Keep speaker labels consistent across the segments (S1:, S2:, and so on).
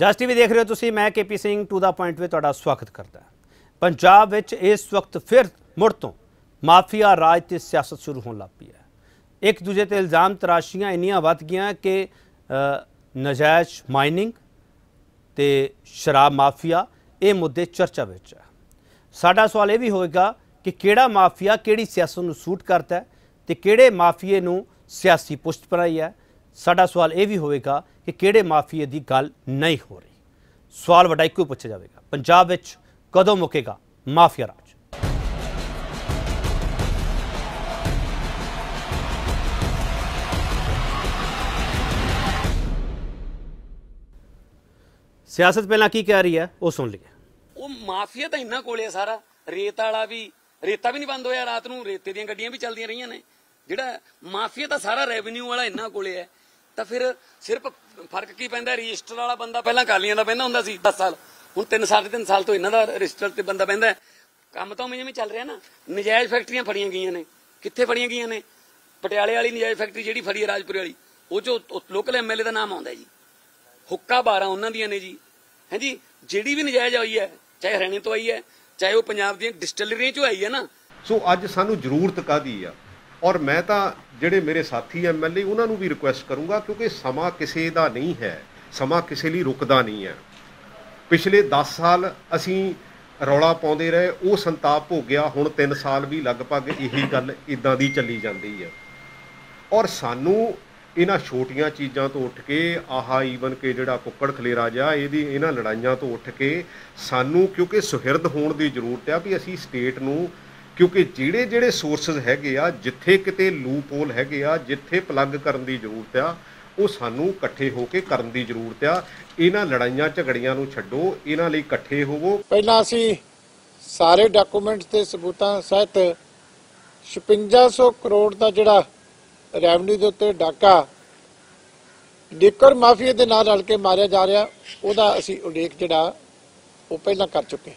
S1: जस टीवी देख रहे हो तुसी, मैं KP Singh to the point में तुहाडा स्वागत करता। पंजाब विच इस वक्त फिर मुड़ तो माफिया राज ते सियासत शुरू होने लग पई है। एक दूजे ते इल्ज़ाम तराशियां इन्नियां वध गईयां कि नजायज़ माइनिंग ते शराब माफिया ये मुद्दे चर्चा विच है। साडा सवाल ये भी होएगा कि किहड़ा माफिया किहड़ी सियासत नूं सूट करता है ते किहड़े माफिए नूं सियासी पुष्ट पराई है। साडा सवाल ये भी होएगा कि किहड़े माफिए की गल नहीं हो रही। सवाल वड्डा इक्को पूछा जाएगा, पंजाब विच कदों मुकेगा माफिया राज? सियासत पहला की कह रही है वो सुन लीए।
S2: वो माफिया तो इन्ना कोले सारा रेत वाला भी, रेता भी नहीं बंद होया, रात नूं रेते दी गड्डियां भी चलदियां रहियां ने। जिहड़ा माफिया तो सारा रेवन्यू वाला इन्ना कोले है, तो फिर सिर्फ फर्क की पैंदा, रजिस्टर वाला बंदा पहला अकालियां दा पैंदा हुंदा सी 10 साल, हुण 3 साल तो इन्हां दा रजिस्टर ते बंदा पैंदा है। काम तो उवें चल रहा ना। नजायज़ फैक्ट्रियां फड़ियां गईयां ने, कित्थे फड़ियां गईयां ने? पटियाले वाली नजायज़ फैक्ट्री जिहड़ी फड़ी है राजपुरे वाली, वो जो लोकल MLA का नाम आउंदा जी। हुक्का 12 उन्हां दियां ने जी, है जी। जिहड़ी भी नजायज़ आई है, चाहे हरियाणे तो आई है, चाहे वो पंजाब दी डिस्टिलरियां चों आई है ना।
S3: सो अज सानू जरूरत काहदी आ, और मैं तो ਜਿਹੜੇ मेरे साथी MLA ਉਹਨਾਂ ਨੂੰ भी रिक्वेस्ट करूँगा, क्योंकि समा किसी का नहीं है, समा किसी लिए रुकदा नहीं है। पिछले 10 साल असी रौला पाउंदे रहे, वो संताप हो गया, हुण 3 साल भी लगभग यही गल इदां दी चली जाती है। और सानू इन्हां छोटियां चीज़ों तो उठ के आह ईवन के जिहड़ा कुक्कड़ खलेरा जा इन्हां लड़ाइयां तो उठ के सानू क्योंकि सुहिरद होने की जरूरत है भी असी स्टेट नू, क्योंकि ਜਿਹੜੇ ਜਿਹੜੇ ਸੋਰਸਿਸ ਹੈਗੇ ਆ, ਜਿੱਥੇ ਕਿਤੇ ਲੂਪ ਹੋਲ ਹੈਗੇ ਆ, ਜਿੱਥੇ ਪਲੱਗ ਕਰਨ ਦੀ ਜ਼ਰੂਰਤ ਆ, ਉਹ ਸਾਨੂੰ ਇਕੱਠੇ ਹੋ ਕੇ ਕਰਨ ਦੀ ਜ਼ਰੂਰਤ ਆ। ਇਹਨਾਂ ਲੜਾਈਆਂ ਝਗੜੀਆਂ ਨੂੰ ਛੱਡੋ, ਇਹਨਾਂ ਲਈ ਇਕੱਠੇ ਹੋਵੋ।
S4: ਪਹਿਲਾਂ ਅਸੀਂ ਸਾਰੇ ਡਾਕੂਮੈਂਟਸ ਤੇ ਸਬੂਤਾਂ ਸਹਿਤ 5600 ਕਰੋੜ ਦਾ ਜਿਹੜਾ ਰੈਵਨਿਊ ਦੇ ਉੱਤੇ ਡਾਕਾ ਲਿਕਰ ਮਾਫੀਆ ਦੇ ਨਾਲ ਰਲ ਕੇ ਮਾਰਿਆ ਜਾ ਰਿਹਾ, ਉਹਦਾ ਅਸੀਂ ਉਲੇਖ ਜਿਹੜਾ ਉਹ ਪਹਿਲਾਂ ਕਰ ਚੁੱਕੇ।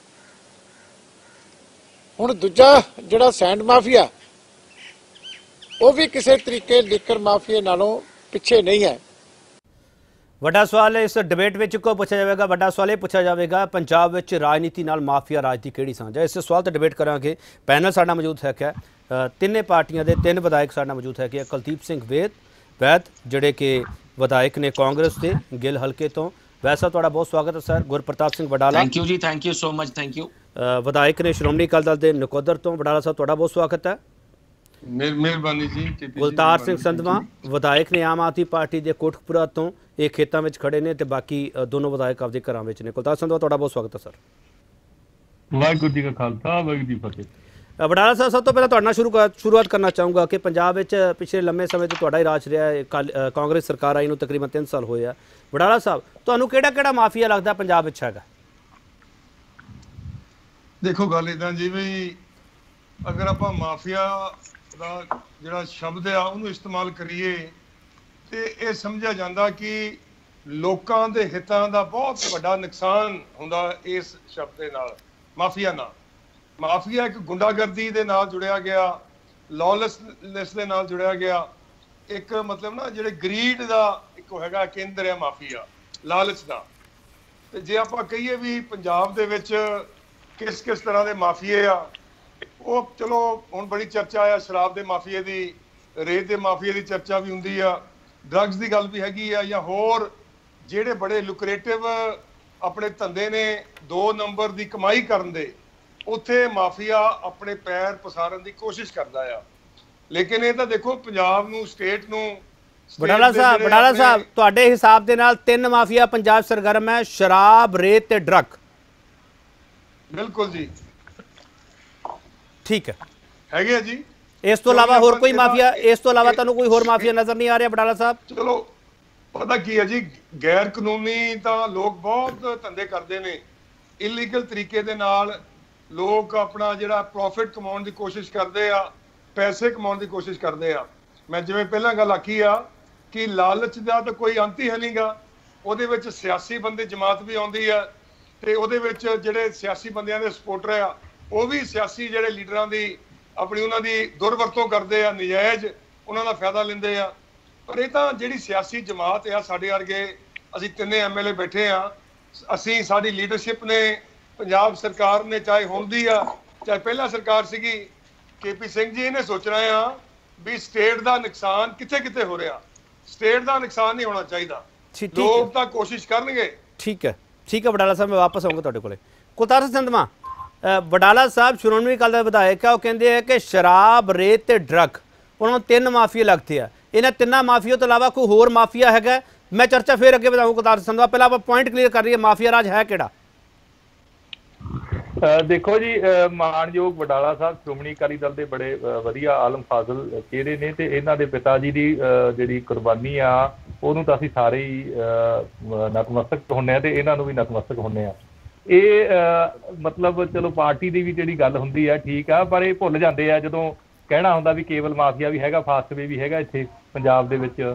S4: ਹੁਣ ਦੂਜਾ ਜਿਹੜਾ ਸੈਂਡ ਮਾਫੀਆ, ਉਹ ਵੀ ਕਿਸੇ ਤਰੀਕੇ ਲਿਕਰ ਮਾਫੀਆ ਨਾਲੋਂ ਪਿੱਛੇ नहीं है।
S1: वड्डा सवाल इस डिबेट में को पूछा जाएगा, वड्डा सवाल ये पूछा जाएगा पंजाब विच राजनीति नाल माफिया राज की किहड़ी सांझ है। इस सवाल तो डिबेट करांगे। पैनल साडा मौजूद है कि तिन्ने पार्टियां दे 3 विधायक साडा मौजूद है कि कुलदीप सिंह वैद जिहड़े कि विधायक ने कांग्रेस के गिल हल्के तो। वैसा तुहाडा बहुत स्वागत है sir. Gurpratap Singh Wadala,
S2: thank you जी, thank you so much, thank you.
S1: विधायक ने श्रोमणी अकाली दल के नकोदर तो। वडाला साहब तुहाडा बहुत स्वागत है।
S5: मेहरबानी जी।
S1: गुलतार सिंह संधवा विधायक ने आम आदमी पार्टी के कोटकपुरा तो, ये खेतों में खड़े ने, बाकी दोनों विधायक आपके घरों में ने। गुलतार संधवा तुहाडा बहुत स्वागत है सर।
S5: वाहिगुरू जी का खालसा, वाहिगुरू जी फतेह।
S1: वडाला साहब, सब तो पहले तुहाडे नाल शुरुआत करना चाहूँगा कि पंजाब में पिछले लंबे समय तो तुहाडा ही राज रहा है, कांग्रेस सरकार आई नूं तकरीबन 3 साल होए आ। वडाला साहब, तुहानूं किहड़ा माफिया लगदा पंजाब विच हैगा?
S5: देखो गल इदां जी भी अगर आपां माफिया ਦਾ ਜਿਹੜਾ ਸ਼ਬਦ ਆ ਉਹਨੂੰ ਇਸਤੇਮਾਲ ਕਰੀਏ ਤੇ ਇਹ ਸਮਝਿਆ ਜਾਂਦਾ ਕਿ ਲੋਕਾਂ ਦੇ ਹਿੱਤਾਂ ਦਾ ਬਹੁਤ ਵੱਡਾ ਨੁਕਸਾਨ ਹੁੰਦਾ ਇਸ ਸ਼ਬਦ ਦੇ ਨਾਲ, ਮਾਫੀਆ ਨਾਲ। ਮਾਫੀਆ ਇੱਕ ਗੁੰਡਾਗਰਦੀ ਦੇ ਨਾਲ ਜੁੜਿਆ ਗਿਆ, ਲੌਲੈਸਨੈਸ ਦੇ ਨਾਲ ਜੁੜਿਆ ਗਿਆ, ਇੱਕ ਮਤਲਬ ਨਾ ਜਿਹੜੇ ਗਰੀਡ ਦਾ ਇੱਕ ਹੈਗਾ ਕੇਂਦਰ ਹੈ ਮਾਫੀਆ, ਲਾਲਚ ਦਾ। ਤੇ ਜੇ ਆਪਾਂ ਕਹੀਏ ਵੀ ਪੰਜਾਬ ਦੇ ਵਿੱਚ ਕਿਸ ਤਰ੍ਹਾਂ ਦੇ ਮਾਫੀਏ ਆ, ਉਹ ਚਲੋ ਹੁਣ ਬੜੀ ਚਰਚਾ ਆ ਸ਼ਰਾਬ ਦੇ ਮਾਫੀਏ ਦੀ, ਰੇਤ ਦੇ ਮਾਫੀਏ ਦੀ ਚਰਚਾ ਵੀ ਹੁੰਦੀ ਆ, ਡਰੱਗਸ ਦੀ ਗੱਲ ਵੀ ਹੈਗੀ ਆ, ਜਾਂ ਹੋਰ ਜਿਹੜੇ ਬੜੇ ਲੁਕਰੇਟਿਵ ਆਪਣੇ ਧੰਦੇ ਨੇ 2 ਨੰਬਰ ਦੀ ਕਮਾਈ ਕਰਨ ਦੇ, ਉੱਥੇ ਮਾਫੀਆ ਆਪਣੇ ਪੈਰ ਪਸਾਰਨ ਦੀ ਕੋਸ਼ਿਸ਼ ਕਰਦਾ ਆ। ਲੇਕਿਨ ਇਹ ਤਾਂ ਦੇਖੋ ਪੰਜਾਬ ਨੂੰ, ਸਟੇਟ ਨੂੰ।
S1: ਵਡਾਲਾ ਸਾਹਿਬ ਤੁਹਾਡੇ ਹਿਸਾਬ ਦੇ ਨਾਲ 3 ਮਾਫੀਆ ਪੰਜਾਬ ਸਰਗਰਮ ਹੈ, ਸ਼ਰਾਬ, ਰੇਤ ਤੇ ਡਰੱਗ।
S5: ਬਿਲकुल जी,
S1: ठीक है
S5: है जी।
S1: इस तो इलावा होर कोई माफिया, इस तो इलावा तुहानूं कोई होर माफिया नजर नहीं आ रहा वडाला साहब?
S5: चलो पता की है जी, गैर कानूनी तो लोग बहुत धंधे करते हैं, इलीगल तरीके दे नाल लोग अपना जिहड़ा प्रॉफिट कमाउण दी कोशिश करते आ, पैसे कमाउण दी कोशिश करते आ। मैं जिवें पहलां गल आखी आ कि लालच दा तो कोई अंत ही है नहीं गा, ਉਹਦੇ ਵਿੱਚ सियासी बंदे जमात भी आउंदी आ, ਤੇ ਉਹਦੇ ਵਿੱਚ ਜਿਹੜੇ ਸਿਆਸੀ ਬੰਦਿਆਂ ਦੇ ਸਪੋਰਟਰ ਆ, ਉਹ ਵੀ ਸਿਆਸੀ ਜਿਹੜੇ ਲੀਡਰਾਂ ਦੀ ਆਪਣੀ ਉਹਨਾਂ ਦੀ ਦੁਰਵਰਤੋਂ ਕਰਦੇ ਆ, ਨਜਾਇਜ਼ ਉਹਨਾਂ ਦਾ ਫਾਇਦਾ ਲੈਂਦੇ ਆ। ਪਰ ਇਹ ਤਾਂ ਜਿਹੜੀ ਸਿਆਸੀ ਜਮਾਤ ਆ, ਸਾਡੇ ਵਰਗੇ ਅਸੀਂ ਤਿੰਨੇ ਐਮਐਲਏ ਬੈਠੇ ਆ, ਅਸੀਂ ਸਾਡੀ ਲੀਡਰਸ਼ਿਪ ਨੇ, ਪੰਜਾਬ ਸਰਕਾਰ ਨੇ, ਚਾਹੇ ਹੁਣ ਦੀ ਆ ਚਾਹੇ ਪਹਿਲਾਂ ਸਰਕਾਰ ਸੀਗੀ, ਕੇਪੀ ਸਿੰਘ ਜੀ ਇਹਨੇ ਸੋਚਣਾ ਆ ਵੀ ਸਟੇਟ ਦਾ ਨੁਕਸਾਨ ਕਿੱਥੇ ਕਿੱਥੇ ਹੋ ਰਿਹਾ। ਸਟੇਟ ਦਾ ਨੁਕਸਾਨ ਨਹੀਂ ਹੋਣਾ ਚਾਹੀਦਾ। ਲੋਕ ਤਾਂ ਕੋਸ਼ਿਸ਼ ਕਰਨਗੇ।
S1: ठीक है वडाला साहब, मैं वापस आऊँगा ਤੁਹਾਡੇ ਕੋਲੇ। ਕੁਲਤਾਰ ਸਿੰਘ ਸੰਧਵਾ, ਵਡਾਲਾ ਸਾਹਿਬ ਸ਼੍ਰੋਮਣੀ ਅਕਾਲੀ ਦਲ ਦੇ ਵਿਧਾਇਕ ਆ, ਉਹ ਕਹਿੰਦੇ ਆ ਕਿ ਸ਼ਰਾਬ, ਰੇਤ ਤੇ ਡਰੱਗ ਉਹਨਾਂ ਨੂੰ 3 ਮਾਫੀਆ ਲੱਗਦੇ ਆ। ਇਹਨਾਂ 3 ਮਾਫੀਆ ਤੋਂ ਇਲਾਵਾ ਕੋਈ ਹੋਰ ਮਾਫੀਆ ਹੈਗਾ? ਮੈਂ ਚਰਚਾ ਫਿਰ ਅੱਗੇ ਵਧਾਊਂ। ਕੁਲਤਾਰ ਸਿੰਘ ਸੰਧਵਾ, ਪਹਿਲਾਂ ਆਪਾਂ ਪੁਆਇੰਟ ਕਲੀਅਰ ਕਰ ਰਹੀਏ, ਮਾਫੀਆ ਰਾਜ ਹੈ ਕਿਹੜਾ?
S6: ਦੇਖੋ ਜੀ, ਮਾਣਯੋਗ ਵਡਾਲਾ ਸਾਹਿਬ ਸ਼੍ਰੋਮਣੀ ਅਕਾਲੀ ਦਲ ਦੇ ਬੜੇ ਵਧੀਆ ਆਲਮ ਫਾਜ਼ਲ ਚਿਹਰੇ ਨੇ, ਤੇ ਇਹਨਾਂ ਦੇ ਪਿਤਾ ਜੀ ਦੀ ਜਿਹੜੀ ਕੁਰਬਾਨੀ ਆ ਉਹਨੂੰ ਤਾਂ ਅਸੀਂ ਸਾਰੇ ਹੀ ਨਤਮਸਤਕ ਹੁੰਦੇ ਆ, ਤੇ ਇਹਨਾਂ ਨੂੰ ਵੀ ਨਤਮਸਤਕ ਹੁੰਦੇ ਆ। ਇਹ ਮਤਲਬ ਚਲੋ ਪਾਰਟੀ ਦੀ ਵੀ ਜਿਹੜੀ ਗੱਲ ਹੁੰਦੀ ਆ ਠੀਕ ਆ, ਪਰ ਇਹ ਭੁੱਲ ਜਾਂਦੇ ਆ ਜਦੋਂ ਕਹਿਣਾ ਹੁੰਦਾ ਵੀ ਕੇਬਲ ਮਾਫੀਆ ਵੀ ਹੈਗਾ, ਫਾਸਟਵੇ ਵੀ ਹੈਗਾ ਇੱਥੇ ਪੰਜਾਬ ਦੇ ਵਿੱਚ।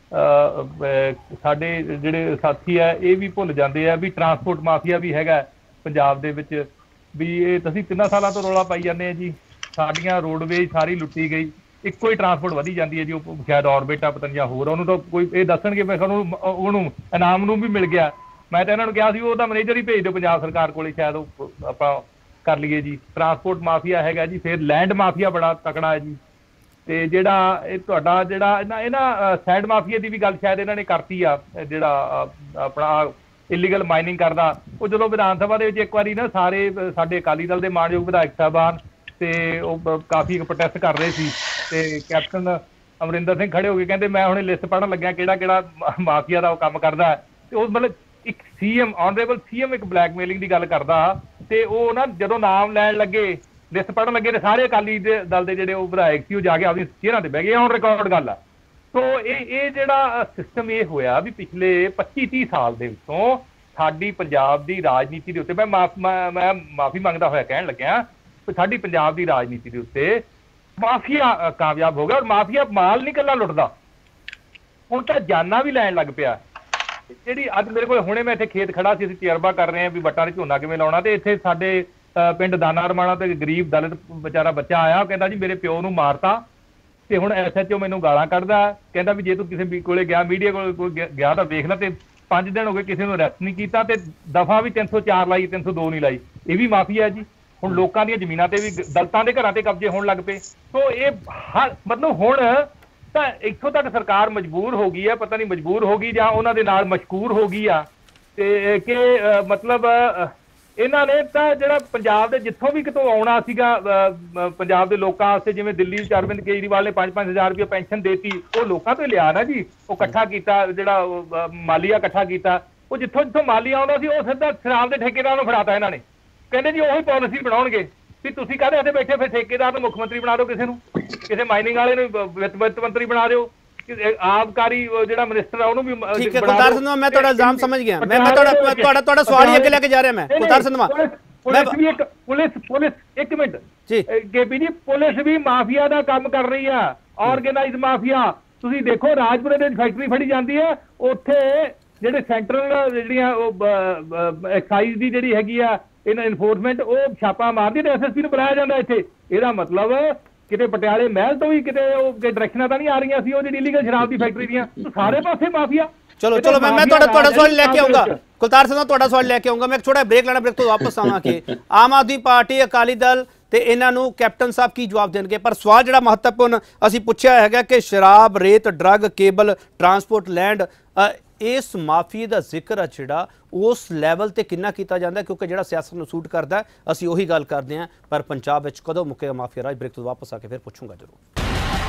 S6: ਸਾਡੇ ਜਿਹੜੇ ਸਾਥੀ ਆ ਇਹ ਵੀ ਭੁੱਲ ਜਾਂਦੇ ਆ ਵੀ ਟਰਾਂਸਪੋਰਟ ਮਾਫੀਆ ਵੀ ਹੈਗਾ ਪੰਜਾਬ ਦੇ ਵਿੱਚ। ਵੀ ਇਹ ਤੁਸੀਂ 3 ਸਾਲਾਂ ਤੋਂ ਰੌਲਾ ਪਾਈ ਜਾਂਦੇ ਆ ਜੀ, ਸਾਡੀਆਂ ਰੋਡਵੇਜ਼ ਸਾਰੀ ਲੁੱਟੀ ਗਈ, ਇੱਕੋ ਹੀ ਟਰਾਂਸਪੋਰਟ ਵਧੀ ਜਾਂਦੀ ਹੈ ਜੀ। ਉਹ ਸ਼ਾਇਦ ਔਰਬਿਟ ਆ ਪਤਾ ਨਹੀਂ ਜਾਂ ਹੋਰ, ਉਹਨੂੰ ਤਾਂ ਕੋਈ ਇਹ ਦੱਸਣਗੇ ਮੈਂ ਤੁਹਾਨੂੰ ਉਹਨੂੰ ਇਨਾਮ ਨੂੰ ਵੀ ਮਿਲ ਗਿਆ। ਮੈਂ ਤਾਂ ਇਹਨਾਂ ਨੂੰ ਕਿਹਾ ਸੀ ਉਹਦਾ ਮੈਨੇਜਰ ਹੀ ਭੇਜ ਦਿਓ ਪੰਜਾਬ ਸਰਕਾਰ ਕੋਲੇ, ਸ਼ਾਇਦ ਉਹ ਆਪਾਂ ਕਰ ਲਈਏ ਜੀ। ਟਰਾਂਸਪੋਰਟ ਮਾਫੀਆ ਹੈਗਾ ਜੀ, ਫਿਰ ਲੈਂਡ ਮਾਫੀਆ ਬੜਾ ਤਕੜਾ ਹੈ ਜੀ। ਤੇ ਜਿਹੜਾ ਇਹ ਤੁਹਾਡਾ ਜਿਹੜਾ ਇਹਨਾਂ ਸੈਂਡ ਮਾਫੀਆ ਦੀ ਵੀ ਗੱਲ ਸ਼ਾਇਦ ਇਹਨਾਂ ਨੇ ਕਰਤੀ ਆ, ਜਿਹੜਾ ਆਪਣਾ ਇਲੀਗਲ ਮਾਈਨਿੰਗ ਕਰਦਾ। ਉਹ ਜਦੋਂ ਵਿਧਾਨ ਸਭਾ ਦੇ ਵਿੱਚ ਇੱਕ ਵਾਰੀ ਨਾ ਸਾਰੇ ਸਾਡੇ ਅਕਾਲੀ ਦਲ ਦੇ ਮਾਣਯੋਗ ਵਿਧਾਇਕ ਸਾਹਿਬਾਨ ਤੇ ਉਹ ਕਾਫੀ ਪ੍ਰੋਟੈਸਟ ਕਰ ਰਹੇ ਸੀ, ਤੇ ਕੈਪਟਨ ਅਮਰਿੰਦਰ ਸਿੰਘ ਖੜੇ ਹੋ ਕੇ ਕਹਿੰਦੇ ਮੈਂ ਹੁਣ ਲਿਸਟ ਪੜ੍ਹਨ ਲੱਗਿਆ ਕਿਹੜਾ ਕਿਹੜਾ ਮਾਫੀਆ ਦਾ ਉਹ ਕੰਮ ਕਰਦਾ। ਤੇ ਉਹ ਮਤਲਬ ਇੱਕ ਸੀਐਮ, ਆਨਰੇਬਲ ਸੀਐਮ ਇੱਕ ਬਲੈਕਮੇਲਿੰਗ ਦੀ ਗੱਲ ਕਰਦਾ, ਤੇ ਉਹ ਨਾ ਜਦੋਂ ਨਾਮ ਲੈਣ ਲੱਗੇ, ਲਿਸਟ ਪੜ੍ਹਨ ਲੱਗੇ, ਤੇ ਸਾਰੇ ਅਕਾਲੀ ਦਲ ਦੇ ਜਿਹੜੇ ਉਹ ਵਿਧਾਇਕ ਸੀ ਉਹ ਜਾ ਕੇ ਆਪਣੀ ਚੇਅਰਾਂ ਤੇ ਬਹਿ ਗਏ। ਔਨ ਰਿਕਾਰਡ ਗੱਲ ਆ। ਸੋ ਇਹ ਜਿਹੜਾ ਸਿਸਟਮ ਇਹ ਹੋਇਆ ਵੀ ਪਿਛਲੇ 25-30 ਸਾਲ ਦੇ ਵਿੱਚੋਂ ਸਾਡੀ ਪੰਜਾਬ ਦੀ ਰਾਜਨੀਤੀ ਦੇ ਉੱਤੇ, ਮੈਂ ਮਾਫੀ ਮੰਗਦਾ ਹੋਇਆ ਕਹਿਣ ਲੱਗਿਆ, ਸਾਡੀ ਪੰਜਾਬ ਦੀ ਰਾਜਨੀਤੀ ਦੇ ਉੱਤੇ ਮਾਫੀਆ ਕਾਮਯਾਬ ਹੋ ਗਿਆ। ਔਰ ਮਾਫੀਆ ਮਾਲ ਨਹੀਂ ਇਕੱਲਾ ਲੁੱਟਦਾ, ਹੁਣ ਤਾਂ ਜਾਨਾਂ ਵੀ ਲੈਣ ਲੱਗ ਪਿਆ। ਜਿਹੜੀ ਅੱਜ ਮੇਰੇ ਕੋਲ ਹੁਣੇ ਮੈਂ ਇੱਥੇ ਖੇਤ ਖੜਾ ਸੀ, ਅਸੀਂ ਤਜਰਬਾ ਕਰ ਰਹੇ ਹਾਂ ਵੀ ਵੱਟਾਂ 'ਚ ਝੋਨਾ ਕਿਵੇਂ ਲਾਉਣਾ। ਤੇ ਇੱਥੇ ਸਾਡੇ ਪਿੰਡ ਦਾਨਾ ਰਮਾਣਾ ਤੇ ਗਰੀਬ ਦਲਿਤ ਵਿਚਾਰਾ ਬੱਚਾ ਆਇਆ, ਉਹ ਕਹਿੰਦਾ ਜੀ ਮੇਰੇ ਪਿਓ ਨੂੰ ਮਾਰਤਾ, ਤੇ ਹੁਣ SHO ਮੈਨੂੰ ਗਾਲਾਂ ਕੱਢਦਾ, ਕਹਿੰਦਾ ਵੀ ਜੇ ਤੂੰ ਕਿਸੇ ਕੋਲੇ ਗਿਆ, ਮੀਡੀਆ ਕੋਲ ਗਿਆ ਤਾਂ ਵੇਖ ਲੈ। ਤੇ 5 ਦਿਨ ਹੋ ਗਏ ਕਿਸੇ ਨੂੰ ਅਰੈਸਟ ਨਹੀਂ ਕੀਤਾ, ਤੇ ਦਫਾ ਵੀ 304 ਲਾਈ, 302 ਨਹੀਂ ਲਾਈ। ਇਹ ਵੀ ਮਾਫੀਆ ਹੈ ਜੀ। ਹੁਣ ਲੋਕਾਂ ਦੀਆਂ ਜ਼ਮੀਨਾਂ ਤੇ ਵੀ, ਦਲਿਤਾਂ ਦੇ ਘਰਾਂ ਤੇ ਕਬਜ਼ੇ ਹੋਣ ਲੱਗ ਪਏ। ਸੋ ਇਹ ਮਤਲਬ ਹੁਣ ਤਾਂ ਇੱਥੋਂ ਤੱਕ ਸਰਕਾਰ ਮਜਬੂਰ ਹੋ ਗਈ ਹੈ, ਪਤਾ ਨਹੀਂ ਮਜਬੂਰ ਹੋ ਗਈ ਜਾਂ ਉਹਨਾਂ ਦੇ ਨਾਲ ਮਸ਼ਕੂਰ ਹੋ ਗਈ ਆ, ਤੇ ਕਿ ਮਤਲਬ ਇਹਨਾਂ ਨੇ ਤਾਂ ਜਿਹੜਾ ਪੰਜਾਬ ਦੇ ਜਿੱਥੋਂ ਵੀ ਕਿਤੋਂ ਆਉਣਾ ਸੀਗਾ ਪੰਜਾਬ ਦੇ ਲੋਕਾਂ ਵਾਸਤੇ, ਜਿਵੇਂ ਦਿੱਲੀ ਚ ਅਰਵਿੰਦ ਕੇਜਰੀਵਾਲ ਨੇ 5-5 ਹਜ਼ਾਰ ਰੁਪਏ ਪੈਨਸ਼ਨ ਦੇਤੀ, ਉਹ ਲੋਕਾਂ ਤੋਂ ਲਿਆ ਨਾ ਜੀ। ਉਹ ਇਕੱਠਾ ਕੀਤਾ, ਜਿਹੜਾ ਮਾਲੀਆ ਇਕੱਠਾ ਕੀਤਾ, ਉਹ ਜਿੱਥੋਂ ਮਾਲੀਆ ਆਉਂਦਾ ਸੀ ਉਹ ਸਿੱਧਾ ਸ਼ਰਾਬ ਦੇ ਠੇਕੇਦਾਰ ਨੂੰ ਫੜਾਤਾ ਇਹਨਾਂ ਨੇ। ਕਹਿੰਦੇ ਜੀ ਉਹੀ ਪਾਲਿਸੀ ਬਣਾਉਣਗੇ ਵੀ ਤੁਸੀਂ ਕਾਹਦੇ ਇੱਥੇ ਬੈਠੇ, ਫਿਰ ਠੇਕੇਦਾਰ ਨੂੰ ਮੁੱਖ ਮੰਤਰੀ ਬਣਾ ਦਿਓ, ਕਿਸੇ ਨੂੰ, ਕਿਸੇ ਮਾਈਨਿੰਗ ਵਾਲੇ ਨੂੰ ਵਿੱਤ ਮੰਤਰੀ ਬਣਾ ਦਿਓ, ਆਬਕਾਰੀ ਜਿਹੜਾ ਮਿਨਿਸਟਰ ਆ ਉਹਨੂੰ ਵੀ।
S1: ਠੀਕ ਹੈ ਕੁਲਤਾਰ ਸੰਧਵਾ, ਮੈਂ ਤੁਹਾਡਾ ਇਲਜ਼ਾਮ ਸਮਝ ਗਿਆ। ਮੈਂ ਤੁਹਾਡਾ ਸਵਾਲ ਹੀ ਅੱਗੇ ਲੈ ਕੇ ਜਾ ਰਿਹਾ। ਮੈਂ ਕੁਲਤਾਰ ਸੰਧਵਾ, ਪੁਲਿਸ ਇੱਕ ਮਿੰਟ ਜੀ,
S6: ਕੇਪੀ ਜੀ, ਪੁਲਿਸ ਵੀ ਮਾਫੀਆ ਦਾ ਕੰਮ ਕਰ ਰਹੀ ਆ, ਆਰਗੇਨਾਈਜ਼ ਮਾਫੀਆ। ਤੁਸੀਂ ਦੇਖੋ ਰਾਜਪੁਰੇ ਦੇ ਫੈਕਟਰੀ ਫੜੀ ਜਾਂਦੀ ਹੈ, ਉੱਥੇ ਜਿਹੜੇ ਸੈਂਟਰਲ ਜਿਹੜੀਆਂ ਉਹ ਐਕਸਾਈਜ਼ ਦੀ ਜਿਹੜੀ ਹੈਗੀ ਆ ਇਨਫੋਰਸਮੈਂਟ, ਉਹ ਛਾਪਾ ਮਾਰਦੀ ਤੇ SSP ਨੂੰ ਬੁਲਾਇਆ ਜਾਂਦਾ ਇੱਥੇ। ਇਹਦਾ ਮਤਲਬ ਕਿਤੇ ਪਟਿਆਲੇ ਮਹਿਲ ਤੋਂ ਵੀ ਕਿਤੇ ਉਹ ਡਾਇਰੈਕਸ਼ਨਾਂ ਤਾਂ ਨਹੀਂ ਆ ਰਹੀਆਂ ਸੀ ਉਹ ਜਿਹੜੀ ਇਲੀਗਲ ਸ਼ਰਾਬ ਦੀ ਫੈਕਟਰੀ ਦੀਆਂ। ਸਾਰੇ ਪਾਸੇ ਮਾਫੀਆ।
S1: ਚਲੋ ਮੈਂ ਤੁਹਾਡਾ ਸਵਾਲ ਲੈ ਕੇ ਆਉਂਗਾ ਕੁਲਤਾਰ ਸਿੰਘ, ਤੁਹਾਡਾ ਸਵਾਲ ਲੈ ਕੇ ਆਉਂਗਾ। ਮੈਂ ਛੋਟਾ ਬ੍ਰੇਕ ਲੈਣਾ, ਬ੍ਰੇਕ ਤੋਂ ਵਾਪਸ ਆਵਾਂ ਕਿ ਆਮ ਆਦਮੀ ਪਾਰਟੀ, ਅਕਾਲੀ ਦਲ ਤੇ ਇਹਨਾਂ ਨੂੰ ਕੈਪਟਨ ਸਾਹਿਬ ਕੀ ਜਵਾਬ ਦੇਣਗੇ। ਪਰ ਸਵਾਲ ਜਿਹੜਾ ਮਹੱਤਵਪੂਰਨ ਅਸੀਂ ਪੁੱਛਿਆ ਹੈਗਾ ਕਿ ਸ਼ਰਾਬ, ਰੇਤ, ਡਰੱਗ, ਕੇਬਲ, ਟਰਾਂਸਪੋਰਟ, ਲੈਂਡ, ਇਸ ਮਾਫੀਏ ਦਾ ਜ਼ਿਕਰ ਆ ਜਿਹੜਾ ਉਸ ਲੈਵਲ ਤੇ ਕਿੰਨਾ ਕੀਤਾ ਜਾਂਦਾ, ਕਿਉਂਕਿ ਜਿਹੜਾ ਸਿਆਸਤ ਨੂੰ ਸੂਟ ਕਰਦਾ ਅਸੀਂ ਉਹੀ ਗੱਲ ਕਰਦੇ ਹਾਂ। ਪਰ ਪੰਜਾਬ ਵਿੱਚ ਕਦੋਂ ਮੁੱਕੇਗਾ ਮਾਫੀਆ ਰਾਜ? ਬ੍ਰੇਕ ਤੋਂ ਵਾਪਸ ਆ ਕੇ ਫਿਰ ਪੁੱਛੂੰਗਾ ਜ਼ਰੂਰ।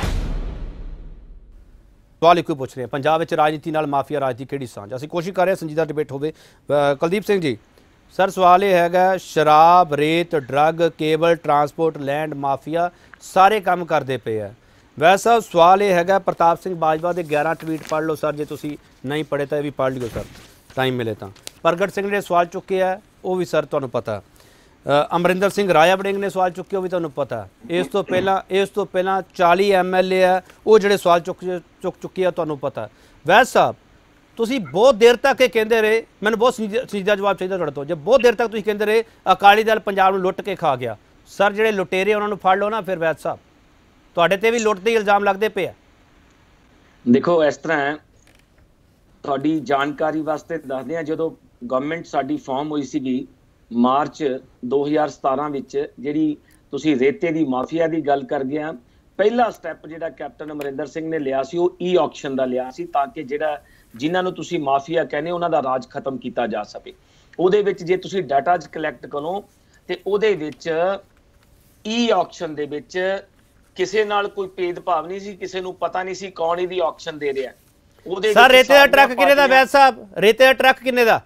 S1: ਸਵਾਲ ਇੱਕੋ ਪੁੱਛ ਰਹੇ ਹਾਂ, ਪੰਜਾਬ ਵਿੱਚ ਰਾਜਨੀਤੀ ਨਾਲ ਮਾਫੀਆ ਰਾਜ ਦੀ ਕਿਹੜੀ ਸਾਂਝ? ਅਸੀਂ ਕੋਸ਼ਿਸ਼ ਕਰ ਰਹੇ ਹਾਂ ਸੰਜੀਦਾ ਡਿਬੇਟ ਹੋਵੇ। ਕੁਲਦੀਪ ਸਿੰਘ ਜੀ, ਸਰ ਸਵਾਲ ਇਹ ਹੈਗਾ, ਸ਼ਰਾਬ, ਰੇਤ, drug, cable, transport, land mafia ਸਾਰੇ ਕੰਮ ਕਰਦੇ ਪਏ ਆ। ਵੈਸਾ ਸਵਾਲ ਇਹ ਹੈਗਾ, ਪ੍ਰਤਾਪ ਸਿੰਘ ਬਾਜਵਾ ਦੇ 11 ਟਵੀਟ ਪੜ੍ਹ ਲਓ ਸਰ, ਜੇ ਤੁਸੀਂ ਨਹੀਂ ਪੜ੍ਹੇ ਤਾਂ ਇਹ ਵੀ ਪੜ੍ਹ ਲਿਓ ਸਰ, ਟਾਈਮ ਮਿਲੇ ਤਾਂ। ਪ੍ਰਗਟ ਸਿੰਘ ਨੇ ਸਵਾਲ ਚੁੱਕੇ ਆ, ਉਹ ਵੀ ਸਰ ਤੁਹਾਨੂੰ ਪਤਾ। ਅਮਰਿੰਦਰ ਸਿੰਘ ਰਾਜਾ ਵੜਿੰਗ ਨੇ ਸਵਾਲ ਚੁੱਕੇ, ਉਹ ਵੀ ਤੁਹਾਨੂੰ ਪਤਾ। ਇਸ ਤੋਂ ਪਹਿਲਾਂ 40 MLA ਆ ਉਹ ਜਿਹੜੇ ਸਵਾਲ ਚੁੱਕ ਚੁੱਕੇ ਆ, ਤੁਹਾਨੂੰ ਪਤਾ। ਵੈਸ ਸਾਹਿਬ, ਤੁਸੀਂ ਬਹੁਤ ਦੇਰ ਤੱਕ ਇਹ ਕਹਿੰਦੇ ਰਹੇ, ਮੈਨੂੰ ਬਹੁਤ ਸੰਜੀਦਾ ਜਵਾਬ ਚਾਹੀਦਾ ਤੁਹਾਡੇ ਤੋਂ। ਜੇ ਬਹੁਤ ਦੇਰ ਤੱਕ ਤੁਸੀਂ ਕਹਿੰਦੇ ਰਹੇ ਅਕਾਲੀ ਦਲ ਪੰਜਾਬ ਨੂੰ ਲੁੱਟ ਕੇ ਖਾ ਗਿਆ, ਸਰ ਜਿਹੜੇ ਲੁਟੇਰੇ ਉਹਨਾਂ ਨੂੰ ਫੜ ਲਓ ਨਾ। ਫਿਰ ਵੈਸ ਸਾਹਿਬ, ਤੁਹਾਡੇ ਤੇ ਵੀ ਲੁੱਟ ਦੇ ਇਲਜ਼ਾਮ ਲੱਗਦੇ ਪਏ ਆ।
S2: ਦੇਖੋ ਇਸ ਤਰ੍ਹਾਂ
S7: ਤੁਹਾਡੀ ਜਾਣਕਾਰੀ ਵਾਸਤੇ ਦੱਸਦੇ ਹਾਂ, ਜਦੋਂ ਗਵਰਨਮੈਂਟ ਸਾਡੀ ਫਾਰਮ ਹੋਈ ਸੀਗੀ ਮਾਰਚ 2017 ਵਿੱਚ, ਜਿਹੜੀ ਤੁਸੀਂ ਰੇਤੇ ਦੀ ਮਾਫੀਆ ਦੀ ਗੱਲ ਕਰ ਗਏ ਆ, ਪਹਿਲਾ ਸਟੈਪ ਜਿਹੜਾ ਕੈਪਟਨ ਅਮਰਿੰਦਰ ਸਿੰਘ ਨੇ ਲਿਆ ਸੀ ਉਹ ਈ ਆਕਸ਼ਨ ਦਾ ਲਿਆ ਸੀ, ਤਾਂ ਕਿ ਜਿਹੜਾ ਜਿਨ੍ਹਾਂ ਨੂੰ ਤੁਸੀਂ ਮਾਫੀਆ ਕਹਿੰਦੇ ਉਹਨਾਂ ਦਾ ਰਾਜ ਖਤਮ ਕੀਤਾ ਜਾ ਸਕੇ। ਉਹਦੇ ਵਿੱਚ ਜੇ ਤੁਸੀਂ ਡਾਟਾ ਕਲੈਕਟ ਕਰੋ ਤੇ ਉਹਦੇ ਵਿੱਚ ਈ ਆਕਸ਼ਨ ਦੇ ਵਿੱਚ ਕਿਸੇ ਨਾਲ ਕੋਈ ਭੇਦਭਾਵ ਨਹੀਂ ਸੀ, ਕਿਸੇ ਨੂੰ ਪਤਾ ਨਹੀਂ ਸੀ ਕੌਣ ਇਹਦੀ ਆਕਸ਼ਨ ਦੇ ਰਿਹਾ। ਉਹਦੇ
S1: ਸਰ ਰੇਤੇ ਦਾ ਟਰੱਕ ਕਿੰਨੇ ਦਾ ਵੈਦ ਸਾਹਿਬ, ਰੇਤੇ ਦਾ ਟਰੱਕ ਕਿੰਨੇ ਦਾ?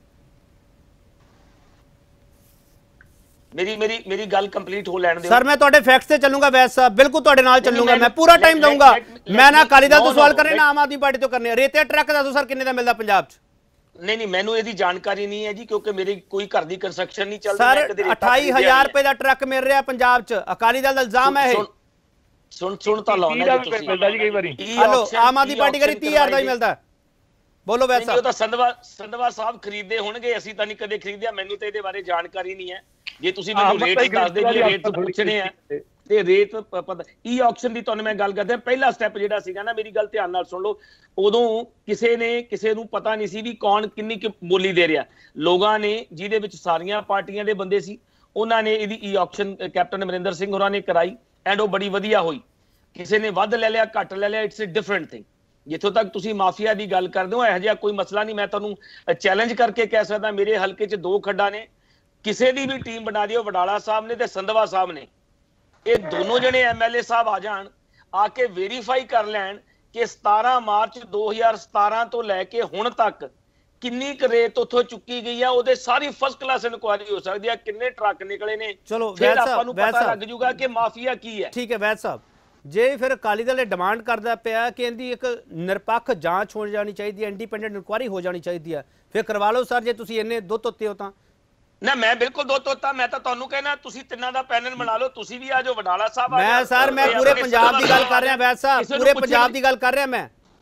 S7: ਮੇਰੀ ਗੱਲ ਕੰਪਲੀਟ ਹੋ ਲੈਣ ਦਿਓ
S1: ਸਰ। ਮੈਂ ਤੁਹਾਡੇ ਫੈਕਟਸ ਤੇ ਚੱਲੂਗਾ ਵੈਦ ਸਾਹਿਬ, ਬਿਲਕੁਲ ਤੁਹਾਡੇ ਨਾਲ ਚੱਲੂਗਾ, ਮੈਂ ਪੂਰਾ ਟਾਈਮ ਦਊਂਗਾ। ਮੈਂ ਨਾ ਅਕਾਲੀ ਦਲ ਤੋਂ ਸਵਾਲ ਕਰਨੇ ਨਾ ਆਮ ਆਦਮੀ ਪਾਰਟੀ ਤੋਂ ਕਰਨੇ। ਰੇਤੇ ਦਾ ਟਰੱਕ ਦੱਸੋ ਸਰ ਕਿੰਨੇ ਦਾ ਮਿਲਦਾ ਪੰਜਾਬ 'ਚ?
S7: ਨਹੀਂ ਮੈਨੂੰ ਇਹਦੀ ਜਾਣਕਾਰੀ ਨਹੀਂ ਹੈ ਜੀ, ਕਿਉਂਕਿ ਮੇਰੀ ਕੋਈ ਘਰ ਦੀ ਕੰਸਟਰਕਸ਼ਨ ਨਹੀਂ ਚੱਲਦੀ।
S1: ਸਰ 28,000 ਰੁਪਏ ਦਾ ਟਰੱਕ ਮਿਲ ਰਿਹਾ ਪੰਜਾਬ 'ਚ, ਅਕਾਲੀ ਦਲ ਦਾ ਇਲਜ਼ਾਮ ਹੈ ਇਹ।
S7: ਸੁਣ ਤਾਂ ਲਓ ਨਾ ਜੀ,
S6: ਮਿਲਦਾ ਜੀ ਕਈ ਵਾਰੀ।
S1: ਹਲੋ ਆਮ ਆਦਮੀ ਪਾਰਟੀ ਕਰੀ 30,000 ਦਾ ਹੀ ਮਿਲਦਾ। ਬੋਲੋ ਵੈਦ ਸਾਹਿਬ।
S7: ਉਹ ਤਾਂ ਸੰਧਵਾ ਸਾਹਿਬ ਖਰੀਦਦੇ ਹੋਣਗੇ, ਅਸੀਂ ਤਾਂ ਨਹੀਂ ਕਦੇ ਖਰੀਦਿਆ, ਮੈਨੂੰ ਤਾਂ ਇਹਦੇ ਬਾਰੇ ਜਾਣਕਾਰੀ ਨਹੀਂ ਹੈ। ਜੇ ਤੁਸੀਂ ਮੈਨੂੰ ਰੇਟ ਦੱਸਦੇ ਜੀ, ਰੇਟ ਪੁੱਛਣੇ ਆ ਤੇ ਰੇਟ ਪਤਾ। ਈ ਆਕਸ਼ਨ ਦੀ ਤੁਹਾਨੂੰ ਮੈਂ ਗੱਲ ਕਰਦਾ, ਪਹਿਲਾ ਸਟੈਪ ਜਿਹੜਾ ਸੀਗਾ ਨਾ, ਮੇਰੀ ਗੱਲ ਧਿਆਨ ਨਾਲ ਸੁਣ ਲਓ, ਉਦੋਂ ਕਿਸੇ ਨੂੰ ਪਤਾ ਨਹੀਂ ਸੀ ਵੀ ਕੌਣ ਕਿੰਨੀ ਬੋਲੀ ਦੇ ਰਿਹਾ। ਲੋਕਾਂ ਨੇ, ਜਿਹਦੇ ਵਿੱਚ ਸਾਰੀਆਂ ਪਾਰਟੀਆਂ ਦੇ ਬੰਦੇ ਸੀ, ਉਹਨਾਂ ਨੇ ਇਹਦੀ e auction captain Amarinder Singh ਹੋਰਾਂ ਨੇ ਕਰਾਈ ਐਂਡ ਉਹ ਬੜੀ ਵਧੀਆ ਹੋਈ। ਕਿਸੇ ਨੇ ਵੱਧ ਲੈ ਲਿਆ, ਘੱਟ ਲੈ ਲਿਆ, ਇਟਸ ਅ ਡਿਫਰੈਂਟ ਥਿੰਗ। ਜਿੱਥੋਂ ਤੱਕ ਤੁਸੀਂ ਮਾਫੀਆ ਦੀ ਗੱਲ ਕਰਦੇ ਹੋ, ਇਹੋ ਜਿਹਾ ਕੋਈ ਮਸਲਾ ਨਹੀਂ। ਮੈਂ ਤੁਹਾਨੂੰ ਚੈਲੰਜ ਕਰਕੇ ਕਹਿ ਸਕਦਾ, ਮੇਰੇ ਹਲਕੇ 'ਚ 2 ਖੱਡਾਂ ਨੇ, ਕਿਸੇ ਦੀ ਵੀ ਟੀਮ ਬਣਾ ਦਿਓ, ਵਡਾਲਾ ਸਾਹਿਬ ਨੇ ਤੇ ਸੰਧਵਾ ਸਾਹਿਬ ਨੇ, ਇਹ ਦੋਨੋਂ ਜਣੇ ਐਮਐਲਏ ਸਾਹਿਬ ਆ ਜਾਣ, ਆ ਕੇ ਵੈਰੀਫਾਈ ਕਰ ਲੈਣ ਕਿ 17 ਮਾਰਚ 2017 ਤੋਂ ਲੈ ਕੇ ਹੁਣ ਤੱਕ ਕਿੰਨੀ ਕੁ ਰੇਤ ਉੱਥੋਂ ਚੁੱਕੀ ਗਈ ਆ, ਉਹਦੇ ਸਾਰੀ ਫਸਟ ਕਲਾਸ ਇਨਕੁਆਇਰੀ ਹੋ ਸਕਦੀ ਆ, ਕਿੰਨੇ ਟਰੱਕ ਨਿਕਲੇ ਨੇ।
S1: ਚਲੋ
S7: ਫਿਰ ਆਪਾਂ ਨੂੰ ਪਤਾ ਲੱਗ ਜੂਗਾ ਕਿ ਮਾਫੀਆ ਕੀ ਹੈ।
S1: ਠੀਕ ਹੈ ਵੈਦ ਸਾਹਿਬ, ਜੇ ਫਿਰ ਅਕਾਲੀ ਦਲ ਇਹ ਡਿਮਾਂਡ ਕਰਦਾ ਪਿਆ ਕਿ ਇਹਦੀ ਇੱਕ ਨਿਰਪੱਖ ਜਾਂਚ ਹੋ ਜਾਣੀ ਚਾਹੀਦੀ ਹੈ, ਇੰਡੀਪੈਂਡੈਂਟ ਇਨਕੁਆਇਰੀ ਹੋ ਜਾਣੀ ਚਾਹੀਦੀ ਹੈ, ਫਿਰ ਕਰਵਾ ਲਓ ਸਰ, ਜੇ ਤੁਸੀਂ ਇੰਨੇ ਦੋ ਤੋਤੇ ਹੋ ਤਾਂ।
S7: ਨਾ ਮੈਂ ਬਿਲਕੁਲ ਦੋ ਤੋਤਾ, ਮੈਂ ਤਾਂ ਤੁਹਾਨੂੰ ਕਹਿਣਾ ਤੁਸੀਂ ਤਿੰਨਾਂ ਦਾ ਪੈਨਲ ਬਣਾ ਲਓ, ਤੁਸੀਂ ਵੀ ਆ ਜਾਓ, ਵਡਾਲਾ ਸਾਹਿਬ ਆ ਜਾਓ।
S1: ਮੈਂ ਸਰ ਮੈਂ ਪੂਰੇ ਪੰਜਾਬ ਦੀ ਗੱਲ ਕਰ ਰਿਹਾ ਵੈਦ ਸਾਹਿਬ, ਪੂਰੇ ਪੰਜਾਬ ਦੀ ਗੱਲ ਕਰ ਰਿਹਾ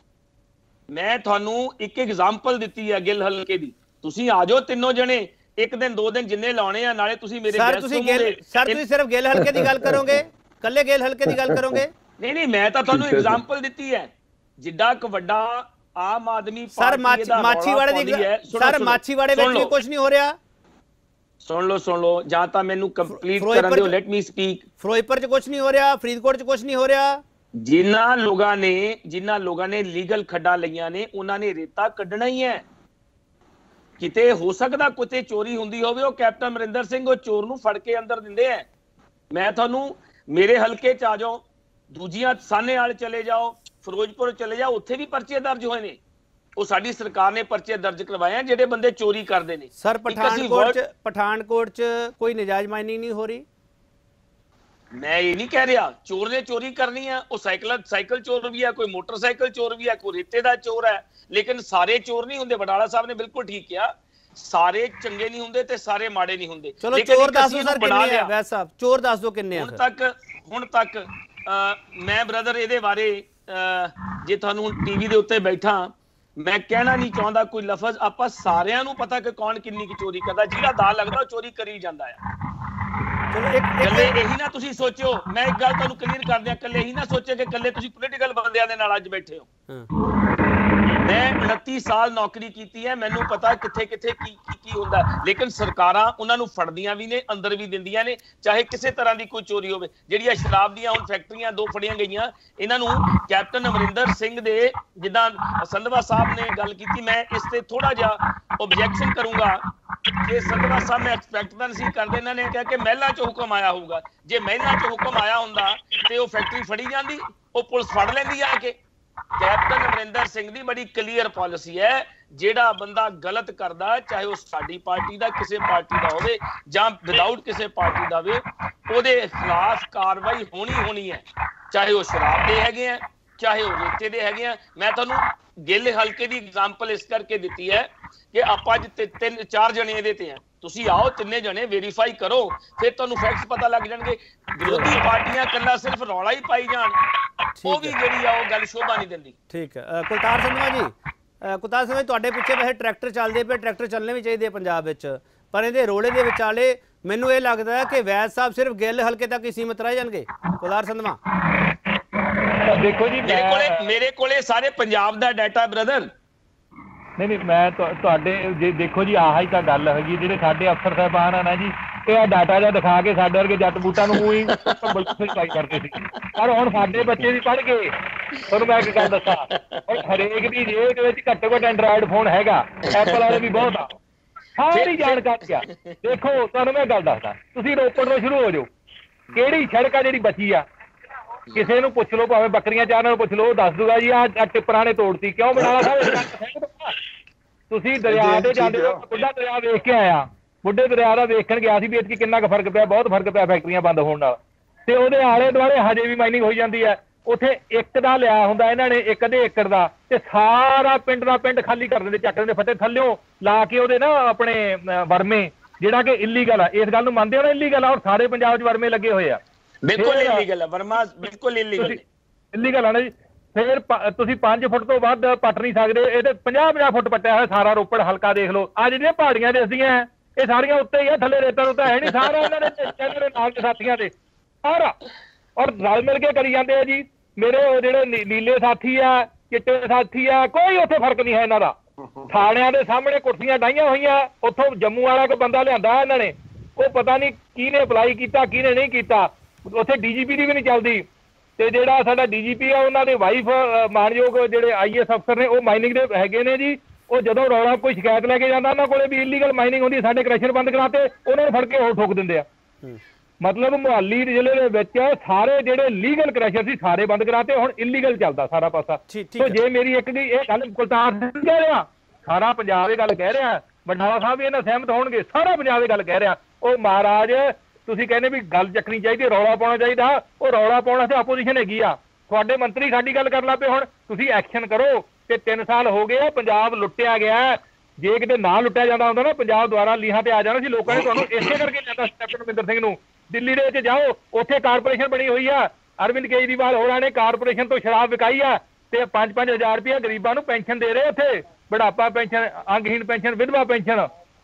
S1: ਮੈਂ
S7: ਤੁਹਾਨੂੰ ਇੱਕ ਐਗਜ਼ਾਮਪਲ ਦਿੱਤੀ ਹੈ ਗਿੱਲ ਹਲਕੇ ਦੀ। ਤੁਸੀਂ ਆ ਜਾਓ ਤਿੰਨੋਂ ਜਣੇ, ਇੱਕ ਦਿਨ 2 ਦਿਨ ਜਿੰਨੇ ਲਾਉਣੇ ਆ, ਨਾਲੇ ਤੁਸੀਂ ਮੇਰੇ
S1: ਸਰ ਤੁਸੀਂ ਸਿਰਫ ਗਿੱਲ ਹਲਕੇ ਦੀ ਗੱਲ ਕਰੋਗੇ, ਕੱਲੇ ਗਿੱਲ ਹਲਕੇ ਦੀ ਗੱਲ ਕਰੋਗੇ?
S7: ਨਹੀਂ ਮੈਂ ਤਾਂ ਤੁਹਾਨੂੰ ਐਗਜ਼ਾਮਪਲ ਦਿੱਤੀ ਹੈ, ਜਿੱਡਾ ਕੁ ਵੱਡਾ ਆਮ ਆਦਮੀ ਪਾਰਟੀ ਦਾ
S1: ਮਾਛੀਵਾੜੇ ਦੀ ਸਰ, ਮਾਛੀਵਾੜੇ ਵਿੱਚ ਵੀ ਕੁਝ ਨਹੀਂ ਹੋ ਰਿਹਾ।
S7: ਸੁਣ ਲਓ ਜਾਂ ਤਾਂ ਮੈਨੂੰ ਕੰਪਲੀਟ ਕਰਨ ਦਿਓ, ਲੈਟ ਮੀ ਸਪੀਕ।
S1: ਫਿਰੋਜ਼ਪੁਰ 'ਚ ਕੁਝ ਨਹੀਂ ਹੋ ਰਿਹਾ, ਫਰੀਦਕੋਟ 'ਚ ਕੁਝ ਨਹੀਂ ਹੋ ਰਿਹਾ।
S7: ਜਿਨ੍ਹਾਂ ਲੋਕਾਂ ਨੇ ਲੀਗਲ ਖੱਡਾਂ ਲਈਆਂ ਨੇ, ਉਹਨਾਂ ਨੇ ਰੇਤਾ ਕੱਢਣਾ ਹੀ ਹੈ। ਕਿਤੇ ਹੋ ਸਕਦਾ ਕਿਤੇ ਚੋਰੀ ਹੁੰਦੀ ਹੋਵੇ, ਉਹ ਕੈਪਟਨ ਅਮਰਿੰਦਰ ਸਿੰਘ ਉਹ ਚੋਰ ਨੂੰ ਫੜ ਕੇ ਅੰਦਰ ਦਿੰਦੇ ਆ। ਮੈਂ ਤੁਹਾਨੂੰ ਮੇਰੇ ਹਲਕੇ 'ਚ ਆ ਜਾਓ, ਦੂਜੀਆਂ ਸਾਹਨੇਵਾਲ ਚਲੇ ਜਾਓ, ਫਿਰੋਜ਼ਪੁਰ ਚਲੇ ਜਾਓ, ਉੱਥੇ ਵੀ ਪਰਚੇ ਦਰਜ ਹੋਏ ਨੇ। ਉਹ ਸਾਡੀ ਸਰਕਾਰ ਨੇ ਪਰਚੇ ਦਰਜ ਕਰਵਾਏ ਆ ਜਿਹੜੇ ਬੰਦੇ ਚੋਰੀ ਕਰਦੇ ਨੇ।
S1: ਸਰ ਪਠਾਨਕੋਟ 'ਚ ਕੋਈ ਨਜਾਇਜ਼ ਮਾਈਨਿੰਗ ਨਹੀਂ ਹੋ ਰਹੀ?
S7: ਮੈਂ ਇਹ ਨਹੀਂ ਕਹਿ ਰਿਹਾ ਚੋਰ ਨੇ ਚੋਰੀ ਕਰਨੀ ਆ, ਉਹ ਸਾਈਕਲ ਚੋਰ ਵੀ ਆ, ਕੋਈ ਮੋਟਰਸਾਈਕਲ ਚੋਰ ਵੀ ਆ, ਕੋਈ ਰੇਤੇ ਦਾ ਚੋਰ ਹੈ, ਲੇਕਿਨ ਸਾਰੇ ਚੋਰ ਨਹੀਂ ਹੁੰਦੇ। ਵਡਾਲਾ ਸਾਹਿਬ ਨੇ ਬਿਲਕੁਲ ਠੀਕ ਕਿਹਾ, ਸਾਰੇ ਚੰਗੇ ਨਹੀਂ ਹੁੰਦੇ ਤੇ ਸਾਰੇ ਮਾੜੇ ਨਹੀਂ ਹੁੰਦੇ।
S1: ਚਲੋ ਚੋਰ ਦੱਸ ਦਿਓ ਸਰ ਕਿੰਨੇ ਆ ਵੈਦ ਸਾਹਿਬ, ਚੋਰ ਦੱਸ ਦਿਓ ਕਿੰਨੇ ਆ।
S7: ਹੁਣ ਤੱਕ ਮੈਂ ਬ੍ਰਦਰ ਇਹਦੇ ਬਾਰੇ ਜੇ ਤੁਹਾਨੂੰ ਹੁਣ ਟੀਵੀ ਦੇ ਉੱਤੇ ਬੈਠਾ ਮੈਂ ਕਹਿਣਾ ਨਹੀਂ ਚਾਹੁੰਦਾ ਕੋਈ ਲਫ਼ਜ਼। ਆਪਾਂ ਸਾਰਿਆਂ ਨੂੰ ਪਤਾ ਕਿ ਕੌਣ ਕਿੰਨੀ ਕੀ ਚੋਰੀ ਕਰਦਾ, ਜਿਹਦਾ ਦਾ ਲੱਗਦਾ ਉਹ ਚੋਰੀ ਕਰੀ ਜਾਂਦਾ ਆ। ਕੱਲੇ ਇਹੀ ਨਾ ਤੁਸੀਂ ਸੋਚਿਓ, ਮੈਂ ਇੱਕ ਗੱਲ ਤੁਹਾਨੂੰ ਕਲੀਅਰ ਕਰ ਦਿਆਂ, ਕੱਲੇ ਇਹੀ ਨਾ ਸੋਚਿਓ ਕਿ ਕੱਲੇ ਤੁਸੀਂ ਪੋਲੀਟੀਕਲ ਬੰਦਿਆਂ ਦੇ ਨਾਲ ਅੱਜ ਬੈਠੇ ਹੋ। ਮੈਂ 29 ਸਾਲ ਨੌਕਰੀ ਕੀਤੀ ਹੈ, ਮੈਨੂੰ ਪਤਾ ਕਿੱਥੇ ਕੀ ਹੁੰਦਾ, ਲੇਕਿਨ ਸਰਕਾਰਾਂ ਉਹਨਾਂ ਨੂੰ ਫੜਦੀਆਂ ਵੀ ਨੇ, ਅੰਦਰ ਵੀ ਦਿੰਦੀਆਂ ਨੇ, ਚਾਹੇ ਕਿਸੇ ਤਰ੍ਹਾਂ ਦੀ ਕੋਈ ਚੋਰੀ ਹੋਵੇ। ਜਿਹੜੀਆਂ ਸ਼ਰਾਬ ਦੀਆਂ ਹੁਣ ਫੈਕਟਰੀਆਂ 2 ਫੜੀਆਂ ਗਈਆਂ, ਇਹਨਾਂ ਨੂੰ ਕੈਪਟਨ ਅਮਰਿੰਦਰ ਸਿੰਘ ਦੇ, ਜਿੱਦਾਂ ਸੰਧਵਾ ਸਾਹਿਬ ਨੇ ਗੱਲ ਕੀਤੀ, ਮੈਂ ਇਸ ਤੇ ਥੋੜਾ ਜਿਹਾ ਆਬਜੈਕਸ਼ਨ ਕਰੂੰਗਾ ਕਿ ਸੰਧਵਾ ਸਾਹਿਬ ਮੈਂ ਐਕਸਪੈਕਟ ਤਾਂ ਨਹੀਂ ਕਰਦੇ। ਇਹਨਾਂ ਨੇ ਕਿਹਾ ਕਿ ਮਹਿਲਾਂ 'ਚ ਹੁਕਮ ਆਇਆ ਹੋਊਗਾ, ਜੇ ਮਹਿਲਾਂ 'ਚ ਹੁਕਮ ਆਇਆ ਹੁੰਦਾ ਤੇ ਉਹ ਫੈਕਟਰੀ ਫੜੀ ਜਾਂਦੀ, ਉਹ ਪੁਲਿਸ ਫੜ ਲੈਂਦੀ ਆ ਕੇ। ਕੈਪਟਨ ਅਮਰਿੰਦਰ ਸਿੰਘ ਦੀ ਬੜੀ ਕਲੀਅਰ ਪਾਲਿਸੀ ਹੈ, ਜਿਹੜਾ ਬੰਦਾ ਗਲਤ ਕਰਦਾ, ਚਾਹੇ ਉਹ ਸਾਡੀ ਪਾਰਟੀ ਦਾ ਕਿਸੇ ਪਾਰਟੀ ਦਾ ਹੋਵੇ ਜਾਂ ਵਿਦਆਊਟ ਕਿਸੇ ਪਾਰਟੀ ਦਾ ਹੋਵੇ, ਉਹਦੇ ਖਿਲਾਫ ਕਾਰਵਾਈ ਹੋਣੀ ਹੈ, ਚਾਹੇ ਉਹ ਸ਼ਰਾਬ ਦੇ ਹੈਗੇ ਆ, ਚਾਹੇ ਉਹ ਰੇਤੇ ਦੇ ਹੈਗੇ ਆ। ਮੈਂ ਤੁਹਾਨੂੰ ਗਿੱਲ ਹਲਕੇ ਦੀ ਐਗਜ਼ਾਮਪਲ ਇਸ ਕਰਕੇ ਦਿੱਤੀ ਹੈ ਕਿ ਆਪਾਂ ਅੱਜ 3-4 ਜਣੇ ਇਹਦੇ ਤੇ ਆ, ਤੁਸੀਂ ਆਓ ਤਿੰਨੇ ਜਣੇ ਵੈਰੀਫਾਈ ਕਰੋ, ਫਿਰ ਤੁਹਾਨੂੰ ਫੈਕਟਸ ਪਤਾ ਲੱਗ ਜਾਣਗੇ। ਵਿਰੋਧੀ ਪਾਰਟੀਆਂ ਕੱਲਾ ਸਿਰਫ ਰੌਲਾ ਹੀ ਪਾਈ ਜਾਣ, ਉਹ ਵੀ ਜਿਹੜੀ ਆ ਉਹ ਗੱਲ ਸ਼ੋਭਾ ਨਹੀਂ ਦਿੰਦੀ।
S1: ਠੀਕ ਹੈ ਕੁਲਤਾਰ ਸੰਧਵਾ ਜੀ, ਕੁਲਤਾਰ ਸੰਧਵਾ ਤੁਹਾਡੇ ਪਿੱਛੇ ਵੈਸੇ ਟਰੈਕਟਰ ਚੱਲਦੇ ਪਏ, ਟਰੈਕਟਰ ਚੱਲਣੇ ਵੀ ਚਾਹੀਦੇ ਪੰਜਾਬ ਵਿੱਚ, ਪਰ ਇਹਦੇ ਰੋਲੇ ਦੇ ਵਿਚਾਲੇ ਮੈਨੂੰ ਇਹ ਲੱਗਦਾ ਹੈ ਕਿ ਵੈਦ ਸਾਹਿਬ ਸਿਰਫ ਗਿੱਲ ਹਲਕੇ ਤੱਕ ਹੀ ਸੀਮਿਤ ਰਹਿ ਜਾਣਗੇ। ਕੁਲਤਾਰ ਸੰਧਵਾ
S6: ਦੇਖੋ ਜੀ,
S7: ਮੇਰੇ ਕੋਲੇ ਸਾਰੇ ਪੰਜਾਬ ਦਾ ਡਾਟਾ ਬ੍ਰਦਰ,
S6: नहीं मैं ਤੁਹਾਡੇ ਜੇ ਦੇਖੋ ਜੀ ਆਹ ਹੀ ਤਾਂ ਗੱਲ ਹੈਗੀ ਜਿਹੜੇ ਸਾਡੇ ਅਫਸਰ ਸਾਹਿਬਾਨ ਆ ਨਾ ਜੀ ਇਹ ਡਾਟਾ ਜਿਹਾ ਦਿਖਾ ਕੇ ਸਾਡੇ ਵਰਗੇ ਜੱਟ ਬੂਟਾਂ ਨੂੰ ਹੀ ਸਫਾਈ ਕਰਦੇ ਸੀ ਪਰ ਹੁਣ ਸਾਡੇ ਬੱਚੇ ਵੀ ਪੜ੍ਹ ਗਏ ਤੁਹਾਨੂੰ ਮੈਂ ਇੱਕ ਗੱਲ ਦੱਸਾਂ ਹੁਣ ਹਰੇਕ ਦੀ ਜੇਬ ਦੇ ਵਿੱਚ ਘੱਟੋ ਘੱਟ ਐਂਡਰਾਇਡ ਫੋਨ ਹੈਗਾ ਐਪਲ ਵਾਲੇ ਵੀ ਬਹੁਤ ਆ ਸਾਰੀ ਜਾਣਕਾਰੀ ਆ ਦੇਖੋ ਤੁਹਾਨੂੰ ਮੈਂ ਗੱਲ ਦੱਸਦਾ ਤੁਸੀਂ ਰੋਪੜ ਤੋਂ ਸ਼ੁਰੂ ਹੋ ਜਾਓ ਕਿਹੜੀ ਸੜਕ ਆ ਜਿਹੜੀ ਬਚੀ ਆ ਕਿਸੇ ਨੂੰ ਪੁੱਛ ਲਓ ਭਾਵੇਂ ਬੱਕਰੀਆਂ ਚਾਰਾਂ ਨੂੰ ਪੁੱਛ ਲਓ ਦੱਸ ਦੂਗਾ ਜੀ ਆਹ ਟਿੱਪਰਾਂ ਨੇ ਤੋੜਤੀ ਕਿਉਂ ਬਟਾਲਾ ਸਾਹਿਬ ਤੁਸੀਂ ਦਰਿਆ ਤੇ ਜਾਂਦੇ ਹੋ ਬੁੱਢਾ ਦਰਿਆ ਵੇਖ ਕੇ ਆਇਆ ਬੁੱਢੇ ਦਰਿਆ ਦਾ ਵੇਖਣ ਗਿਆ ਸੀ ਵੀ ਇੱਥੇ ਕਿੰਨਾ ਕੁ ਫਰਕ ਪਿਆ ਬਹੁਤ ਫਰਕ ਪਿਆ ਫੈਕਟਰੀਆਂ ਬੰਦ ਹੋਣ ਨਾਲ ਤੇ ਉਹਦੇ ਆਲੇ ਦੁਆਲੇ ਹਜੇ ਵੀ ਮਾਈਨਿੰਗ ਹੋਈ ਜਾਂਦੀ ਹੈ ਉੱਥੇ ਇੱਕ ਦਾ ਲਿਆ ਹੁੰਦਾ ਇਹਨਾਂ ਨੇ ਇੱਕ ਅੱਧੇ ਏਕੜ ਦਾ ਤੇ ਸਾਰਾ ਪਿੰਡ ਦਾ ਪਿੰਡ ਖਾਲੀ ਕਰ ਦਿੰਦੇ ਚੱਕ ਦਿੰਦੇ ਫੱਟੇ ਥੱਲਿਓਂ ਲਾ ਕੇ ਉਹਦੇ ਨਾ ਆਪਣੇ ਵਰਮੇ ਜਿਹੜਾ ਕਿ ਇਲੀਗਲ ਆ ਇਸ ਗੱਲ ਨੂੰ ਮੰਨਦੇ ਹੋ ਨਾ ਇਲੀਗਲ ਆ ਔਰ ਸਾਰੇ ਪੰਜਾਬ 'ਚ ਵਰਮੇ ਲੱਗੇ ਹੋਏ ਆ
S7: ਬਿਲਕੁਲ ਇਲੀਗਲ ਹੈ ਵਰਮਾ ਬਿਲਕੁਲ ਇਲੀਗਲ
S6: ਆ ਨਾ ਜੀ ਫਿਰ ਤੁਸੀਂ 5 ਫੁੱਟ ਤੋਂ ਵੱਧ ਪੱਟ ਨਹੀਂ ਸਕਦੇ ਇਹ ਤੇ 50 ਫੁੱਟ ਪੱਟਿਆ ਹੋਇਆ ਸਾਰਾ ਰੋਪੜ ਹਲਕਾ ਦੇਖ ਲਓ ਆ ਜਿਹੜੀਆਂ ਪਹਾੜੀਆਂ ਦਿਸਦੀਆਂ ਇਹ ਸਾਰੀਆਂ ਉੱਤੇ ਹੀ ਆ ਥੱਲੇ ਰੇਤਾ ਰੁੱਤਾ ਹੈ ਨਹੀਂ ਸਾਰਾ ਇਹਨਾਂ ਨੇ ਨਾਲ ਦੇ ਸਾਥੀਆਂ ਦੇ ਸਾਰਾ ਔਰ ਰਲ ਮਿਲ ਕੇ ਕਰੀ ਜਾਂਦੇ ਆ ਜੀ ਮੇਰੇ ਜਿਹੜੇ ਨੀਲੇ ਸਾਥੀ ਆ ਚਿੱਟੇ ਸਾਥੀ ਆ ਕੋਈ ਉੱਥੇ ਫਰਕ ਨਹੀਂ ਹੈ ਇਹਨਾਂ ਦਾ ਥਾਣਿਆਂ ਦੇ ਸਾਹਮਣੇ ਕੁਰਸੀਆਂ ਡਾਈਆਂ ਹੋਈਆਂ ਉੱਥੋਂ ਜੰਮੂ ਵਾਲਾ ਕੋਈ ਬੰਦਾ ਲਿਆਂਦਾ ਇਹਨਾਂ ਨੇ ਉਹ ਪਤਾ ਨਹੀਂ ਕਿਹਨੇ ਅਪਲਾਈ ਕੀਤਾ ਕਿਹਨੇ ਨਹੀਂ ਕੀਤਾ ਉੱਥੇ ਡੀਜੀਪੀ ਦੀ ਵੀ ਨਹੀਂ ਚੱਲਦੀ ਤੇ ਜਿਹੜਾ ਸਾਡਾ ਡੀਜੀਪੀ ਆ ਉਹਨਾਂ ਦੇ ਵਾਈਫ ਮਾਨਯੋਗ ਜਿਹੜੇ ਆਈਐਸ ਅਫਸਰ ਨੇ ਉਹ ਮਾਈਨਿੰਗ ਦੇ ਹੈਗੇ ਨੇ ਜੀ ਉਹ ਜਦੋਂ ਰੌਲਾ ਕੋਈ ਸ਼ਿਕਾਇਤ ਲੈ ਕੇ ਜਾਂਦਾ ਉਹਨਾਂ ਕੋਲੇ ਵੀ ਇਲੀਗਲ ਮਾਈਨਿੰਗ ਹੁੰਦੀ ਸਾਡੇ ਕ੍ਰੈਸ਼ਰ ਬੰਦ ਕਰਾਤੇ ਉਹਨਾਂ ਨੂੰ ਫੜ ਕੇ ਹੋਰ ਠੋਕ ਦਿੰਦੇ ਆ ਮਤਲਬ ਮੁਹਾਲੀ ਜ਼ਿਲ੍ਹੇ ਦੇ ਵਿੱਚ ਸਾਰੇ ਜਿਹੜੇ ਲੀਗਲ ਕ੍ਰੈਸ਼ਰ ਸੀ ਸਾਰੇ ਬੰਦ ਕਰਾਤੇ ਹੁਣ ਇਲੀਗਲ ਚੱਲਦਾ ਸਾਰਾ ਪਾਸਾ ਸੋ ਜੇ ਮੇਰੀ ਇੱਕ ਦੀ ਇਹ ਗੱਲ ਕੁਲਤਾਰ ਸਿੰਘ ਕਹਿ ਰਿਹਾ ਸਾਰਾ ਪੰਜਾਬ ਇਹ ਗੱਲ ਕਹਿ ਰਿਹਾ ਬਟਾਲਾ ਸਾਹਿਬ ਵੀ ਇਹਨਾਂ ਸਹਿਮਤ ਹੋਣਗੇ ਸਾਰਾ ਪੰਜਾਬ ਇਹ ਗੱਲ ਕਹਿ ਰਿਹਾ ਉਹ ਮਹਾਰਾਜ ਤੁਸੀਂ ਕਹਿੰਦੇ ਵੀ ਗੱਲ ਚੱਕਣੀ ਚਾਹੀਦੀ ਰੌਲਾ ਪਾਉਣਾ ਚਾਹੀਦਾ ਉਹ ਰੌਲਾ ਪਾਉਣ ਵਾਸਤੇ ਆਪੋਜੀਸ਼ਨ ਹੈਗੀ ਆ ਤੁਹਾਡੇ ਮੰਤਰੀ ਸਾਡੀ ਗੱਲ ਕਰਨ ਲੱਗ ਪਏ ਹੁਣ ਤੁਸੀਂ ਐਕਸ਼ਨ ਕਰੋ ਤੇ 3 ਸਾਲ ਹੋ ਗਏ ਪੰਜਾਬ ਲੁੱਟਿਆ ਗਿਆ ਜੇ ਕਿਤੇ ਨਾ ਲੁੱਟਿਆ ਜਾਂਦਾ ਹੁੰਦਾ ਨਾ ਪੰਜਾਬ ਦੁਆਰਾ ਲੀਹਾਂ ਤੇ ਆ ਜਾਣਾ ਸੀ ਲੋਕਾਂ ਨੇ ਤੁਹਾਨੂੰ ਇਸੇ ਕਰਕੇ ਲਿਆਂਦਾ ਕੈਪਟਨ ਅਮਰਿੰਦਰ ਸਿੰਘ ਨੂੰ ਦਿੱਲੀ ਦੇ ਵਿੱਚ ਜਾਓ ਉੱਥੇ ਕਾਰਪੋਰੇਸ਼ਨ ਬਣੀ ਹੋਈ ਆ ਅਰਵਿੰਦ ਕੇਜਰੀਵਾਲ ਹੋਰਾਂ ਨੇ ਕਾਰਪੋਰੇਸ਼ਨ ਤੋਂ ਸ਼ਰਾਬ ਵਿਕਾਈ ਆ ਤੇ 5-5 ਹਜ਼ਾਰ ਰੁਪਇਆ ਗਰੀਬਾਂ ਨੂੰ ਪੈਨਸ਼ਨ ਦੇ ਰਹੇ ਉੱਥੇ ਬੁਢਾਪਾ ਪੈਨਸ਼ਨ ਅੰਗਹੀਣ ਪੈਨਸ਼ਨ ਵਿਧਵਾ ਪੈਨਸ਼ਨ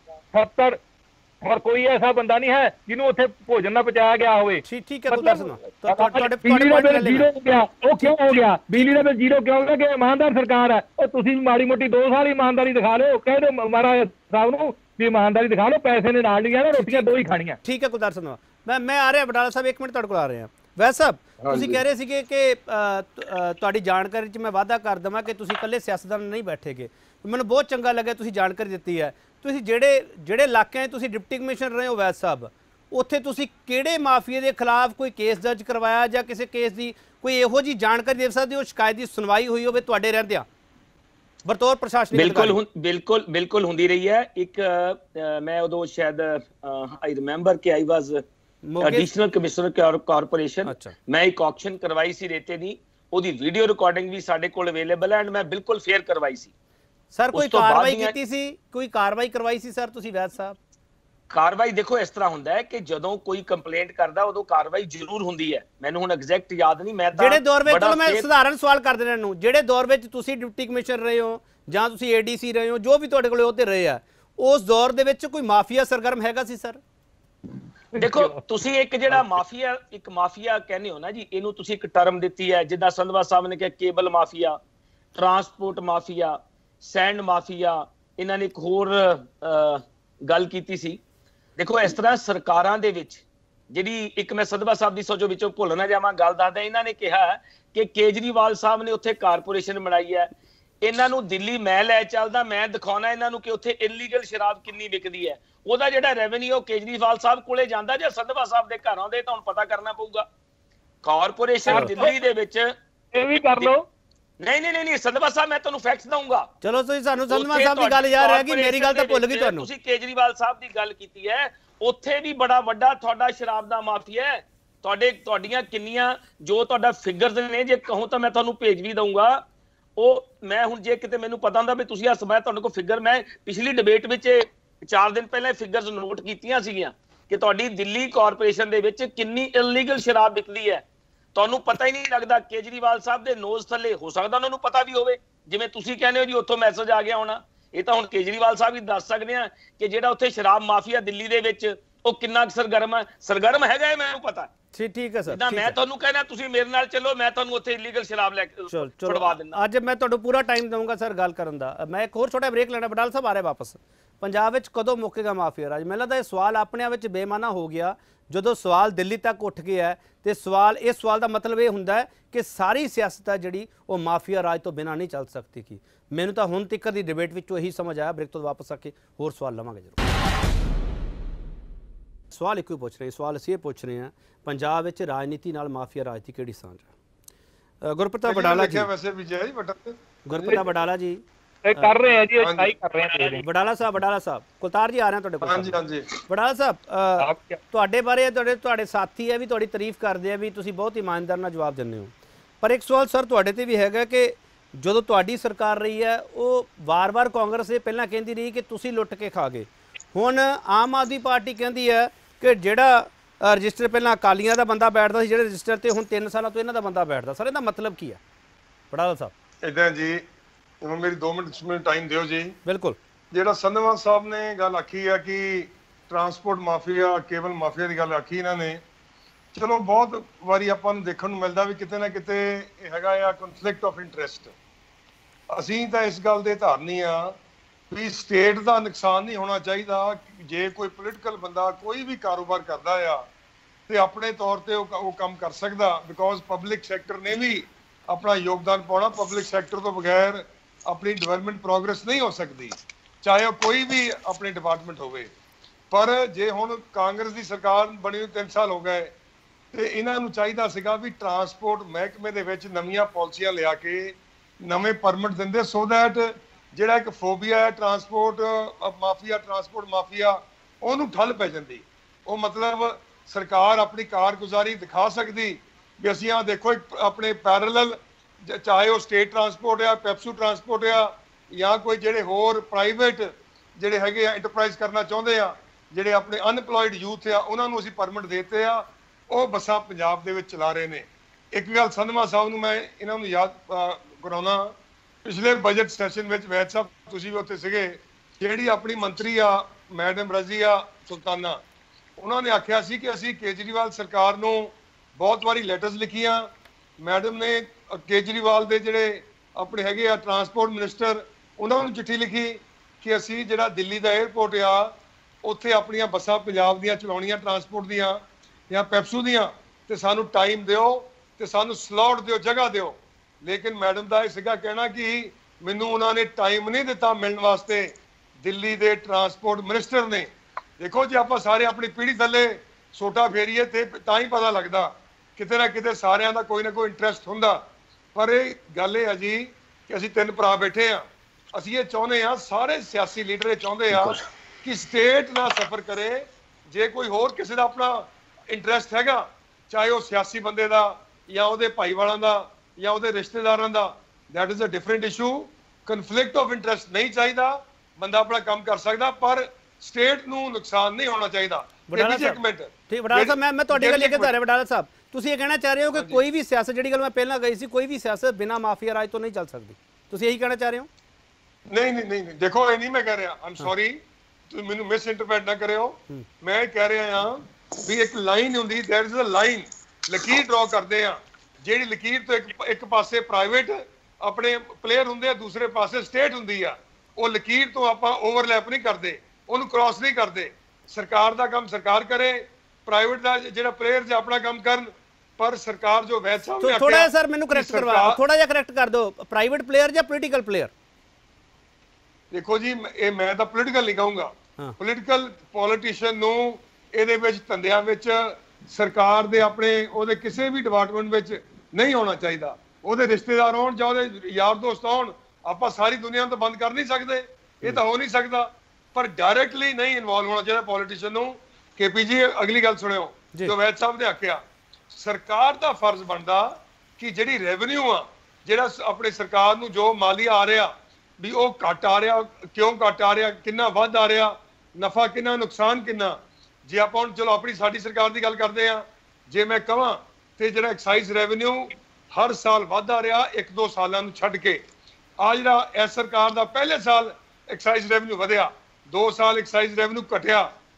S6: 70 ਔਰ ਕੋਈ ਐਸਾ ਬੰਦਾ ਨਹੀਂ ਹੈ ਜਿਹਨੂੰ ਉੱਥੇ ਭੋਜਨ ਨਾ ਪਹੁੰਚਾਇਆ ਗਿਆ ਹੋਵੇ
S1: ਠੀਕ ਹੈ ਤੁਹਾਡੇ
S6: ਬਿਜਲੀ ਦਾ ਬਿੱਲ ਜ਼ੀਰੋ ਹੋ ਗਿਆ ਉਹ ਕਿਉਂ ਹੋ ਗਿਆ ਬਿਜਲੀ ਦਾ ਬਿੱਲ ਜ਼ੀਰੋ ਕਿਉਂ ਹੋ ਗਿਆ ਕਿ ਇਮਾਨਦਾਰ ਸਰਕਾਰ ਹੈ ਉਹ ਤੁਸੀਂ ਮਾੜੀ ਮੋਟੀ 2 ਸਾਲ ਇਮਾਨਦਾਰੀ ਦਿਖਾ ਲਿਓ ਕਹਿ ਦਿਓ ਮਹਾਰਾਜ ਸਾਹਿਬ ਨੂੰ ਵੀ ਇਮਾਨਦਾਰੀ ਦਿਖਾ ਲਓ ਪੈਸੇ ਨੇ ਨਾਲ ਲਿਆ ਨਾ ਰੋਟੀਆਂ 2 ਹੀ ਖਾਣੀਆਂ
S1: ਠੀਕ ਹੈ ਕੁਲਤਾਰ ਸਿੰਘ ਮੈਂ ਆ ਰਿਹਾ ਬਟਾਲਾ ਸਾਹਿਬ 1 ਮਿੰਟ ਤੁਹਾਡੇ ਕੋਲ ਆ ਰਹੇ ਹਾਂ ਵੈਸੇ ਸਾਹਿਬ ਤੁਸੀਂ ਕਹਿ ਰਹੇ ਸੀਗੇ ਕਿ ਤੁਹਾਡੀ ਜਾਣਕਾਰੀ 'ਚ ਮੈਂ ਵਾਅਦਾ ਕਰ ਦੇਵਾਂ ਕਿ ਤੁਸੀਂ ਇਕੱਲੇ ਸਿਆਸਤਦਾਨ ਨਹੀਂ ਬੈਠੇਗੇ ਮੈਨੂੰ ਬਹੁਤ ਚੰਗਾ ਲੱਗਿਆ ਤੁਸੀਂ ਜਾਣਕਾਰੀ ਦਿੱਤੀ ਹੈ ਤੁਸੀਂ ਜਿਹੜੇ ਇਲਾਕਿਆਂ 'ਚ ਤੁਸੀਂ ਡਿਪਟੀ ਕਮਿਸ਼ਨਰ ਰਹੇ ਹੋ ਵੈਦ ਸਾਹਿਬ ਉੱਥੇ ਤੁਸੀਂ ਕਿਹੜੇ ਮਾਫੀਏ ਦੇ ਖਿਲਾਫ ਕੋਈ ਕੇਸ ਦਰਜ ਕਰਵਾਇਆ ਜਾਂ ਕਿਸੇ ਕੇਸ ਦੀ ਕੋਈ ਇਹੋ ਜਿਹੀ ਜਾਣਕਾਰੀ ਦੇ ਸਕਦੇ ਹੋ ਸ਼ਿਕਾਇਤ ਦੀ ਸੁਣਵਾਈ ਹੋਈ ਹੋਵੇ ਤੁਹਾਡੇ ਰਹਿੰਦਿਆਂ ਬਤੌਰ ਪ੍ਰਸ਼ਾਸਨਿਕ
S7: ਬਿਲਕੁਲ ਹੁੰਦੀ ਰਹੀ ਹੈ ਇੱਕ ਮੈਂ ਉਦੋਂ ਸ਼ਾਇਦ ਆਈ ਰਿਮੈਂਬਰ ਕਿ I was additional commissioner corporation ਮੈਂ ਇੱਕ ਆਕਸ਼ਨ ਕਰਵਾਈ ਸੀ ਰੇਤੇ ਦੀ ਉਹਦੀ ਵੀਡੀਓ ਰਿਕਾਰਡਿੰਗ ਵੀ ਸਾਡੇ ਕੋਲ ਅਵੇਲੇਬਲ ਹੈ ਐਂਡ ਮੈਂ ਬਿਲਕੁਲ ਫੇਅਰ ਕਰਵਾਈ ਸੀ
S1: ਸਰ ਕੋਈ ਕਾਰਵਾਈ ਕੀਤੀ ਸੀ ਕੋਈ ਕਾਰਵਾਈ ਕਰਵਾਈ ਸੀ ਸਰ ਤੁਸੀਂ ਵੈਦ ਸਾਹਿਬ
S7: ਕਾਰਵਾਈ ਦੇਖੋ ਇਸ ਤਰ੍ਹਾਂ ਹੁੰਦਾ ਹੈ ਕਿ ਜਦੋਂ ਕੋਈ ਕੰਪਲੇਂਟ ਕਰਦਾ ਉਦੋਂ ਕਾਰਵਾਈ ਜ਼ਰੂਰ ਹੁੰਦੀ ਹੈ ਮੈਨੂੰ ਹੁਣ ਐਗਜ਼ੈਕਟ ਯਾਦ ਨਹੀਂ ਮੈਂ ਤਾਂ
S1: ਜਿਹੜੇ ਦੌਰ ਵਿੱਚ ਮੈਂ ਸਧਾਰਨ ਸਵਾਲ ਕਰ ਦੇਣਾ ਨੂੰ ਜਿਹੜੇ ਦੌਰ ਵਿੱਚ ਤੁਸੀਂ ਡਿਪਟੀ ਕਮਿਸ਼ਨਰ ਰਹੇ ਹੋ ਜਾਂ ਤੁਸੀਂ ਏਡੀਸੀ ਰਹੇ ਹੋ ਜੋ ਵੀ ਤੁਹਾਡੇ ਕੋਲ ਉਹਤੇ ਰਹੇ ਆ ਉਸ ਦੌਰ ਦੇ ਵਿੱਚ ਕੋਈ ਮਾਫੀਆ ਸਰਗਰਮ ਹੈਗਾ ਸੀ ਸਰ
S7: ਦੇਖੋ ਤੁਸੀਂ ਇੱਕ ਜਿਹੜਾ ਮਾਫੀਆ ਕਹਿੰਦੇ ਹੋ ਨਾ ਜੀ ਇਹਨੂੰ ਤੁਸੀਂ ਇੱਕ ਟਰਮ ਦਿੱਤੀ ਹੈ ਜਿੱਦਾਂ ਸੰਧਵਾ ਸਾਹਿਬ ਨੇ ਕਿਹਾ cable mafia transport mafia sand mafia ਇਹਨਾਂ ਨੇ ਇੱਕ ਹੋਰ ਗੱਲ ਕੀਤੀ ਸੀ ਦੇਖੋ ਇਸ ਤਰ੍ਹਾਂ ਸਰਕਾਰਾਂ ਦੇ ਵਿੱਚ ਜਿਹੜੀ ਇੱਕ ਮੈਂ ਸੰਧਵਾ ਸਾਹਿਬ ਦੀ ਸੋਚੋ ਵਿੱਚੋਂ ਭੁੱਲ ਨਾ ਜਾਵਾਂ ਗੱਲ ਦੱਸਦਾ ਇਹਨਾਂ ਨੇ ਕਿਹਾ ਕਿ ਕੇਜਰੀਵਾਲ ਸਾਹਿਬ ਨੇ ਉੱਥੇ ਕਾਰਪੋਰੇਸ਼ਨ ਬਣਾਈ ਹੈ ਇਹਨਾਂ ਨੂੰ ਦਿੱਲੀ ਮੈਂ ਲੈ ਚੱਲਦਾ ਮੈਂ ਦਿਖਾਉਣਾ ਇਹਨਾਂ ਨੂੰ ਕਿ ਉੱਥੇ ਇਲੀਗਲ ਸ਼ਰਾਬ ਕਿੰਨੀ ਵਿਕਦੀ ਹੈ ਉਹਦਾ ਜਿਹੜਾ ਰੈਵਨਿਊ ਕੇਜਰੀਵਾਲ ਸਾਹਿਬ ਕੋਲੇ ਜਾਂਦਾ ਜਾਂ ਸੰਧਵਾ ਸਾਹਿਬ ਦੇ ਘਰਾਂ ਦੇ ਤੁਹਾਨੂੰ ਪਤਾ ਕਰਨਾ ਪਊਗਾ ਕਾਰਪੋਰੇਸ਼ਨ ਦਿੱਲੀ ਦੇ ਵਿੱਚ
S6: ਇਹ ਵੀ ਕਰ ਲਓ
S7: ਨਹੀਂ ਸੰਧਵਾ ਸਾਹਿਬ ਮੈਂ ਤੁਹਾਨੂੰ ਫੈਕਟਸ ਦਊਂਗਾ
S1: ਚਲੋ ਤੁਸੀਂ ਸਾਨੂੰ ਸੰਧਵਾ ਸਾਹਿਬ ਦੀ ਗੱਲ ਯਾਦ ਰਹਿ ਗਈ ਮੇਰੀ ਗੱਲ ਤਾਂ ਭੁੱਲ ਗਈ ਤੁਹਾਨੂੰ
S7: ਤੁਸੀਂ ਕੇਜਰੀਵਾਲ ਸਾਹਿਬ ਦੀ ਗੱਲ ਕੀਤੀ ਹੈ ਉੱਥੇ ਵੀ ਬੜਾ ਵੱਡਾ ਤੁਹਾਡਾ ਸ਼ਰਾਬ ਦਾ ਮਾਫੀਆ ਹੈ ਤੁਹਾਡੀਆਂ ਕਿੰਨੀਆਂ ਜੋ ਤੁਹਾਡਾ ਫਿਗਰਸ ਨੇ ਜੇ ਕਹੋ ਤਾਂ ਮੈਂ ਤੁਹਾਨੂੰ ਭੇਜ ਵੀ ਦਊਂਗਾ ਉਹ ਮੈਂ ਹੁਣ ਜੇ ਕਿਤੇ ਮੈਨੂੰ ਪਤਾ ਹੁੰਦਾ ਵੀ ਤੁਸੀਂ ਮੈਂ ਤੁਹਾਨੂੰ ਕੋਲ ਫਿਗਰ ਮੈਂ ਪਿਛਲੀ ਡਿਬੇਟ ਵਿੱਚ 4 ਦਿਨ ਪਹਿਲਾਂ ਫਿਗਰਸ ਨੋਟ ਕੀਤੀਆਂ ਸੀਗੀਆਂ ਕਿ ਤੁਹਾਡੀ ਦਿੱਲੀ ਕਾਰਪੋਰੇਸ਼ਨ ਦੇ ਵਿੱਚ ਕਿੰਨੀ ਇਲੀਗਲ ਸ਼ਰਾਬ ਵਿਕਦੀ ਹੈ ਤੁਹਾਨੂੰ ਪਤਾ ਹੀ ਨਹੀਂ ਲੱਗਦਾ ਕੇਜਰੀਵਾਲ ਸਾਹਿਬ ਦੇ ਨੋਜ਼ ਥੱਲੇ ਹੋ ਸਕਦਾ ਉਹਨਾਂ ਨੂੰ ਪਤਾ ਵੀ ਹੋਵੇ ਜਿਵੇਂ ਤੁਸੀਂ ਕਹਿੰਦੇ ਹੋ ਜੀ ਉੱਥੋਂ ਮੈਸੇਜ ਆ ਗਿਆ ਹੋਣਾ ਇਹ ਤਾਂ ਹੁਣ ਕੇਜਰੀਵਾਲ ਸਾਹਿਬ ਹੀ ਦੱਸ ਸਕਦੇ ਆ ਕਿ ਜਿਹੜਾ ਉੱਥੇ ਸ਼ਰਾਬ ਮਾਫੀਆ ਦਿੱਲੀ ਦੇ ਵਿੱਚ ਉਹ ਕਿੰਨਾ ਸਰਗਰਮ ਹੈ, ਸਰਗਰਮ ਹੈਗਾ ਇਹ ਮੈਨੂੰ ਪਤਾ।
S1: ਠੀਕ ਹੈ ਸਰ,
S7: ਜਿੱਦਾਂ ਮੈਂ ਤੁਹਾਨੂੰ ਕਹਿਣਾ ਤੁਸੀਂ ਮੇਰੇ ਨਾਲ ਚੱਲੋ, ਮੈਂ ਤੁਹਾਨੂੰ ਉੱਥੇ ਇਲੀਗਲ ਸ਼ਰਾਬ ਲੈ ਕੇ ਫੜਵਾ ਦਿੰਦਾ।
S1: ਅੱਜ ਮੈਂ ਤੁਹਾਨੂੰ ਪੂਰਾ ਟਾਈਮ ਦਊਂਗਾ ਸਰ ਗੱਲ ਕਰਨ ਦਾ। ਮੈਂ ਇੱਕ ਹੋਰ ਛੋਟਾ ਬ੍ਰੇਕ ਲੈਣਾ। ਵਡਾਲ ਸਾਹਿਬ ਆ ਰਹੇ ਵਾਪਸ। ਪੰਜਾਬ ਵਿੱਚ ਕਦੋਂ ਮੁੱਕੇਗਾ ਮਾਫੀਆ ਰਾਜ? ਮੈਨੂੰ ਲੱਗਦਾ ਇਹ ਸਵਾਲ ਆਪਣੇ ਵਿੱਚ ਬੇਮਾਨਾ ਹੋ ਗਿਆ ਜਦੋਂ ਸਵਾਲ ਦਿੱਲੀ ਤੱਕ ਉੱਠ ਗਿਆ ਹੈ। ਤੇ ਸਵਾਲ, ਇਸ ਸਵਾਲ ਦਾ ਮਤਲਬ ਇਹ ਹੁੰਦਾ ਹੈ ਕਿ ਸਾਰੀ ਸਿਆਸਤ ਹੈ ਜਿਹੜੀ ਉਹ ਮਾਫੀਆ ਰਾਜ ਤੋਂ ਬਿਨਾਂ ਨਹੀਂ ਚੱਲ ਸਕਦੀ। ਕਿ ਮੈਨੂੰ ਤਾਂ ਹੁਣ ਤੱਕ ਦੀ ਡਿਬੇਟ ਵਿੱਚੋਂ ਇਹੀ ਸਮਝ ਆਇਆ। ਬ੍ਰੇਕ ਤੋਂ ਵਾਪਸ ਆ ਕੇ ਹੋਰ ਸਵਾਲ ਲਵਾਂਗੇ ਜ਼ਰੂਰ। ਸਵਾਲ ਇੱਕੋ ਹੀ ਪੁੱਛ ਰਹੇ, ਸਵਾਲ ਅਸੀਂ ਇਹ ਪੁੱਛ ਰਹੇ ਹਾਂ, ਪੰਜਾਬ ਵਿੱਚ ਰਾਜਨੀਤੀ ਨਾਲ ਮਾਫੀਆ ਰਾਜ ਦੀ ਕਿਹੜੀ ਸਾਂਝ ਹੈ? ਗੁਰਪ੍ਰਤਾਪ ਵਡਾਲਾ ਜੀ, ਗੁਰਪ੍ਰਤਾਪ ਵਡਾਲਾ ਜੀ
S6: ਕਰ ਰਹੇ ਆ ਜੀ, ਟਰਾਈ ਕਰ ਰਹੇ ਆ।
S1: ਵਡਾਲਾ ਸਾਹਿਬ, ਕੁਲਤਾਰ ਜੀ ਆ ਰਹੇ ਤੁਹਾਡੇ ਕੋਲ।
S5: ਹਾਂਜੀ ਹਾਂਜੀ
S1: ਵਡਾਲਾ ਸਾਹਿਬ, ਤੁਹਾਡੇ ਬਾਰੇ ਤੁਹਾਡੇ ਸਾਥੀ ਹੈ ਵੀ ਤੁਹਾਡੀ ਤਾਰੀਫ ਕਰਦੇ ਆ ਵੀ ਤੁਸੀਂ ਬਹੁਤ ਇਮਾਨਦਾਰ ਨਾਲ ਜਵਾਬ ਦਿੰਦੇ ਹੋ। ਪਰ ਇੱਕ ਸਵਾਲ ਸਰ ਤੁਹਾਡੇ ਤੇ ਵੀ ਹੈਗਾ ਕਿ ਜਦੋਂ ਤੁਹਾਡੀ ਸਰਕਾਰ ਰਹੀ ਹੈ ਉਹ ਵਾਰ-ਵਾਰ ਕਾਂਗਰਸ ਇਹ ਪਹਿਲਾਂ ਕਹਿੰਦੀ ਰਹੀ ਕਿ ਤੁਸੀਂ ਲੁੱਟ ਕੇ ਖਾ ਗਏ। ਹੁਣ ਆਮ ਆਦਮੀ ਪਾਰਟੀ ਕਹਿੰਦੀ ਹੈ ਕਿ ਜਿਹੜਾ ਰਜਿਸਟਰ ਪਹਿਲਾਂ ਅਕਾਲੀਆਂ ਦਾ ਬੰਦਾ ਬੈਠਦਾ ਸੀ, ਜਿਹੜੇ ਰਜਿਸਟਰ ਤੇ ਹੁਣ 3 ਸਾਲਾਂ ਤੋਂ ਇਹਨਾਂ ਦਾ ਬੰਦਾ ਬੈਠਦਾ। ਸਰ ਇਹਦਾ ਮਤਲਬ ਕੀ ਹੈ? ਵਡਾਲਾ ਸਾਹਿਬ
S5: ਇਦਾਂ ਜੀ, ਹੁਣ ਮੇਰੀ 2 ਮਿੰਟ ਟਾਈਮ ਦਿਓ ਜੀ।
S1: ਬਿਲਕੁਲ।
S5: ਜਿਹੜਾ ਸੰਧਵਾ ਸਾਹਿਬ ਨੇ ਗੱਲ ਆਖੀ ਹੈ ਕਿ ਟਰਾਂਸਪੋਰਟ ਮਾਫੀਆ, ਕੇਬਲ ਮਾਫੀਆ ਦੀ ਗੱਲ ਆਖੀ ਇਹਨਾਂ ਨੇ, ਚਲੋ ਬਹੁਤ ਵਾਰੀ ਆਪਾਂ ਨੂੰ ਦੇਖਣ ਨੂੰ ਮਿਲਦਾ ਵੀ ਕਿਤੇ ਨਾ ਕਿਤੇ ਇਹ ਹੈਗਾ ਆ ਕਨਫਲਿਕਟ ਆਫ ਇੰਟਰਸਟ। ਅਸੀਂ ਤਾਂ ਇਸ ਗੱਲ ਦੇ ਧਾਰਨੀ ਆ ਵੀ ਸਟੇਟ ਦਾ ਨੁਕਸਾਨ ਨਹੀਂ ਹੋਣਾ ਚਾਹੀਦਾ। ਜੇ ਕੋਈ ਪੋਲੀਟੀਕਲ ਬੰਦਾ ਕੋਈ ਵੀ ਕਾਰੋਬਾਰ ਕਰਦਾ ਆ ਤੇ ਆਪਣੇ ਤੌਰ ਤੇ ਉਹ ਕੰਮ ਕਰ ਸਕਦਾ, ਬਿਕੋਜ਼ ਪਬਲਿਕ ਸੈਕਟਰ ਨੇ ਵੀ ਆਪਣਾ ਯੋਗਦਾਨ ਪਾਉਣਾ। ਪਬਲਿਕ ਸੈਕਟਰ ਤੋਂ ਬਗੈਰ ਆਪਣੀ ਡਿਵੈਲਪਮੈਂਟ ਪ੍ਰੋਗਰੈਸ ਨਹੀਂ ਹੋ ਸਕਦੀ, ਚਾਹੇ ਉਹ ਕੋਈ ਵੀ ਆਪਣੀ ਡਿਪਾਰਟਮੈਂਟ ਹੋਵੇ। ਪਰ ਜੇ ਹੁਣ ਕਾਂਗਰਸ ਦੀ ਸਰਕਾਰ ਬਣੀ ਨੂੰ 3 ਸਾਲ ਹੋ ਗਏ ਤੇ ਇਹਨਾਂ ਨੂੰ ਚਾਹੀਦਾ ਸੀਗਾ ਵੀ ਟਰਾਂਸਪੋਰਟ ਮਹਿਕਮੇ ਦੇ ਵਿੱਚ ਨਵੀਆਂ ਪਾਲਿਸੀਆਂ ਲਿਆ ਕੇ ਨਵੇਂ ਪਰਮਿਟ ਦਿੰਦੇ, ਸੋ ਦੈਟ ਜਿਹੜਾ ਇੱਕ ਫੋਬੀਆ ਹੈ ਟਰਾਂਸਪੋਰਟ ਮਾਫੀਆ, ਉਹਨੂੰ ਠੱਲ ਪੈ ਜਾਂਦੀ। ਉਹ ਮਤਲਬ ਸਰਕਾਰ ਆਪਣੀ ਕਾਰਗੁਜ਼ਾਰੀ ਦਿਖਾ ਸਕਦੀ ਵੀ ਅਸੀਂ ਆਹ ਦੇਖੋ ਇੱਕ ਆਪਣੇ ਪੈਰਲਲ, ਚਾਹੇ ਉਹ ਸਟੇਟ ਟਰਾਂਸਪੋਰਟ ਆ, ਪੈਪਸੂ ਟਰਾਂਸਪੋਰਟ ਆ, ਜਾਂ ਕੋਈ ਜਿਹੜੇ ਹੋਰ ਪ੍ਰਾਈਵੇਟ ਜਿਹੜੇ ਹੈਗੇ ਆ ਇੰਟਰਪ੍ਰਾਈਜ਼ ਕਰਨਾ ਚਾਹੁੰਦੇ ਆ, ਜਿਹੜੇ ਆਪਣੇ ਅਨਪਲੋਇਡ ਯੂਥ ਆ, ਉਹਨਾਂ ਨੂੰ ਅਸੀਂ ਪਰਮਿਟ ਦੇਤੇ ਆ, ਉਹ ਬੱਸਾਂ ਪੰਜਾਬ ਦੇ ਵਿੱਚ ਚਲਾ ਰਹੇ ਨੇ। ਇੱਕ ਗੱਲ ਸੰਧਵਾ ਸਾਹਿਬ ਨੂੰ ਮੈਂ ਇਹਨਾਂ ਨੂੰ ਯਾਦ ਕਰਾਉਣਾ, ਪਿਛਲੇ ਬਜਟ ਸੈਸ਼ਨ ਵਿੱਚ ਵੈਦ ਸਾਹਿਬ ਤੁਸੀਂ ਵੀ ਉੱਥੇ ਸੀਗੇ, ਜਿਹੜੀ ਆਪਣੀ ਮੰਤਰੀ ਆ ਮੈਡਮ ਰਜ਼ੀਆ ਸੁਲਤਾਨਾ, ਉਹਨਾਂ ਨੇ ਆਖਿਆ ਸੀ ਕਿ ਅਸੀਂ ਕੇਜਰੀਵਾਲ ਸਰਕਾਰ ਨੂੰ ਬਹੁਤ ਵਾਰੀ ਲੈਟਰਸ ਲਿਖੀਆਂ। ਮੈਡਮ ਨੇ ਕੇਜਰੀਵਾਲ ਦੇ ਜਿਹੜੇ ਆਪਣੇ ਹੈਗੇ ਆ ਟਰਾਂਸਪੋਰਟ ਮਿਨਿਸਟਰ, ਉਹਨਾਂ ਨੂੰ ਚਿੱਠੀ ਲਿਖੀ ਕਿ ਅਸੀਂ ਜਿਹੜਾ ਦਿੱਲੀ ਦਾ 에ਅਰਪੋਰਟ ਆ ਉੱਥੇ ਆਪਣੀਆਂ ਬੱਸਾਂ ਪੰਜਾਬ ਦੀਆਂ ਚਲਾਉਣੀਆਂ ਟਰਾਂਸਪੋਰਟ ਦੀਆਂ ਜਾਂ ਪੈਪਸੂ ਦੀਆਂ, ਤੇ ਸਾਨੂੰ ਟਾਈਮ ਦਿਓ ਤੇ ਸਾਨੂੰ ਸਲੋਟ ਦਿਓ, ਜਗ੍ਹਾ ਦਿਓ। ਲੇਕਿਨ ਮੈਡਮ ਦਾ ਇਹ ਸੀਗਾ ਕਹਿਣਾ ਕਿ ਮੈਨੂੰ ਉਹਨਾਂ ਨੇ ਟਾਈਮ ਨਹੀਂ ਦਿੱਤਾ ਮਿਲਣ ਵਾਸਤੇ, ਦਿੱਲੀ ਦੇ ਟਰਾਂਸਪੋਰਟ ਮਿਨਿਸਟਰ ਨੇ। ਦੇਖੋ ਜੀ, ਆਪਾਂ ਸਾਰੇ ਆਪਣੀ ਪੀੜ੍ਹੀ ਥੱਲੇ ਸੋਟਾ ਫੇਰੀਏ ਤੇ ਤਾਂ ਹੀ ਪਤਾ ਲੱਗਦਾ, ਕਿਤੇ ਨਾ ਕਿਤੇ ਸਾਰਿਆਂ ਦਾ ਕੋਈ ਨਾ ਕੋਈ ਇੰਟਰਸਟ ਹੁੰਦਾ। ਪਰ ਇਹ ਗੱਲ ਇਹ ਹੈ ਜੀ ਕਿ ਅਸੀਂ 3 ਭਰਾ ਬੈਠੇ ਆ, ਅਸੀਂ ਇਹ ਚਾਹੁੰਦੇ ਆ, ਸਾਰੇ ਸਿਆਸੀ ਲੀਡਰ ਇਹ ਚਾਹੁੰਦੇ ਆ ਕਿ ਸਟੇਟ ਨਾ ਸਫਰ ਕਰੇ। ਜੇ ਕੋਈ ਹੋਰ ਕਿਸੇ ਦਾ ਆਪਣਾ ਇੰਟਰਸਟ ਹੈਗਾ, ਚਾਹੇ ਉਹ ਸਿਆਸੀ ਬੰਦੇ ਦਾ ਜਾਂ ਉਹਦੇ ਭਾਈਵਾਲਾਂ ਦਾ ਜਾਂ ਉਹਦੇ ਰਿਸ਼ਤੇਦਾਰਾਂ ਦਾ, that is a different issue. Conflict of interest ਨਹੀਂ ਚਾਹੀਦਾ, ਬੰਦਾ ਆਪਣਾ ਕੰਮ ਕਰ ਸਕਦਾ, ਪਰ ਸਟੇਟ ਨੂੰ ਨੁਕਸਾਨ ਨਹੀਂ ਹੋਣਾ ਚਾਹੀਦਾ।
S1: ਵਡਾਲਾ ਸਾਹਿਬ, ਮੈਂ ਤੁਹਾਡੀ ਗੱਲ ਲੈ ਕੇ ਧਾਰਿਆ। ਵਡਾਲਾ ਸਾਹਿਬ, ਤੁਸੀਂ ਇਹ ਕਹਿਣਾ ਚਾਹ ਰਹੇ ਹੋ ਕਿ ਕੋਈ ਵੀ ਸਿਆਸਤ, ਜਿਹੜੀ ਗੱਲ ਮੈਂ ਪਹਿਲਾਂ ਕਹੀ ਸੀ, ਕੋਈ ਵੀ ਸਿਆਸਤ ਬਿਨਾਂ ਮਾਫੀਆ ਰਾਜ ਤੋਂ ਨਹੀਂ ਚੱਲ ਸਕਦੀ, ਤੁਸੀਂ ਇਹੀ ਕਹਿਣਾ ਚਾਹ ਰਹੇ ਹੋ?
S5: ਨਹੀਂ, ਦੇਖੋ ਇਹ ਨਹੀਂ ਮੈਂ ਕਹਿ ਰਿਹਾ, ਆਮ ਸੌਰੀ, ਤੁਸੀਂ ਮੈਨੂੰ ਮਿਸ ਇੰਟਰਪ੍ਰੀਟ ਨਾ ਕਰਿਓ। ਮੈਂ ਇਹ ਕਹਿ ਰਿਹਾ ਹਾਂ ਵੀ ਇੱਕ ਲਾਈਨ ਹੁੰਦੀ, ਦੇयर ਇਜ਼ ਅ ਲਾਈਨ, ਲਕੀਰ ਡਰਾ ਕਰਦੇ ਆ, ਜਿਹੜੀ ਲਕੀਰ ਤੋਂ ਇੱਕ ਪਾਸੇ ਪ੍ਰਾਈਵੇਟ ਆਪਣੇ ਪਲੇਅਰ ਹੁੰਦੇ ਆ, ਦੂਸਰੇ ਪਾਸੇ ਸਟੇਟ ਹੁੰਦੀ ਆ। ਉਹ ਲਕੀਰ ਤੋਂ ਆਪਾਂ ਓਵਰਲੈਪ ਨਹੀਂ ਕਰਦੇ, ਉਹਨੂੰ ਕ੍ਰਾਸ ਨਹੀਂ ਕਰਦੇ। ਸਰਕਾਰ ਦਾ ਕੰਮ ਸਰਕਾਰ ਕਰੇ, ਪ੍ਰਾਈਵੇਟ ਦਾ ਜਿਹੜਾ ਪਲੇਅਰ ਜੇ ਆਪਣਾ ਕੰਮ ਕਰਨ। ਪਰ ਸਰਕਾਰ ਜੋ ਵੈਦ ਸਾਹਿਬ ਨੇ
S1: ਥੋੜਾ ਜਿਹਾ ਸਰ ਮੈਨੂੰ ਕਰੈਕਟ ਕਰਵਾ, ਥੋੜਾ ਜਿਹਾ ਕਰੈਕਟ ਕਰ ਦਿਓ, ਪ੍ਰਾਈਵੇਟ ਪਲੇਅਰ ਜਾਂ ਪੋਲੀਟੀਕਲ ਪਲੇਅਰ?
S5: ਦੇਖੋ ਜੀ, ਇਹ ਮੈਂ ਤਾਂ ਪੋਲੀਟੀਕਲ ਨਹੀਂ ਕਹੂੰਗਾ। ਪੋਲੀਟੀਕਲ ਪੋਲੀਟੀਸ਼ੀਅਨ ਨੂੰ ਇਹਦੇ ਵਿੱਚ ਧੰਦਿਆਂ ਵਿੱਚ ਸਰਕਾਰ ਦੇ ਆਪਣੇ ਉਹਦੇ ਕਿਸੇ ਵੀ ਡਿਪਾਰਟਮੈਂਟ ਵਿੱਚ ਨਹੀਂ ਹੋਣਾ ਚਾਹੀਦਾ। ਉਹਦੇ ਰਿਸ਼ਤੇਦਾਰ ਹੋਣ ਜਾਂ ਉਹਦੇ ਯਾਰ ਦੋਸਤ ਹੋਣ, ਆਪਾਂ ਸਾਰੀ ਦੁਨੀਆ ਨੂੰ ਤਾਂ ਬੰਦ ਕਰ ਨਹੀਂ ਸਕਦੇ, ਇਹ ਤਾਂ ਹੋ ਨਹੀਂ ਸਕਦਾ। ਪਰ ਡਾਇਰੈਕਟਲੀ ਨਹੀਂ ਇਨਵੋਲਵ ਹੋਣਾ ਚਾਹੀਦਾ ਪੋਲੀਟੀਸ਼ੀਅਨ ਨੂੰ। ਕੇਪੀ ਜੀ, ਅਗਲੀ ਗੱਲ ਸੁਣਿਓ ਜੋ ਵੈਦ ਸਾਹਿਬ ਨੇ ਆਖਿਆ, ਸਰਕਾਰ ਦਾ ਫਰਜ਼ ਬਣਦਾ ਕਿ ਜਿਹੜੀ ਰੈਵਨਿਊ ਆ, ਜਿਹੜਾ ਆਪਣੇ ਸਰਕਾਰ ਨੂੰ ਜੋ ਮਾਲੀਆ ਆ ਰਿਹਾ ਵੀ ਉਹ ਘੱਟ ਆ ਰਿਹਾ, ਕਿਉਂ ਘੱਟ ਆ ਰਿਹਾ, ਕਿੰਨਾ ਵੱਧ ਆ ਰਿਹਾ, ਨਫਾ ਕਿੰਨਾ, ਨੁਕਸਾਨ ਕਿੰਨਾ। ਜੇ ਆਪਾਂ ਹੁਣ ਚਲੋ ਆਪਣੀ ਸਾਡੀ ਸਰਕਾਰ ਦੀ ਗੱਲ ਕਰਦੇ ਆ, ਜੇ ਮੈਂ ਕਹਾਂ ਤੇ ਜਿਹੜਾ ਐਕਸਾਈਜ਼ ਰੈਵਨਿਊ ਹਰ ਸਾਲ ਵੱਧਦਾ ਰਿਹਾ 1-2 ਸਾਲਾਂ ਨੂੰ ਛੱਡ ਕੇ, ਆ ਜਿਹੜਾ ਇਸ ਸਰਕਾਰ ਦਾ ਪਹਿਲੇ ਸਾਲ ਐਕਸਾਈਜ਼ ਰੈਵਨਿਊ ਵਧਿਆ, 2 ਸਾਲ ਐਕਸਾਈਜ਼ ਰੈਵਨਿਊ ਘਟਿਆ,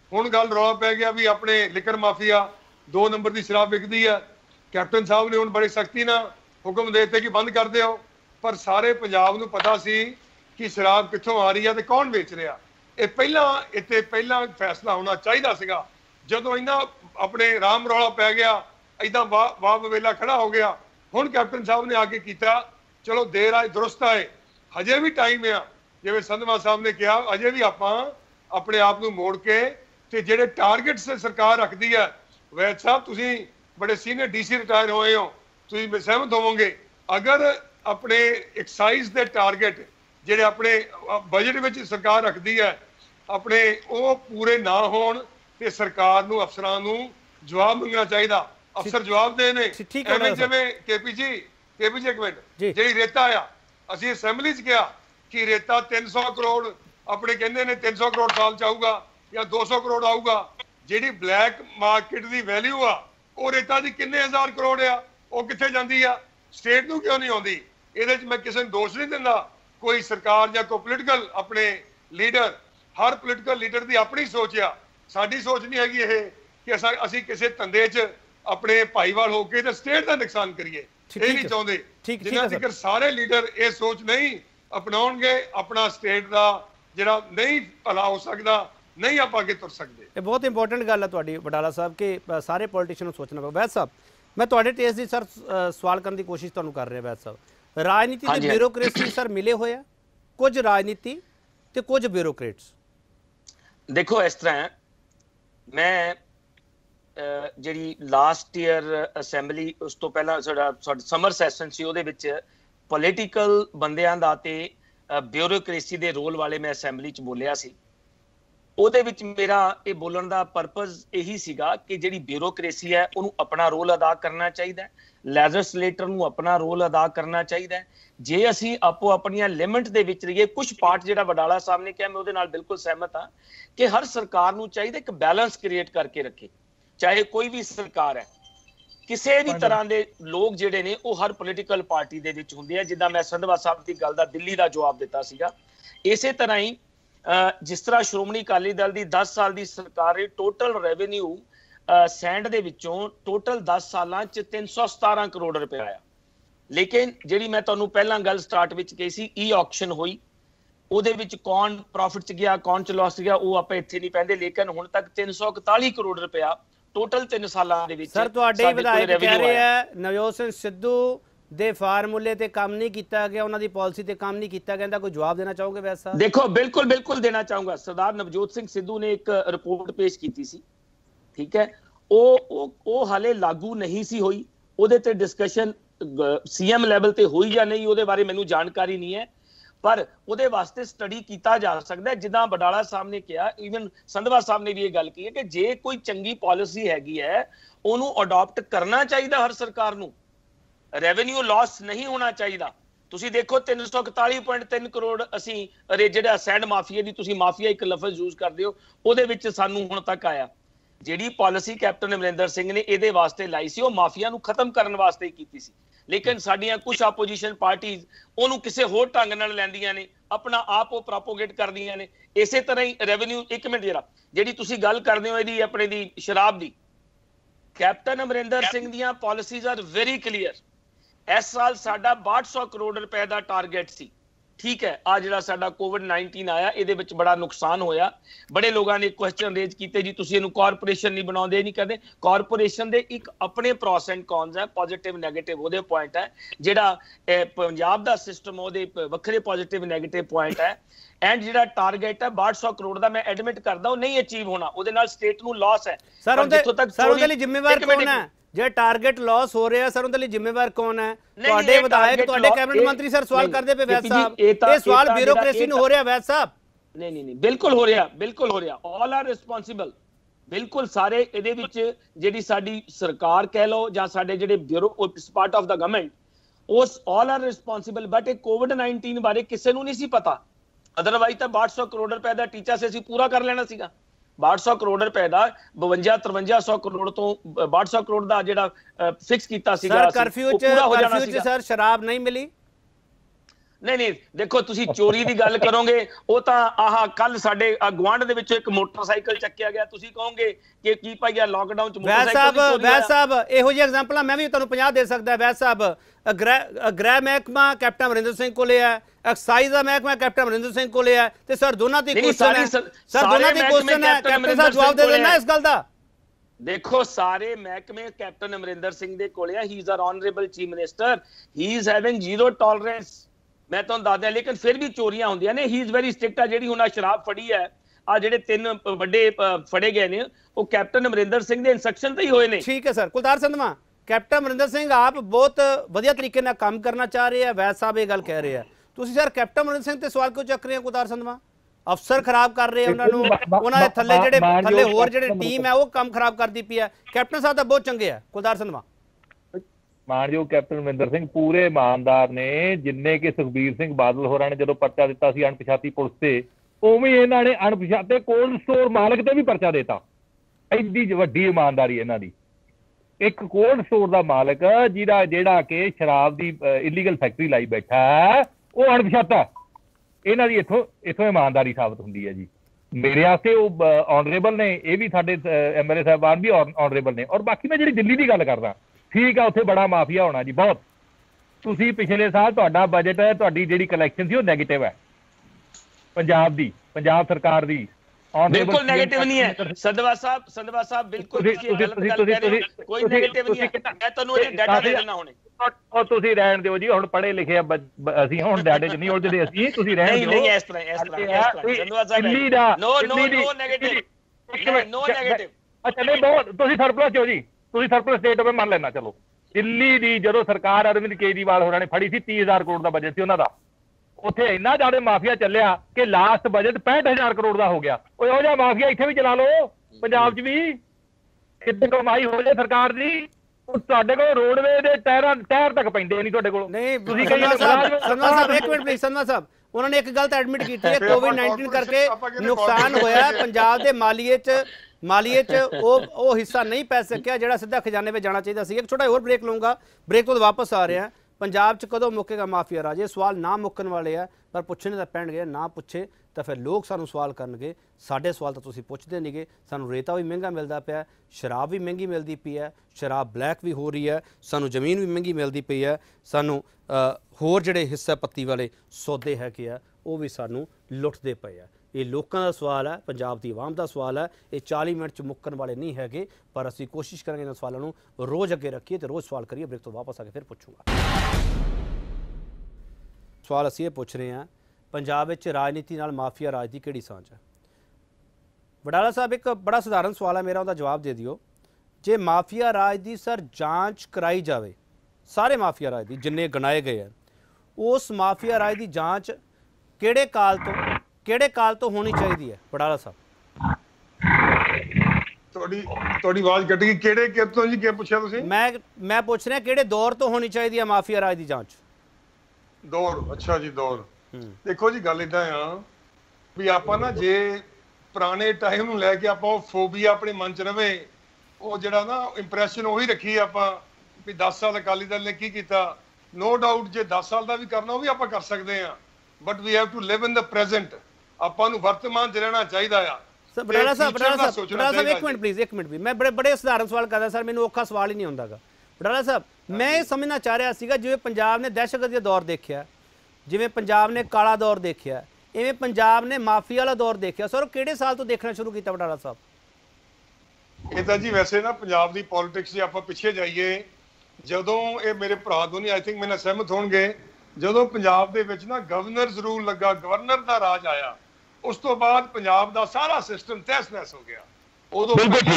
S5: ਹੁਣ ਗੱਲ ਰੌਲਾ ਪੈ ਗਿਆ ਵੀ ਆਪਣੇ ਲਿਕਰ ਮਾਫੀਆ 2 ਨੰਬਰ ਦੀ ਸ਼ਰਾਬ ਵਿਕਦੀ ਹੈ। ਕੈਪਟਨ ਸਾਹਿਬ ਨੇ ਹੁਣ ਬੜੀ ਸਖਤੀ ਨਾਲ ਹੁਕਮ ਦੇ ਦਿੱਤੇ ਕਿ ਬੰਦ ਕਰ ਦਿਓ, ਪਰ ਸਾਰੇ ਪੰਜਾਬ ਨੂੰ ਪਤਾ ਸੀ ਕਿ ਸ਼ਰਾਬ ਕਿੱਥੋਂ ਆ ਰਹੀ ਹੈ ਤੇ ਕੌਣ ਵੇਚ ਰਿਹਾ। ਇਹ ਪਹਿਲਾਂ ਫੈਸਲਾ ਹੋਣਾ ਚਾਹੀਦਾ ਸੀਗਾ। ਜਦੋਂ ਇਹਨਾਂ ਆਪਣੇ ਰਾਮ ਰੌਲਾ ਪੈ ਗਿਆ, ਏਦਾਂ ਵਾਹ ਵੇਲਾ ਖੜਾ ਹੋ ਗਿਆ, ਹੁਣ ਕੈਪਟਨ ਸਾਹਿਬ ਨੇ ਆ ਕੇ ਕੀਤਾ। ਚਲੋ ਦੇਰ ਆਏ ਦੁਰਸਤ ਆਏ, ਹਜੇ ਵੀ ਟਾਈਮ ਆ। ਜਿਵੇਂ ਸੰਧਵਾ ਸਾਹਿਬ ਨੇ ਕਿਹਾ, ਅਜੇ ਵੀ ਆਪਾਂ ਆਪਣੇ ਆਪ ਨੂੰ ਮੋੜ ਕੇ ਤੇ ਜਿਹੜੇ ਟਾਰਗੇਟਸ ਸਰਕਾਰ ਰੱਖਦੀ ਹੈ, ਵੈਦ ਸਾਹਿਬ ਤੁਸੀਂ ਬੜੇ ਸੀਨੀਅਰ ਡੀਸੀ ਰਿਟਾਇਰ ਹੋਏ ਹੋ, ਤੁਸੀਂ ਸਹਿਮਤ ਹੋਵੋਗੇ, ਅਗਰ ਆਪਣੇ ਐਕਸਾਈਜ਼ ਦੇ ਟਾਰਗੇਟ ਜਿਹੜੇ ਆਪਣੇ ਬਜਟ ਵਿੱਚ ਸਰਕਾਰ ਰੱਖਦੀ ਹੈ ਆਪਣੇ, ਉਹ ਪੂਰੇ ਨਾ ਹੋਣ ਤੇ ਸਰਕਾਰ ਨੂੰ, ਅਫਸਰਾਂ ਨੂੰ ਜਵਾਬ ਮੰਗਣਾ ਚਾਹੀਦਾ। ਅਫਸਰ ਜਵਾਬ ਦੇ ਨੇ, ਐਵੇਂ ਜਿਵੇਂ ਕੇਪੀਜੀ ਇੱਕ ਮਿੰਟ, ਜਿਹੜੀ ਰੇਤਾ ਆ, ਅਸੀਂ ਅਸੈਂਬਲੀ 'ਚ ਕਿਹਾ ਕਿ ਰੇਤਾ 300 ਕਰੋੜ ਆਪਣੇ ਕਹਿੰਦੇ ਨੇ 300 ਕਰੋੜ ਸਾਲ ਚ ਆਊਗਾ ਜਾਂ 200 ਕਰੋੜ ਆਊਗਾ। ਜਿਹੜੀ ਬਲੈਕ ਮਾਰਕੀਟ ਦੀ ਵੈਲਿਊ ਆ ਉਹ ਰੇਤਾ ਦੀ ਕਿੰਨੇ ਹਜ਼ਾਰ ਕਰੋੜ ਆ, ਉਹ ਕਿੱਥੇ ਜਾਂਦੀ ਆ? ਸਟੇਟ ਨੂੰ ਕਿਉਂ ਨਹੀਂ ਆਉਂਦੀ? ਇਹਦੇ 'ਚ ਮੈਂ ਕਿਸੇ ਨੂੰ ਦੋਸ਼ ਨਹੀਂ ਦਿੰਦਾ, ਕੋਈ ਸਰਕਾਰ ਜਾਂ ਕੋਈ ਪੋਲੀਟੀਕਲ ਆਪਣੇ ਲੀਡਰ, ਹਰ ਪੋਲੀਟੀਕਲ ਲੀਡਰ ਦੀ ਆਪਣੀ ਸੋਚ ਆ। ਸਾਡੀ ਸੋਚ ਨਹੀਂ ਹੈਗੀ ਇਹ ਕਿ ਅਸੀਂ ਕਿਸੇ ਧੰਦੇ 'ਚ ਆਪਣੇ ਭਾਈਵਾਲ ਹੋ ਕੇ ਤੇ ਸਟੇਟ ਦਾ ਨੁਕਸਾਨ ਕਰੀਏ, ਇਹ ਨਹੀਂ ਚਾਹੁੰਦੇ। ਜਿੰਨਾ ਤੱਕ ਸਾਰੇ ਲੀਡਰ ਇਹ ਸੋਚ ਨਹੀਂ ਅਪਣਾਉਣਗੇ, ਆਪਣਾ ਸਟੇਟ ਦਾ ਜਿਹੜਾ ਨਹੀਂ ਭਲਾ ਹੋ ਸਕਦਾ, ਨਹੀਂ ਆਪਾਂ ਅੱਗੇ ਤੁਰ ਸਕਦੇ।
S1: ਇਹ ਬਹੁਤ ਇੰਪੋਰਟੈਂਟ ਗੱਲ ਹੈ ਤੁਹਾਡੀ ਵਡਾਲਾ ਸਾਹਿਬ ਕਿ ਸਾਰੇ ਪੋਲੀਟੀਸ਼ੀਅਨ ਨੂੰ ਸੋਚਣਾ ਪਵੇਗਾ। ਵੈਦ ਸਾਹਿਬ, ਮੈਂ ਤੁਹਾਡੇ ਟੇਸਟ ਦੀ ਸਰ ਸਵਾਲ ਕਰਨ ਦੀ ਕੋਸ਼ਿਸ਼ ਤੁਹਾਨੂੰ ਕਰ ਰਿਹਾ। ਵੈਦ ਸਾਹਿਬ, ਰਾਜਨੀਤੀ ਤੇ ਬਿਊਰੋਕ੍ਰੇਸੀ ਸਰ ਮਿਲੇ ਹੋਏ ਆ, ਕੁਝ ਰਾਜਨੀਤੀ ਤੇ ਕੁਝ ਬਿਊਰੋਕਰੇਟਸ।
S7: ਦੇਖੋ ਇਸ ਤਰ੍ਹਾਂ, ਮੈਂ ਜਿਹੜੀ ਲਾਸਟ ਈਅਰ ਅਸੈਂਬਲੀ, ਉਸ ਤੋਂ ਪਹਿਲਾਂ ਸਾਡਾ ਸਮਰ ਸੈਸ਼ਨ ਸੀ, ਉਹਦੇ ਵਿੱਚ ਪੋਲੀਟੀਕਲ ਬੰਦਿਆਂ ਦਾ ਤੇ ਬਿਊਰੋਕ੍ਰੇਸੀ ਦੇ ਰੋਲ ਵਾਲੇ ਮੈਂ ਅਸੈਂਬਲੀ 'ਚ ਬੋਲਿਆ ਸੀ। ਉਹਦੇ ਵਿੱਚ ਮੇਰਾ ਇਹ ਬੋਲਣ ਦਾ ਪਰਪਸ ਇਹੀ ਸੀਗਾ ਕਿ ਜਿਹੜੀ ਬਿਊਰੋਕ੍ਰੇਸੀ ਹੈ ਉਹਨੂੰ ਆਪਣਾ ਰੋਲ ਅਦਾ ਕਰਨਾ ਚਾਹੀਦਾ ਹੈ, ਲੈਜਿਸਲੇਟਰ ਨੂੰ ਆਪਣਾ ਰੋਲ ਅਦਾ ਕਰਨਾ ਚਾਹੀਦਾ ਹੈ। ਜੇ ਅਸੀਂ ਆਪੋ ਆਪਣੀਆਂ ਲਿਮਿਟ ਦੇ ਵਿੱਚ ਰਹੀਏ, ਕੁਝ ਪਾਰਟ ਜਿਹੜਾ ਵਡਾਲਾ ਸਾਹਿਬ ਨੇ ਕਿਹਾ, ਮੈਂ ਉਹਦੇ ਨਾਲ ਬਿਲਕੁਲ ਸਹਿਮਤ ਹਾਂ ਕਿ ਹਰ ਸਰਕਾਰ ਨੂੰ ਚਾਹੀਦਾ ਇੱਕ ਬੈਲੈਂਸ ਕ੍ਰੀਏਟ ਕਰਕੇ ਰੱਖੇ, ਚਾਹੇ ਕੋਈ ਵੀ ਸਰਕਾਰ ਹੈ। ਕਿਸੇ ਵੀ ਤਰ੍ਹਾਂ ਦੇ ਲੋਕ ਜਿਹੜੇ ਨੇ ਉਹ ਹਰ ਪੋਲੀਟੀਕਲ ਪਾਰਟੀ ਦੇ ਵਿੱਚ ਹੁੰਦੇ ਆ। ਜਿੱਦਾਂ ਮੈਂ ਸੰਧਵਾ ਸਾਹਿਬ ਦੀ ਗੱਲ ਦਾ ਦਿੱਲੀ ਦਾ ਜਵਾਬ ਦਿੱਤਾ ਸੀਗਾ, ਇਸੇ ਤਰ੍ਹਾਂ ਹੀ ਜਿਸ ਤਰ੍ਹਾਂ ਸ਼੍ਰੋਮਣੀ ਅਕਾਲੀ ਦਲ ਦੀ 10 ਸਾਲ ਦੀ ਸਰਕਾਰ ਦੀ ਟੋਟਲ ਰੈਵਨਿਊ ਸੈਂਡ ਦੇ ਵਿੱਚੋਂ ਟੋਟਲ 10 ਸਾਲਾਂ 'ਚ 317 ਕਰੋੜ ਰੁਪਏ ਆਇਆ। ਲੇਕਿਨ ਜਿਹੜੀ ਮੈਂ ਤੁਹਾਨੂੰ ਪਹਿਲਾਂ ਗੱਲ ਸਟਾਰਟ ਵਿੱਚ ਕਹੀ ਸੀ, ਈ ਆਕਸ਼ਨ ਹੋਈ, ਉਹਦੇ ਵਿੱਚ ਕੌਣ ਪ੍ਰੋਫਿਟ 'ਚ ਗਿਆ, ਕੌਣ 'ਚ ਲਾਸ 'ਚ ਗਿਆ, ਉਹ ਆਪਾਂ ਇੱਥੇ ਨਹੀਂ ਪੈਂਦੇ। ਲੇਕਿਨ ਹੁਣ ਤੱਕ 341 ਕਰੋੜ ਰੁਪਇਆ ਟੋਟਲ 3 ਸਾਲਾਂ ਦੇ ਵਿੱਚ
S1: ਸਰ ਤੁਹਾਡੇ ਵਿਧਾਇਕ ਕਹਿ ਰਹੇ ਆ ਨਵਜੋਤ ਸਿੰਘ ਸਿੱਧੂ ਦੇ ਫਾਰਮੂਲੇ ਤੇ ਕੰਮ ਨਹੀਂ ਕੀਤਾ ਗਿਆ, ਉਹਨਾਂ ਦੀ ਪਾਲਿਸੀ ਤੇ ਕੰਮ ਨਹੀਂ ਕੀਤਾ ਗਿਆ। ਕੋਈ ਜਵਾਬ ਦੇਣਾ ਚਾਹੋਗੇ ਵੈਦ ਸਾਹਿਬ?
S7: ਦੇਖੋ ਬਿਲਕੁਲ ਦੇਣਾ ਚਾਹੂੰਗਾ। ਸਰਦਾਰ ਨਵਜੋਤ ਸਿੰਘ ਸਿੱਧੂ ਨੇ ਇੱਕ ਰਿਪੋਰਟ ਪੇਸ਼ ਕੀਤੀ ਸੀ, ਠੀਕ ਹੈ, ਉਹ ਹਾਲੇ ਲਾਗੂ ਨਹੀਂ ਸੀ ਹੋਈ। ਉਹਦੇ ਤੇ ਡਿਸਕਸ਼ਨ ਸੀਐਮ ਲੈਵਲ ਤੇ ਹੋਈ ਜਾਂ ਨਹੀਂ, ਉਹਦੇ ਬਾਰੇ ਮੈਨੂੰ ਜਾਣਕਾਰੀ ਨਹੀਂ ਹੈ, ਪਰ ਉਹਦੇ ਵਾਸਤੇ ਸਟੱਡੀ ਕੀਤਾ ਜਾ ਸਕਦਾ ਹੈ। ਜਿੱਦਾਂ ਵਡਾਲਾ ਸਾਹਿਬ ਨੇ ਕਿਹਾ, ਈਵਨ ਸੰਧਵਾ ਸਾਹਿਬ ਨੇ ਵੀ ਇਹ ਗੱਲ ਕਹੀ ਹੈ ਕਿ ਜੇ ਕੋਈ ਚੰਗੀ ਪਾਲਿਸੀ ਹੈਗੀ ਹੈ ਉਹਨੂੰ ਅਡਾਪਟ ਕਰਨਾ ਚਾਹੀਦਾ ਹਰ ਸਰਕਾਰ ਨੂੰ। ਰੈਵਨਿਊ ਲਾਸ ਨਹੀਂ ਹੋਣਾ ਚਾਹੀਦਾ। ਤੁਸੀਂ ਦੇਖੋ 341.3 ਕਰੋੜ ਅਸੀਂ ਜਿਹੜਾ ਸੈਂਡ ਮਾਫੀਆ ਦੀ ਤੁਸੀਂ ਮਾਫੀਆ ਇੱਕ ਲਫ਼ਜ਼ ਯੂਜ਼ ਕਰਦੇ ਹੋ, ਉਹਦੇ ਵਿੱਚ ਸਾਨੂੰ ਹੁਣ ਤੱਕ ਆਇਆ। ਜਿਹੜੀ ਪਾਲਿਸੀ ਕੈਪਟਨ ਅਮਰਿੰਦਰ ਸਿੰਘ ਨੇ ਇਹਦੇ ਵਾਸਤੇ ਲਾਈ ਸੀ, ਉਹ ਮਾਫੀਆ ਨੂੰ ਖਤਮ ਕਰਨ ਵਾਸਤੇ ਹੀ ਕੀਤੀ ਸੀ। ਲੇਕਿਨ ਸਾਡੀਆਂ ਕੁਝ ਆਪੋਜੀਸ਼ਨ ਪਾਰਟੀਆਂ ਉਹਨੂੰ ਕਿਸੇ ਹੋਰ ਢੰਗ ਨਾਲ ਲੈਂਦੀਆਂ ਨੇ, ਆਪਣਾ ਆਪ ਉਹ ਪ੍ਰੋਪੋਗੇਟ ਕਰਦੀਆਂ ਨੇ। ਇਸੇ ਤਰ੍ਹਾਂ ਹੀ ਰੈਵਨਿਊ, ਇੱਕ ਮਿੰਟ ਜਿਹੜੀ ਤੁਸੀਂ ਗੱਲ ਕਰਦੇ ਹੋ ਇਹਦੀ ਆਪਣੇ ਦੀ ਸ਼ਰਾਬ ਦੀ, ਕੈਪਟਨ ਅਮਰਿੰਦਰ ਸਿੰਘ ਦੀਆਂ ਪਾਲਿਸੀਜ਼ ਆਰ ਵੈਰੀ ਕਲੀਅਰ। ਇਸ ਸਾਲ ਸਾਡਾ 6200 ਕਰੋੜ ਰੁਪਏ ਦਾ ਟਾਰਗੇਟ ਸੀ, ਠੀਕ ਹੈ। ਆ ਜਿਹੜਾ ਸਾਡਾ ਕੋਵਿਡ-19 ਆਇਆ, ਇਹਦੇ ਵਿੱਚ ਬੜਾ ਨੁਕਸਾਨ ਹੋਇਆ। ਬੜੇ ਲੋਕਾਂ ਨੇ ਕੁਐਸਚਨ ਰੇਜ਼ ਕੀਤੇ, ਜੀ ਤੁਸੀਂ ਇਹਨੂੰ ਕਾਰਪੋਰੇਸ਼ਨ ਨਹੀਂ ਬਣਾਉਂਦੇ, ਨਹੀਂ ਕਰਦੇ। ਕਾਰਪੋਰੇਸ਼ਨ ਦੇ ਇੱਕ ਆਪਣੇ ਪ੍ਰੋਸ ਐਂਡ ਕੌਨਸ ਹੈ, ਪੋਜ਼ਿਟਿਵ ਨੈਗੇਟਿਵ ਉਹਦੇ ਪੁਆਇੰਟ ਹੈ। ਜਿਹੜਾ ਪੰਜਾਬ ਦਾ ਸਿਸਟਮ ਉਹਦੇ ਵੱਖਰੇ ਪੋਜ਼ਿਟਿਵ ਨੈਗੇਟਿਵ ਪੁਆਇੰਟ ਹੈ। ਐਂਡ ਜਿਹੜਾ ਟਾਰਗੇਟ ਹੈ 6200 ਕਰੋੜ ਦਾ, ਮੈਂ ਐਡਮਿਟ ਕਰਦਾ ਉਹ ਨਹੀਂ ਅਚੀਵ ਹੋਣਾ, ਉਹਦੇ ਨਾਲ ਸਟੇਟ ਨੂੰ ਲਾਸ ਹੈ।
S1: ਸਰ ਉਹਦੇ ਲਈ ਜ਼ਿੰਮੇਵਾਰ ਕੌਣ ਹੈ? ਜੇ ਟਾਰਗੇਟ ਲਾਸ ਹੋ ਰਿਹਾ ਸਰ, ਉਹਦੇ ਲਈ ਜ਼ਿੰਮੇਵਾਰ ਕੌਣ ਹੈ? ਤੁਹਾਡੇ ਵਿਧਾਇਕ, ਤੁਹਾਡੇ ਕੈਬਨਿਟ ਮੰਤਰੀ ਸਰ ਸਵਾਲ ਕਰਦੇ ਪਏ ਵੈਦ ਸਾਹਿਬ, ਇਹ ਸਵਾਲ ਬਿਊਰੋਕ੍ਰੇਸੀ ਨੂੰ ਹੋ ਰਿਹਾ ਵੈਦ ਸਾਹਿਬ? ਨਹੀਂ, ਬਿਲਕੁਲ ਹੋ ਰਿਹਾ। ਆਲ ਆਰ ਰਿਸਪੌਂਸਿਬਲ, ਬਿਲਕੁਲ ਸਾਰੇ ਇਹਦੇ ਵਿੱਚ। ਜਿਹੜੀ ਸਾਡੀ ਸਰਕਾਰ ਕਹਿ ਲਓ ਜਾਂ ਸਾਡੇ ਜਿਹੜੇ bureau part of the government, ਉਸ ਆਲ ਆਰ ਰਿਸਪੌਂਸਿਬਲ। ਬਟ ਇਹ ਕੋਵਿਡ-19 ਬਾਰੇ ਕਿਸੇ ਨੂੰ ਨਹੀਂ ਸੀ ਪਤਾ, ਅਦਰਵਾਈਜ਼ ਤਾਂ 6200 ਕਰੋੜ ਰੁਪਏ ਦਾ ਟੀਚਾ ਸੀ ਅਸੀਂ ਪੂਰਾ ਕਰ ਲੈਣਾ ਸੀਗਾ। 6200 ਕਰੋੜ ਰੁਪਏ ਦਾ 52-5300 ਕਰੋੜ ਤੋਂ 6200 ਕਰੋੜ ਦਾ ਜਿਹੜਾ ਫਿਕਸ ਕੀਤਾ ਸੀਗਾ, ਸਰ ਕਰਫਿਊ ਚ ਸਰ ਸ਼ਰਾਬ ਨਹੀਂ ਮਿਲੀ।
S7: ਨਹੀਂ ਦੇਖੋ, ਤੁਸੀਂ ਚੋਰੀ ਦੀ ਗੱਲ ਕਰੋਗੇ, ਉਹ ਤਾਂ ਆਹ ਕੱਲ ਸਾਡੇ ਗੁਆਂਢ ਦੇ ਵਿੱਚੋਂ ਇੱਕ ਮੋਟਰਸਾਈਕਲ ਚੱਕਿਆ ਗਿਆ, ਤੁਸੀਂ ਕਹੋਗੇ ਕਿ ਕੀ ਭਾਈਆ ਲਾਕਡਾਊਨ ਚ ਮੋਟਰਸਾਈਕਲ
S1: ਵੈਦ ਸਾਹਿਬ ਇਹੋ ਜਿਹੀ ਐਗਜ਼ਾਮਪਲਾਂ ਮੈਂ ਵੀ ਤੁਹਾਨੂੰ 50 ਦੇ ਸਕਦਾ। ਵੈਦ ਸਾਹਿਬ ਗ੍ਰਹਿ ਮਹਿਕਮਾ ਕੈਪਟਨ ਅਮਰਿੰਦਰ ਸਿੰਘ ਕੋਲੇ ਹੈ, ਐਕਸਾਈਜ਼ ਦਾ ਮਹਿਕਮਾ ਕੈਪਟਨ ਅਮਰਿੰਦਰ ਸਿੰਘ ਕੋਲੇ ਹੈ, ਤੇ ਸਰ ਦੋਨਾਂ ਦੀ ਕੁਐਸਚਨ ਹੈ, ਸਰ ਦੋਨਾਂ ਦੀ ਕੁਐਸਚਨ ਹੈ, ਕੈਪਟਨ ਸਾਹਿਬ ਜਵਾਬ ਦੇ ਦੇਣਾ ਇਸ ਗੱਲ ਦਾ।
S7: ਦੇਖੋ ਸਾਰੇ ਮਹਿਕਮੇ ਕੈਪਟਨ ਅਮਰਿੰਦਰ ਸਿੰਘ ਦੇ ਕੋਲੇ ਆ, he is our honourable chief minister, he is having zero tolerance, ਮੈਂ ਤੁਹਾਨੂੰ ਦੱਸ ਦਿਆਂ। ਲੇਕਿਨ ਫਿਰ ਵੀ ਚੋਰੀਆਂ ਹੁੰਦੀਆਂ ਨੇ, ਹੀ ਇਜ਼ ਵੈਰੀ ਸਟ੍ਰਿਕਟ ਆ। ਜਿਹੜੀ ਹੁਣ ਆ ਸ਼ਰਾਬ ਫੜੀ ਹੈ, ਆ ਜਿਹੜੇ 3 ਵੱਡੇ ਫੜੇ ਗਏ ਨੇ, ਉਹ ਕੈਪਟਨ ਅਮਰਿੰਦਰ ਸਿੰਘ ਦੇ ਇਨਸਟਰਕਸ਼ਨ ਤੇ ਹੀ ਹੋਏ ਨੇ।
S1: ਠੀਕ ਹੈ ਸਰ। ਕੁਲਤਾਰ ਸੰਧਵਾ, ਕੈਪਟਨ ਅਮਰਿੰਦਰ ਸਿੰਘ ਆਪ ਬਹੁਤ ਵਧੀਆ ਤਰੀਕੇ ਨਾਲ ਕੰਮ ਕਰਨਾ ਚਾਹ ਰਹੇ ਆ, ਵੈਦ ਸਾਹਿਬ ਇਹ ਗੱਲ ਕਹਿ ਰਹੇ ਆ, ਤੁਸੀਂ ਸਰ ਕੈਪਟਨ ਅਮਰਿੰਦਰ ਸਿੰਘ ਤੇ ਸਵਾਲ ਕਿਉਂ ਚੱਕ ਰਹੇ ਹੋ? ਕੁਲਤਾਰ ਸੰਧਵਾ, ਅਫਸਰ ਖਰਾਬ ਕਰ ਰਹੇ ਉਹਨਾਂ ਨੂੰ, ਉਹਨਾਂ ਦੇ ਥੱਲੇ ਹੋਰ ਜਿਹੜੇ ਟੀਮ ਹੈ ਉਹ ਕੰਮ ਖਰਾਬ ਕਰਦੀ ਪਈ ਹੈ। ਕੈਪਟਨ ਸਾਹਿਬ ਤਾਂ ਬਹੁਤ ਚੰਗੇ ਆ। ਕੁਲਤਾਰ ਸੰਧਵਾ,
S6: ਮਾਨਯੋਗ ਕੈਪਟਨ ਅਮਰਿੰਦਰ ਸਿੰਘ ਪੂਰੇ ਇਮਾਨਦਾਰ ਨੇ, ਜਿੰਨੇ ਕਿ ਸੁਖਬੀਰ ਸਿੰਘ ਬਾਦਲ ਹੋਰਾਂ ਨੇ ਜਦੋਂ ਪਰਚਾ ਦਿੱਤਾ ਸੀ ਅਣਪਛਾਤੀ ਪੁਲਿਸ ਤੇ, ਉਵੇਂ ਇਹਨਾਂ ਨੇ ਅਣਪਛਾਤੇ ਕੋਲਡ ਸਟੋਰ ਮਾਲਕ ਤੇ ਵੀ ਪਰਚਾ ਦਿੱਤਾ। ਐਡੀ ਵੱਡੀ ਇਮਾਨਦਾਰੀ ਇਹਨਾਂ ਦੀ। ਇੱਕ ਕੋਲਡ ਸਟੋਰ ਦਾ ਮਾਲਕ ਜਿਹੜਾ ਕਿ ਸ਼ਰਾਬ ਦੀ ਇਲੀਗਲ ਫੈਕਟਰੀ ਲਾਈ ਬੈਠਾ ਹੈ, ਉਹ ਅਣਪਛਾਤਾ। ਇਹਨਾਂ ਦੀ ਇੱਥੋਂ ਇਮਾਨਦਾਰੀ ਸਾਬਤ ਹੁੰਦੀ ਹੈ ਜੀ। ਮੇਰੇ ਵਾਸਤੇ ਉਹ ਆਨਰੇਬਲ ਨੇ, ਇਹ ਵੀ ਸਾਡੇ MLA ਸਾਹਿਬਾਨ ਵੀ ਆਨਰੇਬਲ ਨੇ। ਔਰ ਬਾਕੀ ਮੈਂ ਜਿਹੜੀ ਦਿੱਲੀ ਦੀ ਗੱਲ ਕਰਦਾ, ਠੀਕ ਆ, ਉੱਥੇ ਬੜਾ ਮਾਫੀਆ ਹੋਣਾ ਜੀ, ਬਹੁਤ। ਤੁਸੀਂ ਪਿਛਲੇ ਸਾਲ ਤੁਹਾਡਾ ਬਜਟ, ਤੁਹਾਡੀ ਜਿਹੜੀ ਕਲੈਕਸ਼ਨ ਸੀ ਉਹ ਨੈਗੇਟਿਵ ਹੈ ਪੰਜਾਬ ਸਰਕਾਰ ਦੀ।
S7: ਬਿਲਕੁਲ ਨੈਗੇਟਿਵ ਨਹੀਂ ਹੈ ਸੰਧਵਾ ਸਾਹਿਬ, ਬਿਲਕੁਲ ਕੋਈ ਨੈਗੇਟਿਵ ਨਹੀਂ ਹੈ। ਮੈਂ ਤੁਹਾਨੂੰ ਇਹ ਡਾਟਾ ਦੇ ਦੇਣਾ ਹੁਣੇ।
S6: ਉਹ ਤੁਸੀਂ ਰਹਿਣ ਦਿਓ ਜੀ, ਹੁਣ ਪੜ੍ਹੇ ਲਿਖੇ ਅਸੀਂ, ਹੁਣ ਡਾਟੇ 'ਚ ਨਹੀਂ ਉਲਝਦੇ ਅਸੀਂ, ਤੁਸੀਂ ਰਹਿਣ ਦਿਓ।
S7: ਨਹੀਂ ਇਸ ਤਰ੍ਹਾਂ ਦਿੱਲੀ ਦਾ ਨੋ ਨੈਗੇਟਿਵ।
S6: ਅੱਛਾ ਨਹੀਂ, ਬਹੁਤ ਤੁਸੀਂ ਸਰਪਲਸ ਹੋ ਜੀ, ਤੁਸੀਂ ਸਰਪਲਸ ਸਟੇਟ ਹੋ, ਮੰਨ ਲੈਣਾ। ਚਲੋ ਦਿੱਲੀ ਦੀ ਜਦੋਂ ਸਰਕਾਰ ਅਰਵਿੰਦ ਕੇਜਰੀਵਾਲ ਹੋਰਾਂ ਨੇ ਫੜੀ ਸੀ, 30,000 ਕਰੋੜ ਦਾ ਬਜਟ ਸੀ ਉਹਨਾਂ ਦਾ। ਉੱਥੇ ਇੰਨਾ ਜ਼ਿਆਦਾ ਮਾਫੀਆ ਚੱਲਿਆ ਕਿ ਲਾਸਟ ਬਜਟ 65,000 ਕਰੋੜ ਦਾ ਹੋ ਗਿਆ। ਉਹ ਇਹੋ ਜਿਹਾ ਮਾਫੀਆ ਇੱਥੇ ਵੀ ਚਲਾ ਲਓ, ਪੰਜਾਬ 'ਚ ਵੀ, ਕਿਤੇ ਕਮਾਈ ਹੋ ਜਾਏ ਸਰਕਾਰ ਦੀ। ਤੁਹਾਡੇ ਕੋਲ ਰੋਡਵੇ ਦੇ ਟਾਇਰ ਤੱਕ ਪੈਂਦੇ ਨਹੀਂ ਤੁਹਾਡੇ ਕੋਲ।
S1: ਨਹੀਂ ਤੁਸੀਂ ਸੰਧਵਾ ਸਾਹਿਬ ਇੱਕ ਮਿੰਟ ਪਲੀਜ਼। ਸੰਧਵਾ ਸਾਹਿਬ, ਉਹਨਾਂ ਨੇ ਇੱਕ ਗੱਲ ਤਾਂ ਐਡਮਿਟ ਕੀਤੀ ਹੈ, COVID-19 ਕਰਕੇ ਨੁਕਸਾਨ ਹੋਇਆ ਪੰਜਾਬ ਦੇ ਮਾਲੀਏ 'ਚ ਉਹ ਹਿੱਸਾ ਨਹੀਂ ਪੈ ਸਕਿਆ ਜਿਹੜਾ ਸਿੱਧਾ ਖਜ਼ਾਨੇ ਵਿੱਚ ਜਾਣਾ ਚਾਹੀਦਾ ਸੀ। ਇੱਕ ਛੋਟਾ ਹੋਰ ਬ੍ਰੇਕ ਲਊਂਗਾ, ਬ੍ਰੇਕ ਤੋਂ ਵਾਪਸ ਆ ਰਿਹਾ। ਪੰਜਾਬ 'ਚ ਕਦੋਂ ਮੁੱਕੇਗਾ ਮਾਫੀਆ ਰਾਜ? ਇਹ ਸਵਾਲ ਨਾ ਮੁੱਕਣ ਵਾਲੇ ਆ, ਪਰ ਪੁੱਛਣੇ ਤਾਂ ਪੈਣਗੇ। ਨਾ ਪੁੱਛੇ ਤਾਂ ਫਿਰ ਲੋਕ ਸਾਨੂੰ ਸਵਾਲ ਕਰਨਗੇ, ਸਾਡੇ ਸਵਾਲ ਤਾਂ ਤੁਸੀਂ ਪੁੱਛਦੇ ਨਹੀਂਗੇ। ਸਾਨੂੰ ਰੇਤਾ ਵੀ ਮਹਿੰਗਾ ਮਿਲਦਾ ਪਿਆ, ਸ਼ਰਾਬ ਵੀ ਮਹਿੰਗੀ ਮਿਲਦੀ ਪਈ ਹੈ, ਸ਼ਰਾਬ ਬਲੈਕ ਵੀ ਹੋ ਰਹੀ ਹੈ, ਸਾਨੂੰ ਜ਼ਮੀਨ ਵੀ ਮਹਿੰਗੀ ਮਿਲਦੀ ਪਈ ਹੈ, ਸਾਨੂੰ ਹੋਰ ਜਿਹੜੇ ਹਿੱਸਾ ਪੱਤੀ ਵਾਲੇ ਸੌਦੇ ਹੈਗੇ ਆ ਉਹ ਵੀ ਸਾਨੂੰ ਲੁੱਟਦੇ ਪਏ ਆ। ਇਹ ਲੋਕਾਂ ਦਾ ਸਵਾਲ ਹੈ, ਪੰਜਾਬ ਦੀ ਆਵਾਮ ਦਾ ਸਵਾਲ ਹੈ। ਇਹ 40 ਮਿੰਟ 'ਚ ਮੁੱਕਣ ਵਾਲੇ ਨਹੀਂ ਹੈਗੇ, ਪਰ ਅਸੀਂ ਕੋਸ਼ਿਸ਼ ਕਰਾਂਗੇ ਇਹਨਾਂ ਸਵਾਲਾਂ ਨੂੰ ਰੋਜ਼ ਅੱਗੇ ਰੱਖੀਏ ਤੇ ਰੋਜ਼ ਸਵਾਲ ਕਰੀਏ। ਬ੍ਰੇਕ ਤੋਂ ਵਾਪਸ ਆ ਕੇ ਫਿਰ ਪੁੱਛੂੰਗਾ। ਸਵਾਲ ਅਸੀਂ ਇਹ ਪੁੱਛ ਰਹੇ ਹਾਂ, ਪੰਜਾਬ ਵਿੱਚ ਰਾਜਨੀਤੀ ਨਾਲ ਮਾਫੀਆ ਰਾਜ ਦੀ ਕਿਹੜੀ ਸਾਂਝ ਹੈ? ਵਡਾਲਾ ਸਾਹਿਬ, ਇੱਕ ਬੜਾ ਸਧਾਰਨ ਸਵਾਲ ਹੈ ਮੇਰਾ, ਉਹਦਾ ਜਵਾਬ ਦੇ ਦਿਓ। ਜੇ ਮਾਫੀਆ ਰਾਜ ਦੀ ਸਰ ਜਾਂਚ ਕਰਾਈ ਜਾਵੇ, ਸਾਰੇ ਮਾਫੀਆ ਰਾਜ ਦੀ ਜਿੰਨੇ ਗਣਾਏ ਗਏ ਹਨ, ਉਸ ਮਾਫੀਆ ਰਾਜ ਦੀ ਜਾਂਚ ਕਿਹੜੇ ਕਾਲ ਤੋਂ ਹੋਣੀ ਚਾਹੀਦੀ ਹੈ? ਵਡਾਲਾ ਸਾਹਿਬ,
S5: ਤੁਹਾਡੀ ਆਵਾਜ਼ ਕੱਟ ਗਈ। ਕਿਹੜੇ ਕਿਤੋਂ ਜੀ, ਕੀ ਪੁੱਛਿਆ ਤੁਸੀਂ?
S1: ਮੈਂ ਪੁੱਛ ਰਿਹਾ ਕਿਹੜੇ ਦੌਰ ਤੋਂ ਹੋਣੀ ਚਾਹੀਦੀ ਹੈ ਮਾਫੀਆ ਰਾਜ ਦੀ ਜਾਂਚ?
S5: ਦੌਰ? ਅੱਛਾ ਜੀ, ਦੌਰ। ਦੇਖੋ ਜੀ, ਗੱਲ ਇਦਾਂ ਆ ਵੀ ਆਪਾਂ ਨਾ, ਜੇ ਪੁਰਾਣੇ ਟਾਈਮ ਨੂੰ ਲੈ ਕੇ ਆਪਾਂ ਉਹ ਫੋਬੀਆ ਆਪਣੇ ਮਨ 'ਚ ਰਵੇ, ਉਹ ਜਿਹੜਾ ਨਾ ਇੰਪ੍ਰੈਸ਼ਨ ਉਹੀ ਰੱਖੀ ਆਪਾਂ ਵੀ 10 ਸਾਲ ਅਕਾਲੀ ਦਲ ਨੇ ਕੀ ਕੀਤਾ। ਨੋ ਡਾਊਟ ਜੇ 10 ਸਾਲ ਦਾ ਵੀ ਕਰਨਾ ਉਹ ਵੀ ਆਪਾਂ ਕਰ ਸਕਦੇ ਆ, but we have to live in the present. ਆਪਾਂ ਨੂੰ ਵਰਤਮਾਨ 'ਚ ਰਹਿਣਾ ਚਾਹੀਦਾ ਆ।
S1: ਵਡਾਲਾ ਸਾਹਿਬ ਇੱਕ ਮਿੰਟ ਪਲੀਜ਼, ਇੱਕ ਮਿੰਟ ਵੀ। ਮੈਂ ਬੜੇ ਸਧਾਰਨ ਸਵਾਲ ਕਰਦਾ ਸਰ, ਮੈਨੂੰ ਔਖਾ ਸਵਾਲ ਹੀ ਨਹੀਂ ਹੁੰਦਾਗਾ। ਵਡਾਲਾ ਸਾਹਿਬ, ਮੈਂ ਇਹ ਸਮਝਣਾ ਚਾਹ ਰਿਹਾ ਸੀਗਾ, ਜਿਵੇਂ ਪੰਜਾਬ ਨੇ ਦਹਿਸ਼ਤਗਰਦੀ ਦਾ ਦੌਰ ਦੇਖਿਆ, ਜਿਵੇਂ ਪੰਜਾਬ ਨੇ ਕਾਲਾ ਦੌਰ ਦੇਖਿਆ, ਇਵੇਂ ਪੰਜਾਬ ਨੇ ਮਾਫੀਆ ਵਾਲਾ ਦੌਰ ਦੇਖਿਆ। ਸਰ ਉਹ ਕਿਹੜੇ ਸਾਲ ਤੋਂ ਦੇਖਣਾ ਸ਼ੁਰੂ ਕੀਤਾ ਵਡਾਲਾ ਸਾਹਿਬ?
S5: ਇਹ ਤਾਂ ਜੀ ਵੈਸੇ ਨਾ ਪੰਜਾਬ ਦੀ ਪੋਲਿਟਿਕਸ ਜੇ ਆਪਾਂ ਪਿੱਛੇ ਜਾਈਏ, ਜਦੋਂ ਇਹ ਮੇਰੇ ਭਰਾ ਦੋਨੇ ਆਈ ਥਿੰਕ ਮੇਰੇ ਨਾਲ ਸਹਿਮਤ ਹੋਣਗੇ, ਜਦੋਂ ਪੰਜਾਬ ਦੇ ਵਿੱਚ ਨਾ ਗਵਰਨਰਸ ਰੂਲ ਲੱਗਾ, ਗਵਰਨਰ ਦਾ ਰਾਜ ਆਇਆ, ਉਸ ਤੋਂ ਬਾਅਦ ਪੰਜਾਬ ਦਾ ਸਾਰਾ ਸਿਸਟਮ ਤਹਿਸ-ਨਹਿਸ ਹੋ ਗਿਆ। ਉਦੋਂ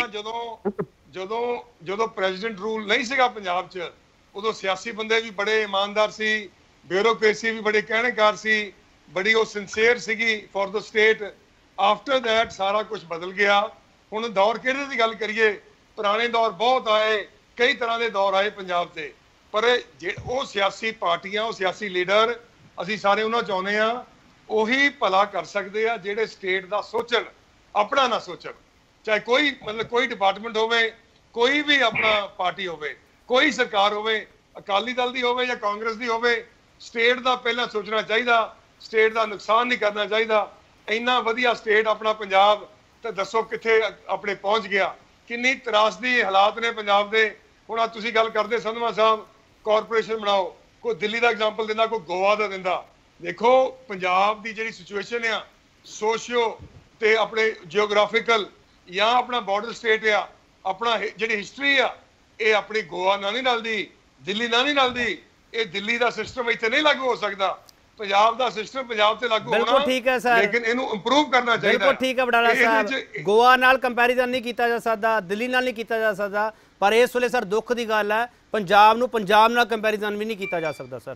S5: ਜਦੋਂ ਪ੍ਰੈਜ਼ੀਡੈਂਟ ਰੂਲ ਨਹੀਂ ਸੀਗਾ ਪੰਜਾਬ 'ਚ, ਉਦੋਂ ਸਿਆਸੀ ਬੰਦੇ ਵੀ ਬੜੇ ਇਮਾਨਦਾਰ ਸੀ, ਬਿਊਰੋਕ੍ਰੇਸੀ ਵੀ ਬੜੇ ਕਹਿਣੇਕਾਰ ਸੀ, ਬੜੀ ਉਹ ਸਿੰਸੀਅਰ ਸੀਗੀ for the state. After that ਸਾਰਾ ਕੁਝ ਬਦਲ ਗਿਆ। ਹੁਣ ਦੌਰ ਕਿਹੜੇ ਦੀ ਗੱਲ ਕਰੀਏ? ਪੁਰਾਣੇ ਦੌਰ ਬਹੁਤ ਆਏ, ਕਈ ਤਰ੍ਹਾਂ ਦੇ ਦੌਰ ਆਏ ਪੰਜਾਬ ਤੇ, ਪਰ ਉਹ ਸਿਆਸੀ ਪਾਰਟੀਆਂ, ਉਹ ਸਿਆਸੀ ਲੀਡਰ, ਅਸੀਂ ਸਾਰੇ ਉਹਨਾਂ ਚਾਹੁੰਦੇ ਆ ਉਹੀ ਭਲਾ ਕਰ ਸਕਦੇ ਆ ਜਿਹੜੇ ਸਟੇਟ ਦਾ ਸੋਚਣ, ਆਪਣਾ ਨਾ ਸੋਚਣ। ਚਾਹੇ ਕੋਈ ਕੋਈ ਡਿਪਾਰਟਮੈਂਟ ਹੋਵੇ, ਕੋਈ ਵੀ ਆਪਣਾ ਪਾਰਟੀ ਹੋਵੇ, ਕੋਈ ਸਰਕਾਰ ਹੋਵੇ, ਅਕਾਲੀ ਦਲ ਦੀ ਹੋਵੇ ਜਾਂ ਕਾਂਗਰਸ ਦੀ ਹੋਵੇ, ਸਟੇਟ ਦਾ ਪਹਿਲਾਂ ਸੋਚਣਾ ਚਾਹੀਦਾ, ਸਟੇਟ ਦਾ ਨੁਕਸਾਨ ਨਹੀਂ ਕਰਨਾ ਚਾਹੀਦਾ। ਇੰਨਾ ਵਧੀਆ ਸਟੇਟ ਆਪਣਾ ਪੰਜਾਬ, ਤੇ ਦੱਸੋ ਕਿੱਥੇ ਆਪਣੇ ਪਹੁੰਚ ਗਿਆ। ਕਿੰਨੀ ਤਰਾਸਦੀ ਹਾਲਾਤ ਨੇ ਪੰਜਾਬ ਦੇ। ਹੁਣ ਆ ਤੁਸੀਂ ਗੱਲ ਕਰਦੇ ਸੰਧਵਾ ਸਾਹਿਬ ਕਾਰਪੋਰੇਸ਼ਨ ਬਣਾਓ, ਕੋਈ ਦਿੱਲੀ ਦਾ ਐਗਜ਼ਾਮਪਲ ਦਿੰਦਾ, ਕੋਈ ਗੋਆ ਦਾ ਦਿੰਦਾ। ਦੇਖੋ ਪੰਜਾਬ ਦੀ ਜਿਹੜੀ ਸਿਚੁਏਸ਼ਨ ਆ ਸੋਸ਼ੀਓ ਤੇ ਆਪਣੇ ਜਿਓਗ੍ਰਾਫਿਕਲ ਜਾਂ ਆਪਣਾ ਬਾਰਡਰ ਸਟੇਟ ਆ, ਆਪਣਾ ਜਿਹੜੀ ਹਿਸਟਰੀ ਆ, ਇਹ ਆਪਣੀ ਗੋਆ ਨਾਲ ਨਹੀਂ ਰਲਦੀ, ਦਿੱਲੀ ਨਾਲ ਨਹੀਂ ਰਲਦੀ। ਇਹ ਦਿੱਲੀ ਦਾ ਸਿਸਟਮ ਇੱਥੇ ਨਹੀਂ ਲਾਗੂ ਹੋ ਸਕਦਾ। ਪੰਜਾਬ ਦਾ ਸਿਸਟਮ ਪੰਜਾਬ ਤੇ ਲਾਗੂ ਹੋਣਾ,
S1: ਬਿਲਕੁਲ ਠੀਕ ਹੈ ਸਰ,
S5: ਲੇਕਿਨ ਇਹਨੂੰ ਇੰਪਰੂਵ ਕਰਨਾ ਚਾਹੀਦਾ।
S1: ਬਿਲਕੁਲ ਠੀਕ ਹੈ ਵਡਾਲਾ ਸਾਹਿਬ, ਗੋਆ ਨਾਲ ਕੰਪੈਰੀਜ਼ਨ ਨਹੀਂ ਕੀਤਾ ਜਾ ਸਕਦਾ, ਦਿੱਲੀ ਨਾਲ ਨਹੀਂ ਕੀਤਾ ਜਾ ਸਕਦਾ, ਪਰ ਇਸ ਵੇਲੇ ਸਰ ਦੁੱਖ ਦੀ ਗੱਲ ਹੈ ਪੰਜਾਬ ਨੂੰ ਪੰਜਾਬ ਨਾਲ ਕੰਪੈਰੀਜ਼ਨ ਵੀ ਨਹੀਂ ਕੀਤਾ ਜਾ ਸਕਦਾ ਸਰ।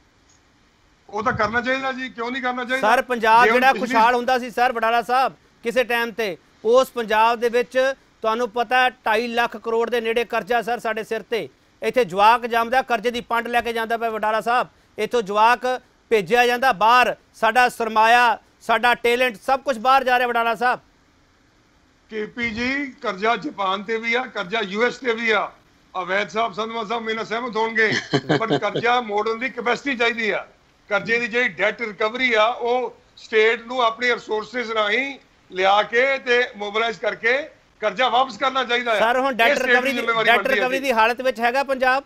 S5: ਉਹ ਤਾਂ ਕਰਨਾ ਚਾਹੀਦਾ ਜੀ, ਕਿਉਂ ਨਹੀਂ ਕਰਨਾ ਚਾਹੀਦਾ
S1: ਸਰ? ਪੰਜਾਬ ਜਿਹੜਾ ਖੁਸ਼ਹਾਲ ਹੁੰਦਾ ਸੀ ਸਰ ਵਡਾਲਾ ਸਾਹਿਬ ਕਿਸੇ ਟਾਈਮ ਤੇ, ਉਸ ਪੰਜਾਬ ਦੇ ਵਿੱਚ ਤੁਹਾਨੂੰ ਪਤਾ 2.5 ਲੱਖ ਕਰੋੜ ਦੇ ਨੇੜੇ ਕਰਜ਼ਾ ਸਰ ਸਾਡੇ ਸਿਰ ਤੇ। ਇੱਥੇ ਜਵਾਕ ਜੰਮਦਾ ਕਰਜ਼ੇ ਦੀ ਪੰਡ ਲੈ ਕੇ ਜਾਂਦਾ ਪਿਆ ਵਡਾਲਾ ਸਾਹਿਬ, ਇੱਥੋਂ ਜਵਾਕ ਭੇਜਿਆ ਜਾਂਦਾ ਬਾਹਰ, ਸਾਡਾ ਸਰਮਾਇਆ, ਸਾਡਾ ਟੈਲੈਂਟ ਸਭ ਕੁਝ ਬਾਹਰ ਜਾ ਰਿਹਾ ਵਡਾਲਾ ਸਾਹਿਬ।
S5: ਕੇਪੀ ਜੀ ਕਰਜ਼ਾ ਜਾਪਾਨ ਤੇ ਵੀ ਆ, ਕਰਜ਼ਾ US ਤੇ ਵੀ ਆ। ਅਵੈਧ ਸਾਹਿਬ ਸੰਧਵਾ ਸਾਹਿਬ ਮੇਰੇ ਨਾਲ ਸਹਿਮਤ ਹੋਣਗੇ, ਪਰ ਕਰਜ਼ਾ ਮੋੜਨ ਦੀ ਕੈਪੈਸਿਟੀ ਚਾਹੀਦੀ ਆ। ਕਰਜ਼ੇ ਦੀ ਜਿਹੜੀ ਡੈਟ ਰਿਕਵਰੀ ਆ ਉਹ ਸਟੇਟ ਨੂੰ ਆਪਣੀ ਰਿਸੋਰਸਿਸ ਰਾਹੀਂ ਲਿਆ ਕੇ ਤੇ ਮੋਬਿਲਾਈਜ਼ ਕਰਕੇ ਕਰਜ਼ਾ ਵਾਪਸ ਕਰਨਾ ਚਾਹੀਦਾ ਹੈ।
S1: ਸਰ ਹੁਣ ਡੈਟ ਰਿਕਵਰੀ ਦੀ ਹਾਲਤ ਵਿੱਚ ਹੈਗਾ ਪੰਜਾਬ?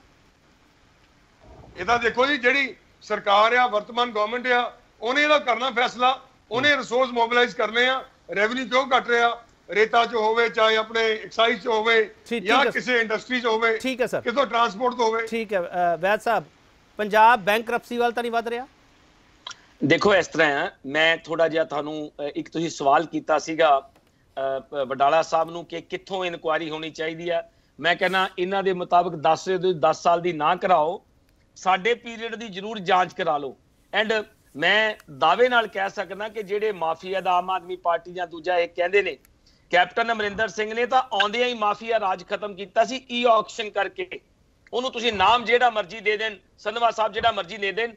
S5: ਇਹਦਾ ਦੇਖੋ ਜੀ, ਜਿਹੜੀ ਸਰਕਾਰ ਆ, ਵਰਤਮਾਨ ਗਵਰਨਮੈਂਟ ਆ, ਉਹਨੇ ਇਹਦਾ ਕਰਨਾ ਫੈਸਲਾ, ਉਹਨੇ ਰਿਸੋਰਸ ਮੋਬਿਲਾਈਜ਼ ਕਰਨੇ ਆ। ਰੈਵਨਿਊ ਕਿਉਂ ਘਟ ਰਿਹਾ? ਰੇਤਾ ਚ ਹੋਵੇ, ਚਾਹੇ ਆਪਣੇ ਐਕਸਾਈਜ਼ ਚ ਹੋਵੇ, ਜਾਂ ਕਿਸੇ ਇੰਡਸਟਰੀ ਚ ਹੋਵੇ,
S1: ਠੀਕ ਹੈ ਸਰ,
S5: ਕਿਤੋਂ ਟਰਾਂਸਪੋਰਟ ਤੋਂ ਹੋਵੇ।
S1: ਠੀਕ ਹੈ ਵੈਦ ਸਾਹਿਬ, ਪੰਜਾਬ ਬੈਂਕਰਪਸੀ ਵੱਲ ਤਾਂ ਨਹੀਂ ਵੱਧ ਰਿਹਾ?
S7: ਦੇਖੋ ਇਸ ਤਰ੍ਹਾਂ ਹੈ, ਮੈਂ ਥੋੜਾ ਜਿਹਾ ਤੁਹਾਨੂੰ ਇੱਕ ਤੁਸੀਂ ਸਵਾਲ ਕੀਤਾ ਸੀਗਾ ਵਡਾਲਾ ਸਾਹਿਬ ਨੂੰ ਕਿ ਕਿੱਥੋਂ ਇਨਕੁਆਇਰੀ ਹੋਣੀ ਚਾਹੀਦੀ ਹੈ। ਮੈਂ ਕਹਿੰਦਾ ਇਹਨਾਂ ਦੇ ਮੁਤਾਬਕ 10 ਸਾਲ ਦੀ ਨਾ ਕਰਾਓ, ਸਾਡੇ ਪੀਰੀਅਡ ਦੀ ਜ਼ਰੂਰ ਜਾਂਚ ਕਰਾ ਲਓ। ਐਂਡ ਮੈਂ ਦਾਅਵੇ ਨਾਲ ਕਹਿ ਸਕਦਾ ਕਿ ਜਿਹੜੇ ਮਾਫੀਆ ਦਾ ਆਮ ਆਦਮੀ ਪਾਰਟੀ ਜਾਂ ਦੂਜਾ ਇਹ ਕਹਿੰਦੇ ਨੇ, ਕੈਪਟਨ ਅਮਰਿੰਦਰ ਸਿੰਘ ਨੇ ਤਾਂ ਆਉਂਦਿਆਂ ਹੀ ਮਾਫੀਆ ਰਾਜ ਖਤਮ ਕੀਤਾ ਸੀ ਈ ਆਕਸ਼ਨ ਕਰਕੇ। ਉਹਨੂੰ ਤੁਸੀਂ ਨਾਮ ਜਿਹੜਾ ਮਰਜ਼ੀ ਦੇ ਦੇਣ, ਸੰਧਵਾ ਸਾਹਿਬ ਜਿਹੜਾ ਮਰਜ਼ੀ ਦੇ ਦੇਣ,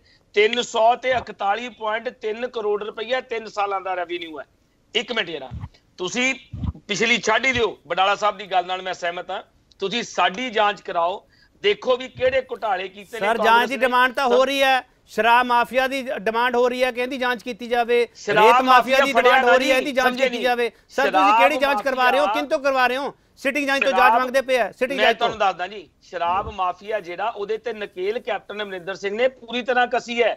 S7: 341.3 ਕਰੋੜ ਰੁਪਈਆ 3 ਸਾਲਾਂ ਦਾ ਰੈਵਨਿਊ ਹੈ। ਇੱਕ ਮਿੰਟ ਜਰਾ, ਤੁਸੀਂ ਪਿਛਲੀ ਛੱਡ ਹੀ ਦਿਓ, ਵਡਾਲਾ ਸਾਹਿਬ ਦੀ ਗੱਲ ਨਾਲ ਮੈਂ ਸਹਿਮਤ ਹਾਂ। ਤੁਸੀਂ ਸਾਡੀ ਜਾਂਚ ਕਰਾਓ, ਦੇਖੋ ਵੀ ਕਿਹੜੇ ਘੁਟਾਲੇ ਕੀਤੇ ਨੇ।
S1: ਸਰ ਜਾਂਚ ਦੀ ਡਿਮਾਂਡ ਤਾਂ ਹੋ ਰਹੀ ਹੈ, ਸ਼ਰਾਬ ਮਾਫੀਆ ਦੀ ਡਿਮਾਂਡ ਹੋ ਰਹੀ ਹੈ ਕਿ ਇਹਦੀ ਜਾਂਚ ਕੀਤੀ ਜਾਵੇ, ਰੇਤ ਮਾਫੀਆ ਦੀ ਡਿਮਾਂਡ ਹੋ ਰਹੀ ਹੈ ਇਹਦੀ ਜਾਂਚ ਕੀਤੀ ਜਾਵੇ। ਸਰ ਤੁਸੀਂ ਕਿਹੜੀ ਜਾਂਚ ਕਰਵਾ ਰਹੇ ਹੋ, ਕਿੰਤੋਂ ਕਰਵਾ ਰਹੇ ਹੋ? ਸਿਟਿੰਗ ਜੱਜ ਤੋਂ ਜਾਂਚ ਮੰਗਦੇ ਪਏ ਆ, ਸਿਟਿੰਗ ਜੱਜ ਤੋਂ।
S7: ਮੈਂ ਤੁਹਾਨੂੰ ਦੱਸਦਾ ਜੀ, ਸ਼ਰਾਬ ਮਾਫੀਆ ਜਿਹੜਾ ਉਹਦੇ ਤੇ ਨਕੇਲ ਕੈਪਟਨ ਅਮਰਿੰਦਰ ਸਿੰਘ ਨੇ ਪੂਰੀ ਤਰ੍ਹਾਂ ਕਸੀ ਹੈ।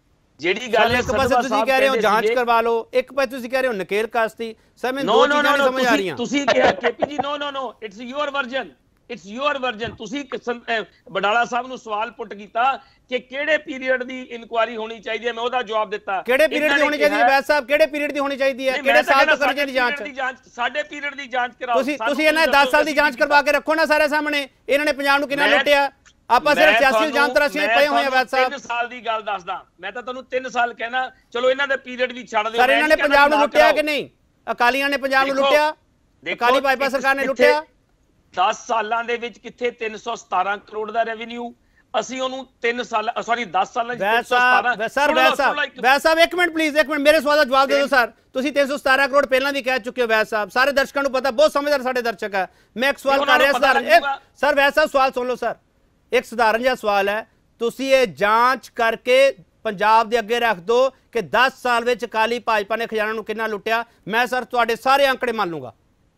S7: ਜਿਹੜੀ ਗੱਲ
S1: ਇੱਕ ਪਾਸੇ ਤੁਸੀਂ ਕਹਿ ਰਹੇ ਹੋ ਜਾਂਚ ਕਰਵਾ ਲਓ, ਇੱਕ ਪਾਸੇ ਤੁਸੀਂ ਕਹਿ ਰਹੇ ਹੋ ਨਕੇਲ ਕਾਸਤੀ। ਸਰ ਮੈਨੂੰ ਦੋ ਚੀਜ਼ਾਂ ਨਹੀਂ ਸਮਝ ਆ ਰਹੀਆਂ।
S7: ਤੁਸੀਂ ਕਿਹਾ KP ji, no it's your version, it's your version. ਤੁਸੀਂ ਵਡਾਲਾ ਸਾਹਿਬ ਨੂੰ ਸਵਾਲ ਪੁੱਟ ਕੀਤਾ ਕਿ ਕਿਹੜੇ ਪੀਰੀਅਡ ਦੀ ਇਨਕੁਆਇਰੀ ਹੋਣੀ ਚਾਹੀਦੀ ਹੈ, ਮੈਂ ਉਹਦਾ ਜਵਾਬ ਦਿੱਤਾ।
S1: ਕਿਹੜੇ ਪੀਰੀਅਡ ਦੀ ਹੋਣੀ ਚਾਹੀਦੀ ਹੈ ਵੈਦ ਸਾਹਿਬ? ਕਿਹੜੇ ਪੀਰੀਅਡ ਦੀ ਹੋਣੀ ਚਾਹੀਦੀ ਹੈ? ਕਿਹੜੇ ਸਾਲ ਤੋਂ ਕਰਨੀ ਚਾਹੀਦੀ ਜਾਂਚ?
S7: ਸਾਡੇ ਪੀਰੀਅਡ ਦੀ ਜਾਂਚ ਕਰਾਓ।
S1: ਤੁਸੀਂ ਇਹਨਾਂ 10 ਸਾਲ ਦੀ ਜਾਂਚ ਕਰਵਾ ਕੇ ਰੱਖੋ ਨਾ ਸਾਰੇ ਸਾਹਮਣੇ। ਇਹਨਾਂ ਨੇ ਪੰਜਾਬ ਨੂੰ ਕਿੰਨਾ ਲੁੱਟਿਆ? ਆਪਾਂ ਸਿਰਫ ਸਿਆਸੀ ਇਲਜ਼ਾਮ ਤਰਾਸ਼ੀਆਂ ਪਏ ਹੋਏ ਆ ਵੈਦ ਸਾਹਿਬ।
S7: 3 ਸਾਲ ਦੀ ਗੱਲ ਦੱਸਦਾ ਮੈਂ ਤਾਂ ਤੁਹਾਨੂੰ, 3 ਸਾਲ ਕਹਿਣਾ, ਚਲੋ ਇਹਨਾਂ ਦੇ ਪੀਰੀਅਡ ਵੀ ਛੱਡ ਦਿਓ।
S1: ਸਰ ਇਹਨਾਂ ਨੇ ਪੰਜਾਬ ਨੂੰ ਲੁੱਟਿਆ ਕਿ ਨਹੀਂ? ਅਕਾਲੀਆਂ ਨੇ ਪੰਜਾਬ ਨੂੰ ਲੁੱਟਿਆ? ਅਕਾਲੀ ਭਾਜਪਾ ਸਰਕਾਰ ਨੇ ਲੁੱਟਿਆ?
S7: 10 ਸਾਲਾਂ ਦੇ ਵਿੱਚ ਕਿੱਥੇ 317 ਕਰੋੜ ਦਾ ਰੈਵਨਿਊ, ਅਸੀਂ ਉਹਨੂੰ 10 ਸਾਲਾਂ ਵਿੱਚ 317।
S1: ਸਰ ਵੈਦ ਸਾਹਿਬ ਇੱਕ ਮਿੰਟ ਪਲੀਜ਼, ਇੱਕ ਮਿੰਟ ਮੇਰੇ ਸਵਾਲ ਦਾ ਜਵਾਬ ਦੇ ਦਿਓ ਸਰ। ਤੁਸੀਂ 317 ਕਰੋੜ ਪਹਿਲਾਂ ਵੀ ਕਹਿ ਚੁੱਕੇ ਹੋ ਵੈਦ ਸਾਹਿਬ, ਸਾਰੇ ਦਰਸ਼ਕਾਂ ਨੂੰ ਪਤਾ, ਬਹੁਤ ਸਮਝਦਾਰ ਸਾਡੇ ਦਰਸ਼ਕ ਹੈ। ਮੈਂ ਇੱਕ ਸਵਾਲ ਕਰ ਰਿਹਾ ਸਰ ਵੈਦ ਸਾਹਿਬ, ਸਵਾਲ ਸੁਣ ਲਓ ਸਰ। ਇੱਕ ਸਧਾਰਨ ਜਿਹਾ ਸਵਾਲ ਹੈ, ਤੁਸੀਂ ਇਹ ਜਾਂਚ ਕਰਕੇ ਪੰਜਾਬ ਦੇ ਅੱਗੇ ਰੱਖ ਦਿਓ ਕਿ 10 ਸਾਲ ਵਿੱਚ ਅਕਾਲੀ ਭਾਜਪਾ ਨੇ ਖਜ਼ਾਨਾ ਨੂੰ ਕਿੰਨਾ ਲੁੱਟਿਆ। ਮੈਂ ਸਰ ਤੁਹਾਡੇ ਸਾਰੇ ਅੰਕੜੇ ਮੰਨ ਲੂੰਗਾ।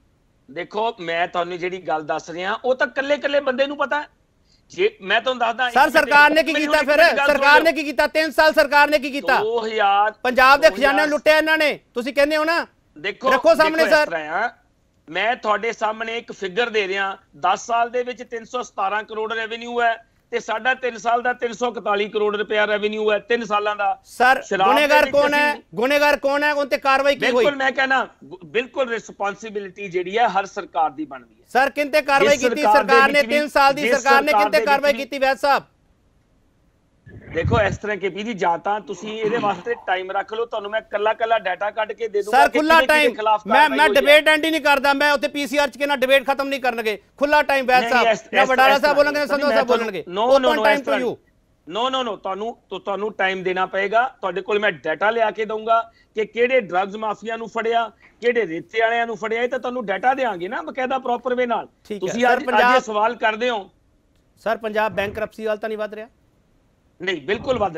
S7: ਦੇਖੋ ਮੈਂ ਤੁਹਾਨੂੰ ਜਿਹੜੀ ਗੱਲ ਦੱਸ ਰਿਹਾ ਉਹ ਤਾਂ ਕੱਲੇ ਬੰਦੇ ਨੂੰ ਪਤਾ। ਜੇ ਮੈਂ ਤੁਹਾਨੂੰ ਦੱਸਦਾ
S1: ਸਰ ਸਰਕਾਰ ਨੇ ਕੀ ਕੀਤਾ ਫਿਰ? ਸਰਕਾਰ ਨੇ ਕੀ ਕੀਤਾ 3 ਸਾਲ? ਸਰਕਾਰ ਨੇ ਕੀ ਕੀਤਾ?
S7: 2000
S1: ਪੰਜਾਬ ਦੇ ਖਜ਼ਾਨੇ ਨੂੰ ਲੁੱਟਿਆ ਇਹਨਾਂ ਨੇ, ਤੁਸੀਂ ਕਹਿੰਦੇ ਹੋ ਨਾ।
S7: ਦੇਖੋ
S1: ਰੱਖੋ ਸਾਹਮਣੇ ਸਰ।
S7: ਮੈਂ ਤੁਹਾਡੇ ਸਾਹਮਣੇ ਇੱਕ ਫਿਗਰ ਦੇ ਰਿਹਾ, 10 ਸਾਲ ਦੇ ਵਿੱਚ 317 ਕਰੋੜ ਰੈਵਨਿਊ ਹੈ ਤੇ ਸਾਡਾ 3 ਸਾਲ ਦਾ 341 ਕਰੋੜ ਰੁਪਇਆ ਰੈਵਨਿਊ ਹੈ 3 ਸਾਲਾਂ ਦਾ।
S1: ਸਰ ਗੁਨੇਗਾਰ ਕੌਣ ਹੈ? ਗੁਨੇਗਾਰ ਕੌਣ ਹੈ? ਉਹਨਾਂ ਤੇ ਕਾਰਵਾਈ ਕੀ ਹੋਈ?
S7: ਬਿਲਕੁਲ ਮੈਂ ਕਹਿਣਾ, ਬਿਲਕੁਲ ਰਿਸਪੌਂਸਿਬਿਲਿਟੀ ਜਿਹੜੀ ਹੈ ਹਰ ਸਰਕਾਰ ਦੀ ਬਣਦੀ ਹੈ।
S1: ਸਰ ਕਿੰਤੇ ਕਾਰਵਾਈ ਕੀਤੀ ਸਰਕਾਰ ਨੇ? 3 ਸਾਲ ਦੀ ਸਰਕਾਰ ਨੇ ਕਿੰਤੇ ਕਾਰਵਾਈ ਕੀਤੀ ਵੈਦ ਸਾਹਿਬ?
S7: ਦੇਖੋ ਇਸ ਤਰ੍ਹਾਂ ਕਿ ਵੀ ਜਾਂ ਤਾਂ ਤੁਸੀਂ ਇਹਦੇ ਵਾਸਤੇ ਟਾਈਮ ਰੱਖ ਲਓ, ਤੁਹਾਨੂੰ ਮੈਂ ਕੱਲਾ ਡਾਟਾ ਕੱਢ ਕੇ ਦੇ ਦੂੰਗਾ।
S1: ਸਰ ਖੁੱਲਾ ਟਾਈਮ, ਮੈਂ ਡਿਬੇਟ ਐਂਡ ਹੀ ਨਹੀਂ ਕਰਦਾ, ਮੈਂ ਉੱਥੇ ਪੀਸੀਆਰ ਚ ਕਿਹਨਾਂ ਡਿਬੇਟ ਖਤਮ ਨਹੀਂ ਕਰਨਗੇ। ਖੁੱਲਾ ਟਾਈਮ ਵੈਦ ਸਾਹਿਬ, ਨਾ ਵਡਾਲਾ ਸਾਹਿਬ ਬੋਲਣਗੇ ਨਾ ਸੰਧਵਾ ਸਾਹਿਬ ਬੋਲਣਗੇ।
S7: ਨੋ ਤੁਹਾਨੂੰ ਟਾਈਮ ਦੇਣਾ ਪਏਗਾ। ਤੁਹਾਡੇ ਕੋਲ ਮੈਂ ਡਾਟਾ ਲਿਆ ਕੇ ਦਊਂਗਾ ਕਿ ਕਿਹੜੇ ਡਰੱਗਸ ਮਾਫੀਆ ਨੂੰ ਫੜਿਆ, ਕਿਹੜੇ ਰੇਤੇ ਵਾਲਿਆਂ ਨੂੰ ਫੜਿਆ, ਇਹ ਤਾਂ ਤੁਹਾਨੂੰ ਡਾਟਾ ਦੇਾਂਗੇ ਨਾ ਬਕਾਇਦਾ ਪ੍ਰੋਪਰ ਵੇ ਨਾਲ। ਤੁਸੀਂ ਅੱਜ ਸਵਾਲ ਕਰਦੇ ਹੋ।
S1: ਸਰ ਪੰਜਾਬ ਬੈਂਕਰਪਸੀ ਵੱਲ ਤਾਂ ਨਹੀਂ ਵੱਧ ਰਿਹਾ?
S7: ਨਹੀਂ ਬਿਲਕੁਲ ਵੱਧ ਰਿਹਾ,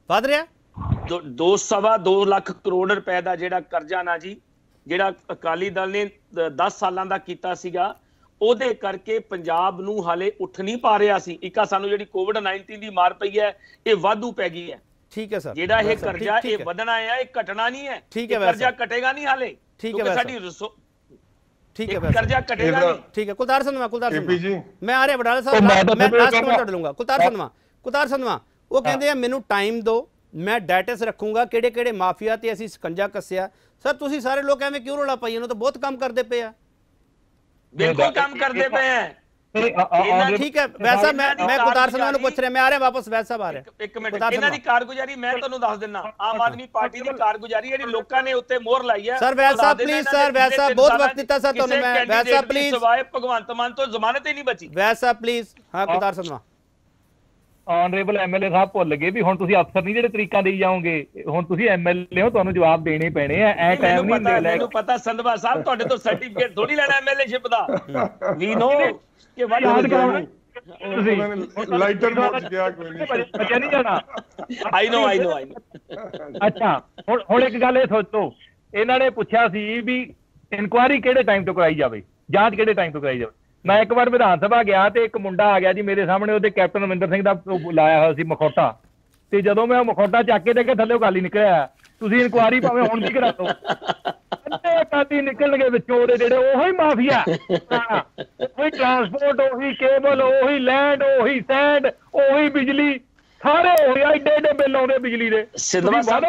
S1: ਵਧ ਰਿਹਾ
S7: 2.25 ਲੱਖ ਕਰੋੜ ਰੁਪਏ ਦਾ ਜਿਹੜਾ ਕਰਜ਼ਾ ਨਾ ਜੀ, ਜਿਹੜਾ ਅਕਾਲੀ ਦਲ ਨੇ 10 ਸਾਲਾਂ ਦਾ ਕੀਤਾ ਸੀਗਾ, ਉਹਦੇ ਕਰਕੇ ਪੰਜਾਬ ਨੂੰ ਹਾਲੇ ਉੱਠ ਨਹੀਂ ਪਾ ਰਿਹਾ ਸੀ। ਇੱਕ ਸਾਨੂੰ ਜਿਹੜੀ COVID-19 ਦੀ ਮਾਰ ਪਈ ਹੈ, ਇਹ ਵਾਧੂ ਪੈ ਗਈ ਹੈ।
S1: ਠੀਕ ਹੈ ਸਰ,
S7: ਜਿਹੜਾ ਇਹ ਕਰਜ਼ਾ ਇਹ ਵਧਣਾ ਹੈ, ਇਹ ਘਟਣਾ ਨਹੀਂ ਹੈ।
S1: ਠੀਕ ਹੈ,
S7: ਕਰਜ਼ਾ ਘਟੇਗਾ ਨਹੀਂ ਹਾਲੇ,
S1: ਕਿਉਂਕਿ
S7: ਸਾਡੀ
S1: ਠੀਕ ਹੈ
S7: ਕਰਜ਼ਾ ਘਟੇਗਾ ਨਹੀਂ।
S1: ਠੀਕ ਹੈ ਕੁਲਤਾਰ ਸੰਧਵਾ,
S5: ਜੀ
S1: ਮੈਂ ਆ ਰਿਹਾ ਵਡਾਲਾ ਸਾਹਿਬ, ਮੈਂ ਲਾਸਟ ਕਮੈਂਟ ਤੁਹਾਡੇ ਲੂੰਗਾ। ਕੁਲਤਾਰ ਸੰਧਵਾ ਉਹ ਕਹਿੰਦੇ ਆ ਮੈਨੂੰ ਟਾਈਮ ਦਿਓ, ਮੈਂ ਡਾਟਾਸ ਰੱਖੂੰਗਾ ਕਿਹੜੇ ਕਿਹੜੇ ਮਾਫੀਆ ਤੇ ਅਸੀਂ ਸਕੰਜਾ ਕੱਸਿਆ। ਸਰ ਤੁਸੀਂ ਸਾਰੇ ਲੋਕ ਐਵੇਂ ਕਿਉਂ ਰੌਲਾ ਪਾਈ, ਉਹਨੂੰ ਤਾਂ ਬਹੁਤ ਕੰਮ ਕਰਦੇ ਪਏ ਆ।
S7: ਬਿਲਕੁਲ ਕੰਮ ਕਰਦੇ ਪਏ ਆ।
S1: ਠੀਕ ਹੈ ਵੈਦ ਸਾਹਿਬ, ਮੈਂ ਕੁਲਤਾਰ ਸੰਧਵਾ ਨੂੰ ਪੁੱਛ ਰਿਹਾ, ਮੈਂ ਆ ਰਿਹਾ ਵਾਪਸ, ਵੈਦ ਸਾਹਿਬ ਆ ਰਿਹਾ।
S7: ਇੱਕ ਮਿੰਟ, ਇਹਨਾਂ ਦੀ ਕਾਰਗੁਜ਼ਾਰੀ ਮੈਂ ਤੁਹਾਨੂੰ ਦੱਸ ਦਿੰਦਾ। ਆਮ ਆਦਮੀ ਪਾਰਟੀ ਦੀ ਕਾਰਗੁਜ਼ਾਰੀ ਜਿਹੜੀ ਲੋਕਾਂ ਨੇ ਉੱਤੇ ਮੋਹਰ ਲਾਈ ਹੈ।
S1: ਸਰ ਵੈਦ ਸਾਹਿਬ ਪਲੀਜ਼, ਸਰ ਵੈਦ ਸਾਹਿਬ ਬਹੁਤ ਵਕਤ ਦਿੱਤਾ ਸਰ ਤੁਹਾਨੂੰ ਮੈਂ। ਵੈਦ ਸਾਹਿਬ ਪਲੀਜ਼,
S7: ਸਿਵਾਏ ਭਗਵੰਤ ਮਾਨ ਤੋਂ ਜ਼ਮਾਨਤ ਹੀ ਨਹੀਂ ਬਚੀ।
S1: ਵੈਦ ਸਾਹਿਬ ਪਲੀਜ਼। ਹਾਂ ਕੁਲਤਾਰ ਸੰਧਵਾ।
S6: ਆਨਰੇਬਲ ਐਮਐਲਏ ਸਾਹਿਬ ਭੁੱਲ ਗਏ ਵੀ ਹੁਣ ਤੁਸੀਂ ਅਫਸਰ ਨਹੀਂ ਜਿਹੜੇ ਤਰੀਕਾਂ ਦੇਈ ਜਾਓਗੇ, ਹੁਣ ਤੁਸੀਂ ਐਮਐਲਏ ਹੋ, ਤੁਹਾਨੂੰ ਜਵਾਬ ਦੇਣੇ ਪੈਣੇ ਆ। ਐ ਟਾਈਮ ਨਹੀਂ ਲੈ ਲੈ।
S7: ਮੈਨੂੰ ਪਤਾ ਸੰਧਵਾ ਸਾਹਿਬ ਤੁਹਾਡੇ ਤੋਂ ਸਰਟੀਫਿਕੇਟ ਥੋੜੀ ਲੈਣਾ ਐਮਐਲਏਸ਼ਿਪ ਦਾ। ਵੀ ਨੋ ਕਿ
S6: ਯਾਦ ਕਰਾਉਣਾ
S5: ਤੁਸੀਂ ਲਾਈਟਰ ਮੋਡ ਗਿਆ, ਕੋਈ ਨਹੀਂ
S6: ਬੱਚਾ ਨਹੀਂ ਜਾਣਾ।
S7: ਆਈ ਨੋ।
S6: ਅੱਛਾ ਹੁਣ ਇੱਕ ਗੱਲ ਇਹ ਸੋਚੋ, ਇਹਨਾਂ ਨੇ ਪੁੱਛਿਆ ਸੀ ਵੀ ਇਨਕੁਆਇਰੀ ਕਿਹੜੇ ਟਾਈਮ ਤੋਂ ਕਰਾਈ ਜਾਵੇ, ਜਾਂਚ ਕਿਹੜੇ ਟਾਈਮ ਤੋਂ ਕਰਾਈ ਜਾਵੇ। ਮੈਂ ਇੱਕ ਵਾਰ ਵਿਧਾਨ ਸਭਾ ਗਿਆ ਤੇ ਇੱਕ ਮੁੰਡਾ ਆ ਗਿਆ ਜੀ ਮੇਰੇ ਸਾਹਮਣੇ, ਉਹਦੇ ਕੈਪਟਨ ਅਮਰਿੰਦਰ ਸਿੰਘ ਦਾ ਲਾਇਆ ਹੋਇਆ ਸੀ ਮਖੌਟਾ, ਤੇ ਜਦੋਂ ਮੈਂ ਉਹ ਮਖੌਟਾ ਚੱਕ ਕੇ ਦੇਖਿਆ ਥੱਲੇ ਗਾਲੀ ਨਿਕਲਿਆ। ਤੁਸੀਂ ਇਨਕੁਆਇਰੀ ਭਾਵੇਂ ਹੁਣ ਵੀ ਕਰਾ ਦਿਓ, ਕਾਤੀ ਨਿਕਲਣਗੇ ਵਿੱਚੋਂ ਉਹਦੇ ਜਿਹੜੇ ਉਹੀ ਮਾਫੀਆ, ਉਹੀ ਟਰਾਂਸਪੋਰਟ, ਉਹੀ ਕੇਬਲ, ਉਹੀ ਲੈਂਡ, ਉਹੀ ਸੈਂਡ, ਉਹੀ ਬਿਜਲੀ, ਸਾਰੇ ਉਹੀ ਐਡੇ ਐਡੇ ਬਿੱਲ ਆਉਂਦੇ ਬਿਜਲੀ ਦੇ।
S7: ਸਿੱਧਵਾ ਸਾਹਿਬ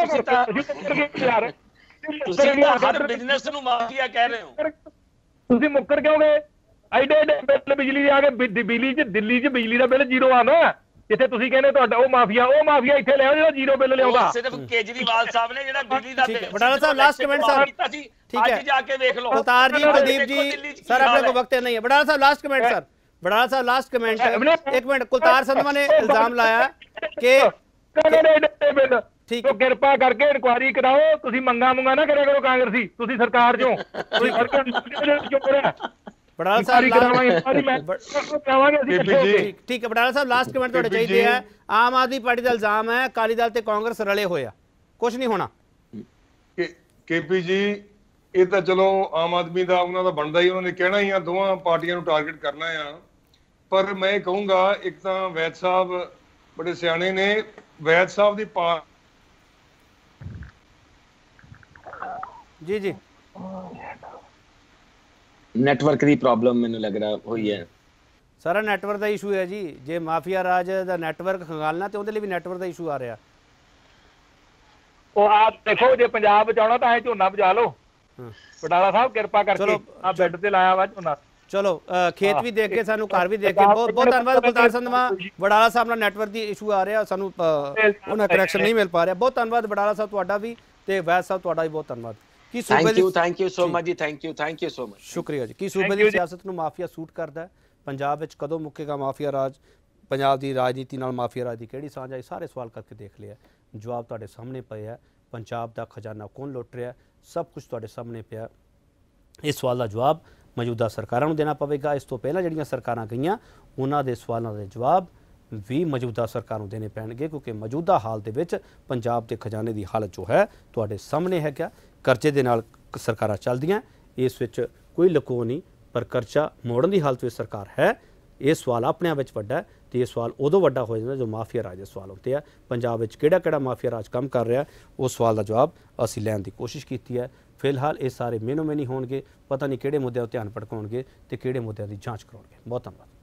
S7: ਤੁਸੀਂ ਹਰ ਬਿਜ਼ਨਸ ਨੂੰ ਮਾਫੀਆ ਕਹਿ ਰਹੇ ਹੋ।
S6: ਤੁਸੀਂ ਮੁੱਕਰ ਕਿਉਂ ਗਏ? ਐਡੇ ਐਡੇ ਬਿੱਲ ਬਿਜਲੀ ਦੇ ਆ ਕੇ ਦਿੱਲੀ 'ਚ ਬਿਜਲੀ ਦਾ ਬਿੱਲ ਜ਼ੀਰੋ ਆਉਂਦਾ, ਜਿੱਥੇ ਤੁਸੀਂ ਕਹਿੰਦੇ ਤੁਹਾਡਾ ਉਹ ਮਾਫੀਆ ਇੱਥੇ ਲਿਆਓ ਜਿਹੜਾ ਜ਼ੀਰੋ ਬਿੱਲ ਲਿਆਉਂਦਾ।
S7: ਸਿਰਫ ਕੇਜਰੀਵਾਲ ਸਾਹਿਬ ਨੇ ਜਿਹੜਾ ਬਿਜਲੀ ਦਾ ਬਿੱਲ
S1: ਵਡਾਲਾ ਸਾਹਿਬ ਲਾਸਟ ਕਮੈਂਟ ਸਰ। ਠੀਕ ਹੈ
S7: ਅੱਜ ਜਾ ਕੇ ਵੇਖ ਲਓ।
S1: ਕੁਲਤਾਰ ਜੀ, ਕੁਲਦੀਪ ਜੀ, ਸਰ ਆਪਣੇ ਕੋਲ ਵਕਤ ਨਹੀਂ ਹੈ। ਵਡਾਲਾ ਸਾਹਿਬ ਲਾਸਟ ਕਮੈਂਟ ਸਰ। ਵਡਾਲਾ ਸਾਹਿਬ ਲਾਸਟ ਕਮੈਂਟ। ਇੱਕ ਮਿੰਟ, ਕੁਲਤਾਰ ਸੰਧਵਾ ਨੇ ਇਲਜ਼ਾਮ ਲਾਇਆ ਕਿ
S6: ਬਿੱਲ ਠੀਕ ਹੈ, ਕਿਰਪਾ ਕਰਕੇ ਇਨਕੁਆਇਰੀ ਕਰਾਓ। ਤੁਸੀਂ ਮੰਗਾ ਨਾ ਕਰਿਆ ਕਰੋ ਕਾਂਗਰਸੀ, ਤੁਸੀਂ ਸਰਕਾਰ ਚੋਂ
S1: ਵਡਾਲਾ ਸਾਹਿਬ ਠੀਕ ਹੈ। ਵਡਾਲਾ ਸਾਹਿਬ ਲਾਸਟ ਕਮੈਂਟ ਤੁਹਾਡੇ ਚਾਹੀਦੇ ਹੈ। ਆਮ ਆਦਮੀ ਪਾਰਟੀ ਦਾ ਇਲਜ਼ਾਮ ਹੈ ਅਕਾਲੀ ਦਲ ਤੇ ਕਾਂਗਰਸ ਰਲੇ ਹੋਏ ਆ, ਕੁਝ ਨਹੀਂ ਹੋਣਾ।
S5: ਕੇਪੀ ਜੀ ਇਹ ਤਾਂ ਚਲੋ ਆਮ ਆਦਮੀ ਦਾ ਉਹਨਾਂ ਦਾ ਬਣਦਾ ਹੀ, ਉਹਨਾਂ ਨੇ ਕਹਿਣਾ ਹੀ ਆ ਦੋਵਾਂ ਪਾਰਟੀਆਂ ਨੂੰ ਟਾਰਗੇਟ ਕਰਨਾ ਆ। ਪਰ ਮੈਂ ਇਹ ਕਹੂੰਗਾ, ਇੱਕ ਤਾਂ ਵੈਦ ਸਾਹਿਬ ਬੜੇ ਸਿਆਣੇ ਨੇ, ਵੈਦ ਸਾਹਿਬ ਦੀ
S1: ਜੀ
S7: ਨੈਟਵਰਕ ਦੀ ਪ੍ਰੋਬਲਮ ਮੈਨੂੰ ਲੱਗ ਰਿਹਾ ਹੋਈ ਹੈ।
S1: ਸਾਰਾ ਨੈਟਵਰਕ ਦਾ ਇਸ਼ੂ ਹੈ ਜੀ। ਜੇ ਮਾਫੀਆ ਰਾਜ ਦਾ ਨੈਟਵਰਕ ਖੰਗਾਲਣਾ ਤੇ ਉਹਦੇ ਲਈ ਵੀ ਨੈਟਵਰਕ ਦਾ ਇਸ਼ੂ ਆ ਰਿਹਾ।
S6: ਉਹ ਆਪ ਦੇਖੋ, ਜੇ ਪੰਜਾਬ ਚ ਆਉਣਾ ਤਾਂ ਐ ਝੋਨਾ ਬਜਾ ਲਓ। ਵਡਾਲਾ ਸਾਹਿਬ ਕਿਰਪਾ ਕਰਕੇ ਆ ਬੈੱਡ ਤੇ ਲਾਇਆ ਵਾ ਝੋਨਾ।
S1: ਚਲੋ ਖੇਤ ਵੀ ਦੇਖ ਕੇ, ਸਾਨੂੰ ਘਰ ਵੀ ਦੇਖ ਕੇ ਬਹੁਤ ਬਹੁਤ ਧੰਨਵਾਦ ਕੁਲਤਾਰ ਸੰਧਵਾ। ਵਡਾਲਾ ਸਾਹਿਬ ਨਾਲ ਨੈਟਵਰਕ ਦੀ ਇਸ਼ੂ ਆ ਰਿਹਾ, ਸਾਨੂੰ ਉਹਨਾਂ ਕਨੈਕਸ਼ਨ ਨਹੀਂ ਮਿਲ ਪਾ ਰਿਹਾ। ਬਹੁਤ ਧੰਨਵਾਦ ਵਡਾਲਾ ਸਾਹਿਬ ਤੁਹਾਡਾ ਵੀ, ਤੇ ਵੈਦ ਸਾਹਿਬ ਤੁਹਾਡਾ ਵੀ ਬਹੁਤ ਧੰਨਵਾਦ। ਕੀ
S7: ਥੈਂਕ ਯੂ ਸੋ ਮਚ ਜੀ, ਥੈਂਕ ਯੂ ਸੋ ਮਚ,
S1: ਸ਼ੁਕਰੀਆ ਜੀ। ਕੀ ਸੂਬੇ ਦੀ ਸਿਆਸਤ ਨੂੰ ਮਾਫੀਆ ਸੂਟ ਕਰਦਾ ਹੈ? ਪੰਜਾਬ ਵਿੱਚ ਕਦੋਂ ਮੁੱਕੇਗਾ ਮਾਫੀਆ ਰਾਜ? ਪੰਜਾਬ ਦੀ ਰਾਜਨੀਤੀ ਨਾਲ ਮਾਫੀਆ ਰਾਜ ਦੀ ਕਿਹੜੀ ਸਾਂਝ ਹੈ? ਸਾਰੇ ਸਵਾਲ ਕਰਕੇ ਦੇਖ ਲਿਆ, ਜਵਾਬ ਤੁਹਾਡੇ ਸਾਹਮਣੇ ਪਏ ਹੈ। ਪੰਜਾਬ ਦਾ ਖਜ਼ਾਨਾ ਕੌਣ ਲੁੱਟ ਰਿਹਾ, ਸਭ ਕੁਝ ਤੁਹਾਡੇ ਸਾਹਮਣੇ ਪਿਆ। ਇਸ ਸਵਾਲ ਦਾ ਜਵਾਬ ਮੌਜੂਦਾ ਸਰਕਾਰਾਂ ਨੂੰ ਦੇਣਾ ਪਵੇਗਾ। ਇਸ ਤੋਂ ਪਹਿਲਾਂ ਜਿਹੜੀਆਂ ਸਰਕਾਰਾਂ ਗਈਆਂ ਉਹਨਾਂ ਦੇ ਸਵਾਲਾਂ ਦੇ ਜਵਾਬ ਵੀ ਮੌਜੂਦਾ ਸਰਕਾਰ ਨੂੰ ਦੇਣੇ ਪੈਣਗੇ, ਕਿਉਂਕਿ ਮੌਜੂਦਾ ਹਾਲ ਦੇ ਵਿੱਚ ਪੰਜਾਬ ਦੇ ਖਜ਼ਾਨੇ ਦੀ ਹਾਲਤ ਜੋ ਹੈ ਤੁਹਾਡੇ ਸਾਹਮਣੇ ਹੈ। ਕਿਆ ਕਰਜ਼ੇ ਦੇ ਨਾਲ ਸਰਕਾਰਾਂ ਚੱਲਦੀਆਂ, ਇਸ ਵਿੱਚ ਕੋਈ ਲੁਕੋ ਨਹੀਂ, ਪਰ ਕਰਜ਼ਾ ਮੋੜਨ ਦੀ ਹਾਲਤ ਵਿੱਚ ਸਰਕਾਰ ਹੈ। ਇਹ ਸਵਾਲ ਆਪਣੇ ਆਪ ਵਿੱਚ ਵੱਡਾ ਹੈ, ਤੇ ਇਹ ਸਵਾਲ ਉਦੋਂ ਵੱਡਾ ਹੋ ਜਾਂਦਾ ਜੋ ਮਾਫੀਆ ਰਾਜ ਦੇ ਸਵਾਲ ਹੁੰਦੇ ਆ। ਪੰਜਾਬ ਵਿੱਚ ਕਿਹੜਾ ਮਾਫੀਆ ਰਾਜ ਕੰਮ ਕਰ ਰਿਹਾ, ਉਸ ਸਵਾਲ ਦਾ ਜਵਾਬ ਅਸੀਂ ਲੈਣ ਦੀ ਕੋਸ਼ਿਸ਼ ਕੀਤੀ ਹੈ। ਫਿਲਹਾਲ ਇਹ ਸਾਰੇ ਮੇਨੋ ਮੇਨੀ ਹੋਣਗੇ, ਪਤਾ ਨਹੀਂ ਕਿਹੜੇ ਮੁੱਦਿਆਂ 'ਤੇ ਧਿਆਨ ਭਟਕਾਉਣਗੇ ਤੇ ਕਿਹੜੇ ਮੁੱਦਿਆਂ ਦੀ ਜਾਂਚ ਕਰਾਉਣਗੇ। ਬਹੁਤ ਧੰਨਵਾਦ।